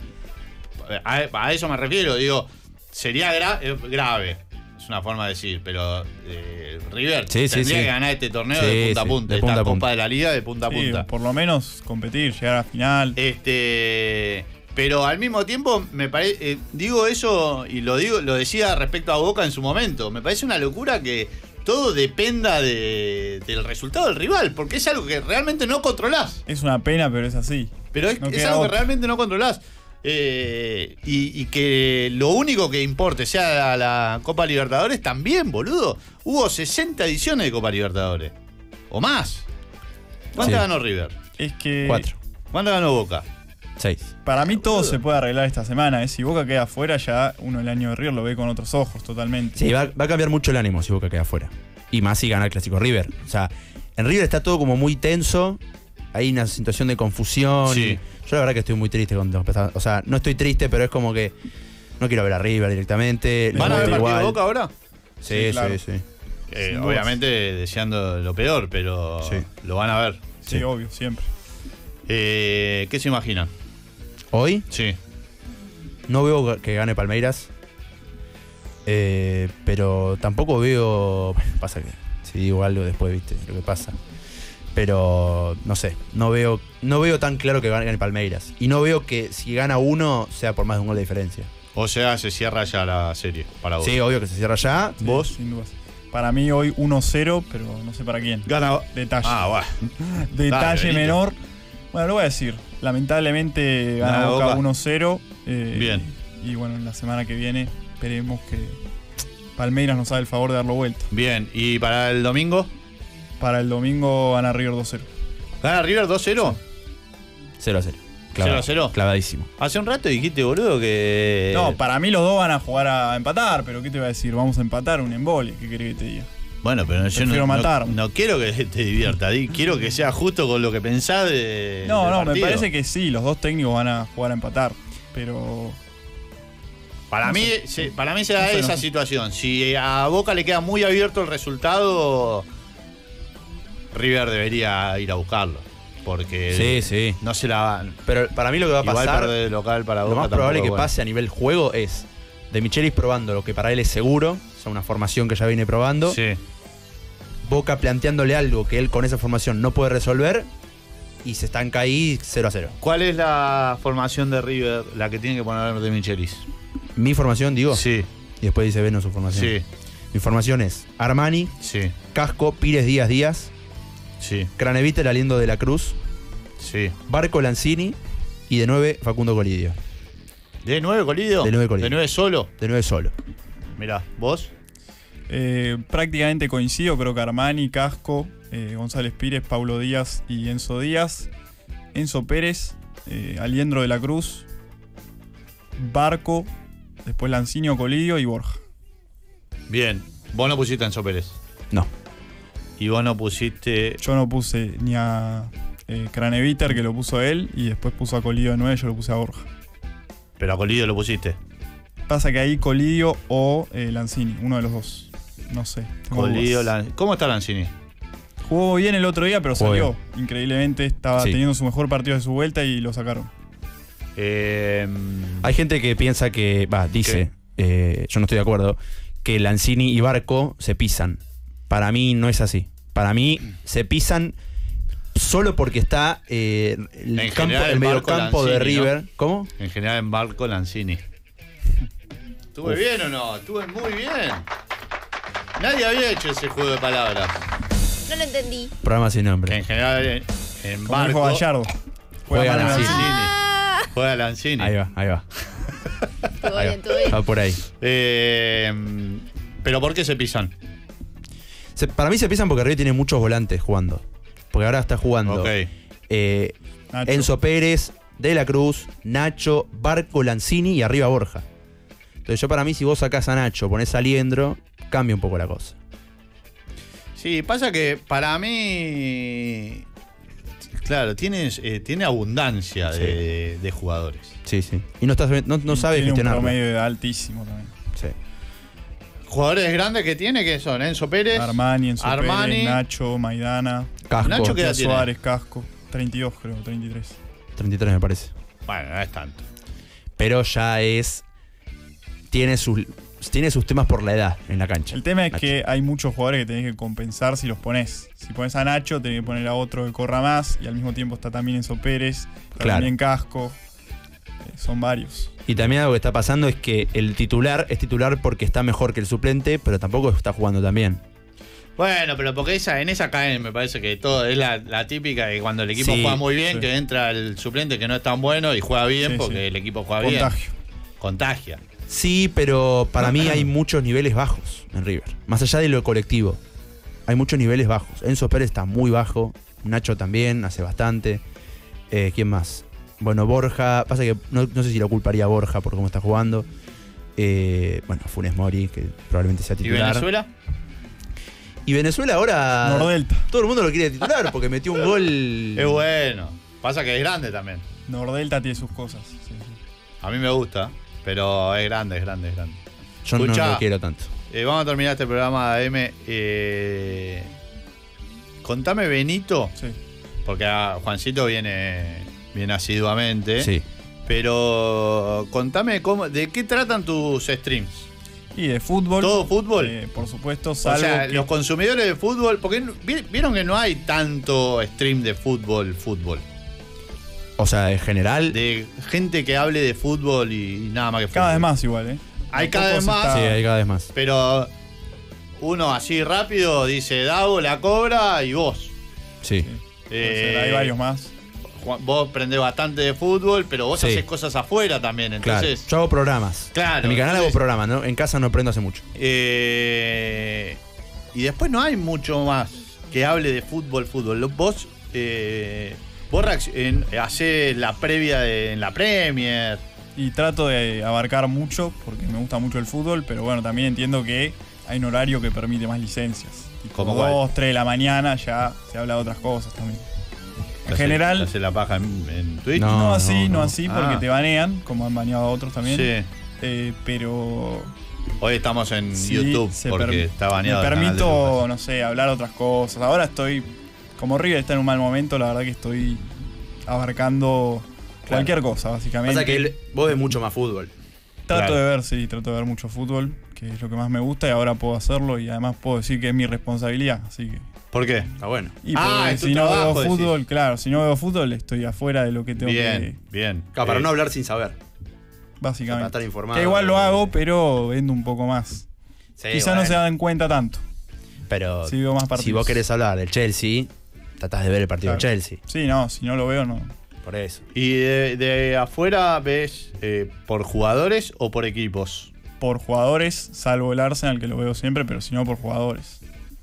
A, a eso me refiero, digo, sería gra- eh, grave. Es una forma de decir, pero eh, River Sí, sí, tendría sí. que ganar este torneo Sí, de punta a sí, punta, de esta punta a Copa punta. de la Liga de punta a Sí, punta. por lo menos competir, llegar a final. Este, pero al mismo tiempo me parece, eh, digo eso y lo digo, lo decía respecto a Boca en su momento. Me parece una locura que todo dependa de- del resultado del rival, porque es algo que realmente no controlás. Es una pena, pero es así. Pero es, No es queda algo que otra. realmente no controlás. Eh, y, y que lo único que importe sea la, la Copa Libertadores también, boludo. Hubo sesenta ediciones de Copa Libertadores. O más. ¿Cuántas Sí. ganó River? Es que Cuatro, ¿Cuántas ganó Boca? seis. para mí todo boludo. se puede arreglar esta semana. ¿eh? Si Boca queda afuera, ya uno el año de River lo ve con otros ojos totalmente. Sí, va, va a cambiar mucho el ánimo si Boca queda afuera. Y más si gana el clásico River. O sea, en River está todo como muy tenso. Hay una situación de confusión. Sí. y yo la verdad que estoy muy triste con O sea, no estoy triste, pero es como que no quiero ver a River directamente. les ¿Van a voy ver partido igual. de Boca ahora? Sí, Sí, claro. sí, sí. Eh, Sin obviamente deseando lo peor, pero Sí. lo van a ver. Sí, obvio, siempre. Eh, ¿Qué se imaginan? Hoy Sí. no veo que gane Palmeiras. Eh, pero tampoco veo. Bueno, pasa que si digo algo después, viste, lo que pasa. Pero no sé, no veo, no veo tan claro que gane Palmeiras. Y no veo que si gana uno sea por más de un gol de diferencia. O sea, se cierra ya la serie para vos. Sí, obvio que se cierra ya. Sí, ¿Vos? Sin dudas. Para mí hoy uno cero, pero no sé para quién. Gana. Detalle. Ah, bueno. Detalle Benito. menor. Bueno, lo voy a decir. Lamentablemente gana Gana Boca Boca. uno cero. eh, Bien. Y bueno, en la semana que viene esperemos que Palmeiras nos haga el favor de darlo vuelta. Bien, ¿y para el domingo? Para el domingo gana River dos cero. ¿Gana River dos cero? cero a cero. cero a cero. Clavadísimo. Hace un rato dijiste, boludo, que. No, para mí los dos van a jugar a empatar, pero ¿qué te voy a decir? Vamos a empatar un embole. ¿Qué querés que te diga? Bueno, pero yo Prefiero no, no- matar. no quiero que te divierta, di- quiero que sea justo con lo que pensás de. No, del no, me partido. parece que sí, los dos técnicos van a jugar a empatar. Pero Para no mí, sé. se, para mí se da No sé, esa no sé. situación. Si a Boca le queda muy abierto el resultado, River debería ir a buscarlo. Porque Sí, sí. no se la van. Pero para mí lo que va a Igual pasar, perder de local para lo Boca más probable tampoco que es bueno. pase a nivel juego es De Michelis probando lo que para él es seguro, o sea, una formación que ya viene probando. Sí. Boca planteándole algo que él con esa formación no puede resolver y se estanca ahí cero a cero. ¿Cuál es la formación de River, la que tiene que poner de Michelis? Mi formación, digo. Sí. Y después dice Veno su formación. Sí. Mi formación es Armani, Sí. Casco, Pires, Díaz, Díaz, Sí. Craneviter, Aliendo de la Cruz, Sí. Barco, Lanzini y de nueve Facundo Colidio. ¿De nueve Colidio? De nueve Colidio. ¿De nueve solo? De nueve solo. Mirá, ¿vos? Eh, prácticamente coincido, creo que Armani, Casco, eh, González Pires, Paulo Díaz y Enzo Díaz, Enzo Pérez, eh, Aliendro de la Cruz, Barco, después Lancinio, Colidio y Borja. Bien. Vos no pusiste a Enzo Pérez. No. Y vos no pusiste... Yo no puse ni a eh, Craneviter, que lo puso él, y después puso a Colidio de nueve, yo lo puse a Borja. Pero a Colidio lo pusiste. Pasa que ahí Colidio o eh, Lanzini, uno de los dos. No sé. tengo Colidio, dudas. Lan- ¿Cómo está Lanzini? Jugó bien el otro día, pero Jugó salió. Increíblemente, estaba Sí. teniendo su mejor partido de su vuelta y lo sacaron. Eh, Hay gente que piensa que, va, dice, eh, yo no estoy de acuerdo, que Lanzini y Barco se pisan. Para mí no es así. Para mí se pisan solo porque está eh, el, En campo, general, el el Barco mediocampo de Lanzini, ¿no? River. ¿Cómo? en general en Barco Lanzini. ¿Estuve Uf. bien o no? Estuve muy bien. Nadie había hecho ese juego de palabras. No lo entendí. Programa sin Que nombre. en general en, en Como dijo Barco Gallardo. Juega mal en Lanzini. Lanzini. Ah, juega Lanzini. Ahí va, ahí va. todo Ahí bien, va. todo bien. Va por ahí. Eh, ¿Pero por qué se pisan? Se- para mí se pisan porque River tiene muchos volantes jugando. Porque ahora está jugando Ok. eh, Nacho. Enzo Pérez, De la Cruz, Nacho, Barco, Lanzini y arriba Borja. Entonces yo para mí si vos sacás a Nacho, ponés a Liendro, cambia un poco la cosa. Sí, pasa que para mí... Claro, tienes, eh, tiene abundancia Sí. de, de jugadores. Sí, sí. Y no, estás, no, no Y sabe tiene un gestionarlo. promedio de altísimo también. Sí. Jugadores grandes que tiene, que son Enzo Pérez, Armani, Enzo Armani. Pérez, Nacho, Maidana, Casco, Nacho, ¿qué edad Matías tiene? Suárez, Casco. treinta y dos creo, treinta y tres. treinta y tres me parece. Bueno, no es tanto. Pero ya es... Tiene sus, tiene sus temas por la edad en la cancha. El tema es Nacho. que hay muchos jugadores que tenés que compensar si los pones. Si pones a Nacho, tenés que poner a otro que corra más y al mismo tiempo está también Enzo Pérez, está Claro. también Casco. Eh, son varios. Y también algo que está pasando es que el titular es titular porque está mejor que el suplente, pero tampoco está jugando tan bien. Bueno, pero porque esa, en esa caen me parece que todo es la, la típica que cuando el equipo Sí, juega muy bien, sí. que entra el suplente que no es tan bueno y juega bien Sí, porque sí. el equipo juega Contagio. bien. Contagia. Sí, pero para mí hay muchos niveles bajos en River. Más allá de lo colectivo. Hay muchos niveles bajos. Enzo Pérez está muy bajo. Nacho también, hace bastante. Eh, ¿Quién más? Bueno, Borja. Pasa que no, no sé si lo culparía a Borja por cómo está jugando. Eh, bueno, Funes Mori, que probablemente sea ¿Y titular. Venezuela? Y Venezuela ahora. Nordelta. Todo el mundo lo quiere titular porque metió un gol. Es bueno. Pasa que es grande también. Nordelta tiene sus cosas. sí, sí. A mí me gusta, pero es grande, es grande, es grande. Yo no Escuchá. lo quiero tanto. Eh, vamos a terminar este programa de M. Eh, contame, Benito, Sí. porque a Juancito viene, viene asiduamente. Sí. Pero contame cómo, de qué tratan tus streams. Y de fútbol. ¿Todo fútbol? eh, por supuesto, O salvo sea, que- los consumidores de fútbol, porque no- vi- vieron que no hay tanto stream de fútbol, fútbol. O sea, en general. De gente que hable de fútbol y, y nada más que fútbol. cada vez más igual, ¿eh? Hay De a cada poco vez se más. está- Sí, hay cada vez más. Pero uno así rápido dice Davo, la cobra y vos. Sí. puede ser, hay varios más. Juan- Vos aprendés bastante de fútbol, pero vos Sí. haces cosas afuera también. Claro. Entonces, Yo hago programas. Claro, En mi canal entonces- hago programas, ¿no? En casa no aprendo hace mucho. eh, y después no hay mucho más que hable de fútbol, fútbol. Lo- Vos, eh, vos reacc- en- hacés la previa de, en la Premier. Y trato de abarcar mucho porque me gusta mucho el fútbol, pero bueno, también entiendo que hay un horario que permite más licencias. Tipo ¿Cómo cuál? dos, tres de la mañana ya se habla de otras cosas también. En Hacés- general, hacés la paja en, en Twitch. No, no, así, no, no, no. así, porque Ah. te banean, como han baneado a otros también. Sí. Eh, pero Hoy estamos en sí, YouTube se porque perm- está baneado. me el canal de permito, Lucas. no sé, hablar otras cosas. Ahora estoy, como River está en un mal momento, la verdad que estoy abarcando cualquier cosa, básicamente. Pasa que él- vos ves mucho más fútbol. Trato Claro. de ver, sí, trato de ver mucho fútbol, que es lo que más me gusta y ahora puedo hacerlo y además puedo decir que es mi responsabilidad, así que... ¿Por qué? Está bueno. Y Ah, porque es tu si no trabajo, veo decís. fútbol, claro, si no veo fútbol estoy afuera de lo que tengo Bien, que... bien. Claro, para Eh, no hablar sin saber. Para Básicamente. estar informado. Que igual lo hago, pero vendo un poco más. Sí, Quizá bueno. no se dan cuenta tanto. Pero Sí, veo más si partidos. vos querés hablar del Chelsea, tratás de ver el partido Claro. del Chelsea. Sí, no, si no lo veo, no. Por eso. ¿Y de, de afuera ves eh, por jugadores o por equipos? Por jugadores, salvo el Arsenal, que lo veo siempre, pero si no por jugadores.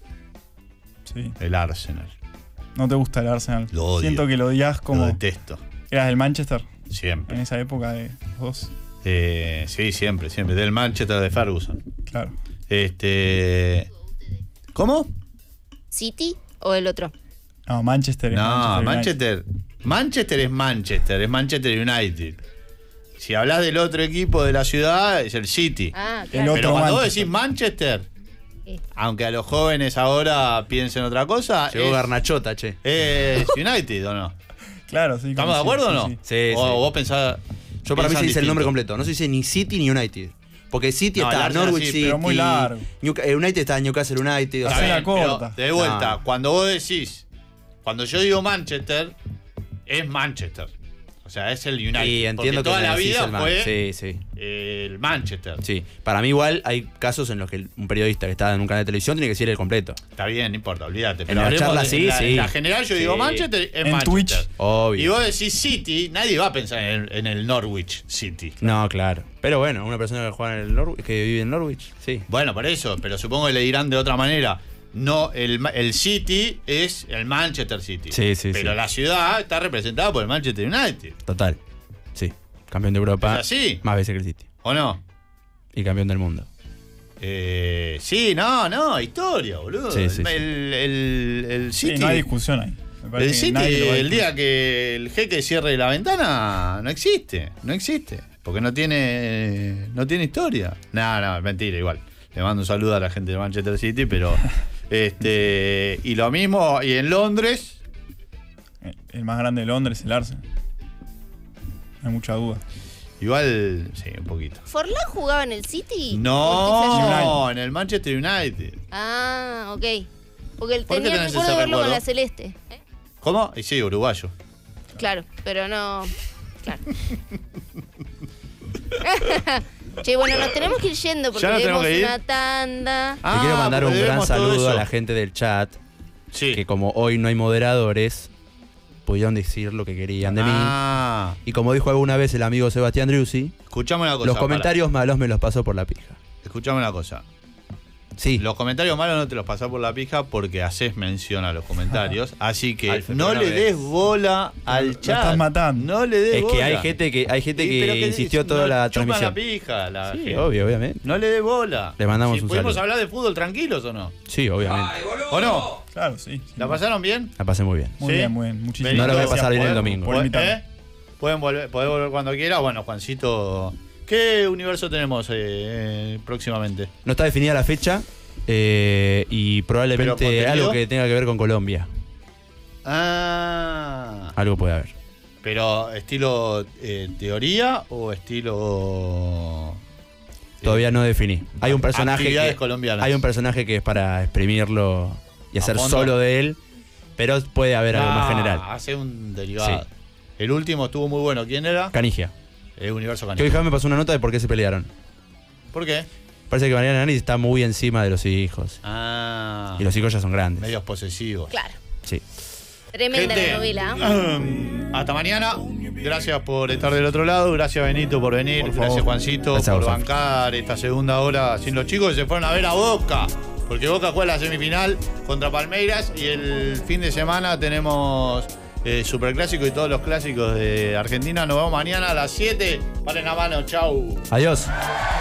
Sí. El Arsenal. No te gusta el Arsenal. Lo odio. Siento que lo odias Lo como... detesto. ¿Eras del Manchester? Siempre. En esa época de los dos. Eh, sí, siempre, siempre. Del Manchester de Ferguson. Claro. Este. ¿Cómo? ¿City o el otro? No, Manchester es No, Manchester. Manchester. Manchester es Manchester, es Manchester United. Si hablas del otro equipo de la ciudad, es el City. Ah, El claro. otro Pero cuando vos Manchester. decís Manchester, Sí. aunque a los jóvenes ahora piensen otra cosa, Llegó es, Garnachota, che. es United, ¿o no? Claro, sí. ¿Estamos de sí, acuerdo sí, o no? sí. Sí, o sí. vos pensás. Yo para mí se piensan dice el nombre distinto. completo. No se dice ni City ni United. Porque City No, el está Arsenal Norwich sí, City. pero muy largo. Newca- eh, United está Newcastle United. O Está Hacé sea, la bien, pero corta. de vuelta, No. cuando vos decís, cuando yo digo Manchester, es Manchester. O sea, es el United. y entiendo porque toda que la decís vida el Man- fue Sí, sí. el Manchester. Sí. Para mí igual hay casos en los que un periodista que está en un canal de televisión tiene que decir el completo. Está bien, no importa, olvídate. En Pero la hablemos charla de- sí, en la, sí. en la general yo digo Sí. Manchester, es En Manchester. Twitch. Obvio. Y vos decís City, nadie va a pensar en el, en el Norwich City. No, claro. Pero bueno, una persona que juega en el Norwich, que vive en Norwich, sí. Bueno, por eso, pero supongo que le dirán de otra manera. No, el, Ma- el City es el Manchester City. Sí, sí, Pero sí. la ciudad está representada por el Manchester United. Total. Sí. Campeón de Europa. ¿Es así? Más veces que el City. ¿O no? Y campeón del mundo. Eh, sí, no, no, historia, boludo. Sí, sí, el, sí. el, el- el Sí, City. no hay discusión ahí. Me parece El que City, nadie lo va a el discutir. día que el jeque cierre la ventana, no existe. No existe. Porque no tiene, no tiene historia. No, no, mentira, igual. Le mando un saludo a la gente de Manchester City, pero. este Y lo mismo, y en Londres. El más grande de Londres es el Arsenal. No hay mucha duda. Igual, sí, un poquito. ¿Forlán jugaba en el City? No, en el Manchester United. Ah, ok. Porque el ¿Por qué tenía tenés recuerdo ese verlo con recuerdo? la celeste. ¿eh? ¿Cómo? Y sí, uruguayo. Claro, pero no. Claro. Che, bueno, nos tenemos que ir yendo porque ¿Ya nos tenemos tenemos que ir? una tanda. Ah, Te quiero mandar porque un gran debemos todo saludo a eso. la gente del chat, Sí. que como hoy no hay moderadores, pudieron decir lo que querían de mí. Ah, Y como dijo alguna vez el amigo Sebastián Driussi, escuchame una cosa. los pará. comentarios malos me los paso por la pija. Escuchame una cosa. Sí. Los comentarios malos no te los pasás por la pija porque haces mención a los comentarios. Así que Alfa, no pero le no des ves. bola al Lo chat. estás matando. No le des Es bola. que hay gente que hay gente Sí, que pero insistió no, toda la chupan transmisión. la pija. La Sí, gente. obvio, obviamente. No le des bola. Le mandamos Si un ¿Pudimos saludo. hablar de fútbol tranquilos o no? Sí, obviamente. ¿O no? Claro, sí. sí. ¿La pasaron bien? La pasé muy bien. Muy ¿Sí? bien, muy bien. Muchísimas Benito, No la voy a gracias. pasar bien el ¿Pueden- domingo. Por pueden- invitarme. ¿eh? Pueden volver, podés volver cuando quiera. Bueno, Juancito, ¿qué universo tenemos eh, próximamente? No está definida la fecha eh, y ¿Pero probablemente contenido? algo que tenga que ver con Colombia. Ah. Algo puede haber. Pero estilo eh, teoría o estilo. Todavía no definí. Hay un personaje actividades que, colombianas. hay un personaje que es para exprimirlo y ¿A hacer fondo? solo de él, pero puede haber algo más Ah, general. Hace un derivado. Sí. El último estuvo muy bueno. ¿Quién era? Canigia. El Universo Que hoy Canigia. Javi me pasó una nota de por qué se pelearon. ¿Por qué? Parece que Mariana Nani está muy encima de los hijos. Ah. Y los hijos ya son grandes. Medios posesivos. Claro. Sí. Tremenda Gente, la novela. ¿eh? Hasta mañana. Gracias por estar del otro lado. Gracias, Benito, por venir. Por favor. Gracias, Juancito, Gracias a por vos, bancar esta segunda hora sin los chicos que se fueron a ver a Boca. Porque Boca juega la semifinal contra Palmeiras y el fin de semana tenemos eh, Superclásico y todos los clásicos de Argentina. Nos vemos mañana a las siete. Paren la mano. Chau. Adiós.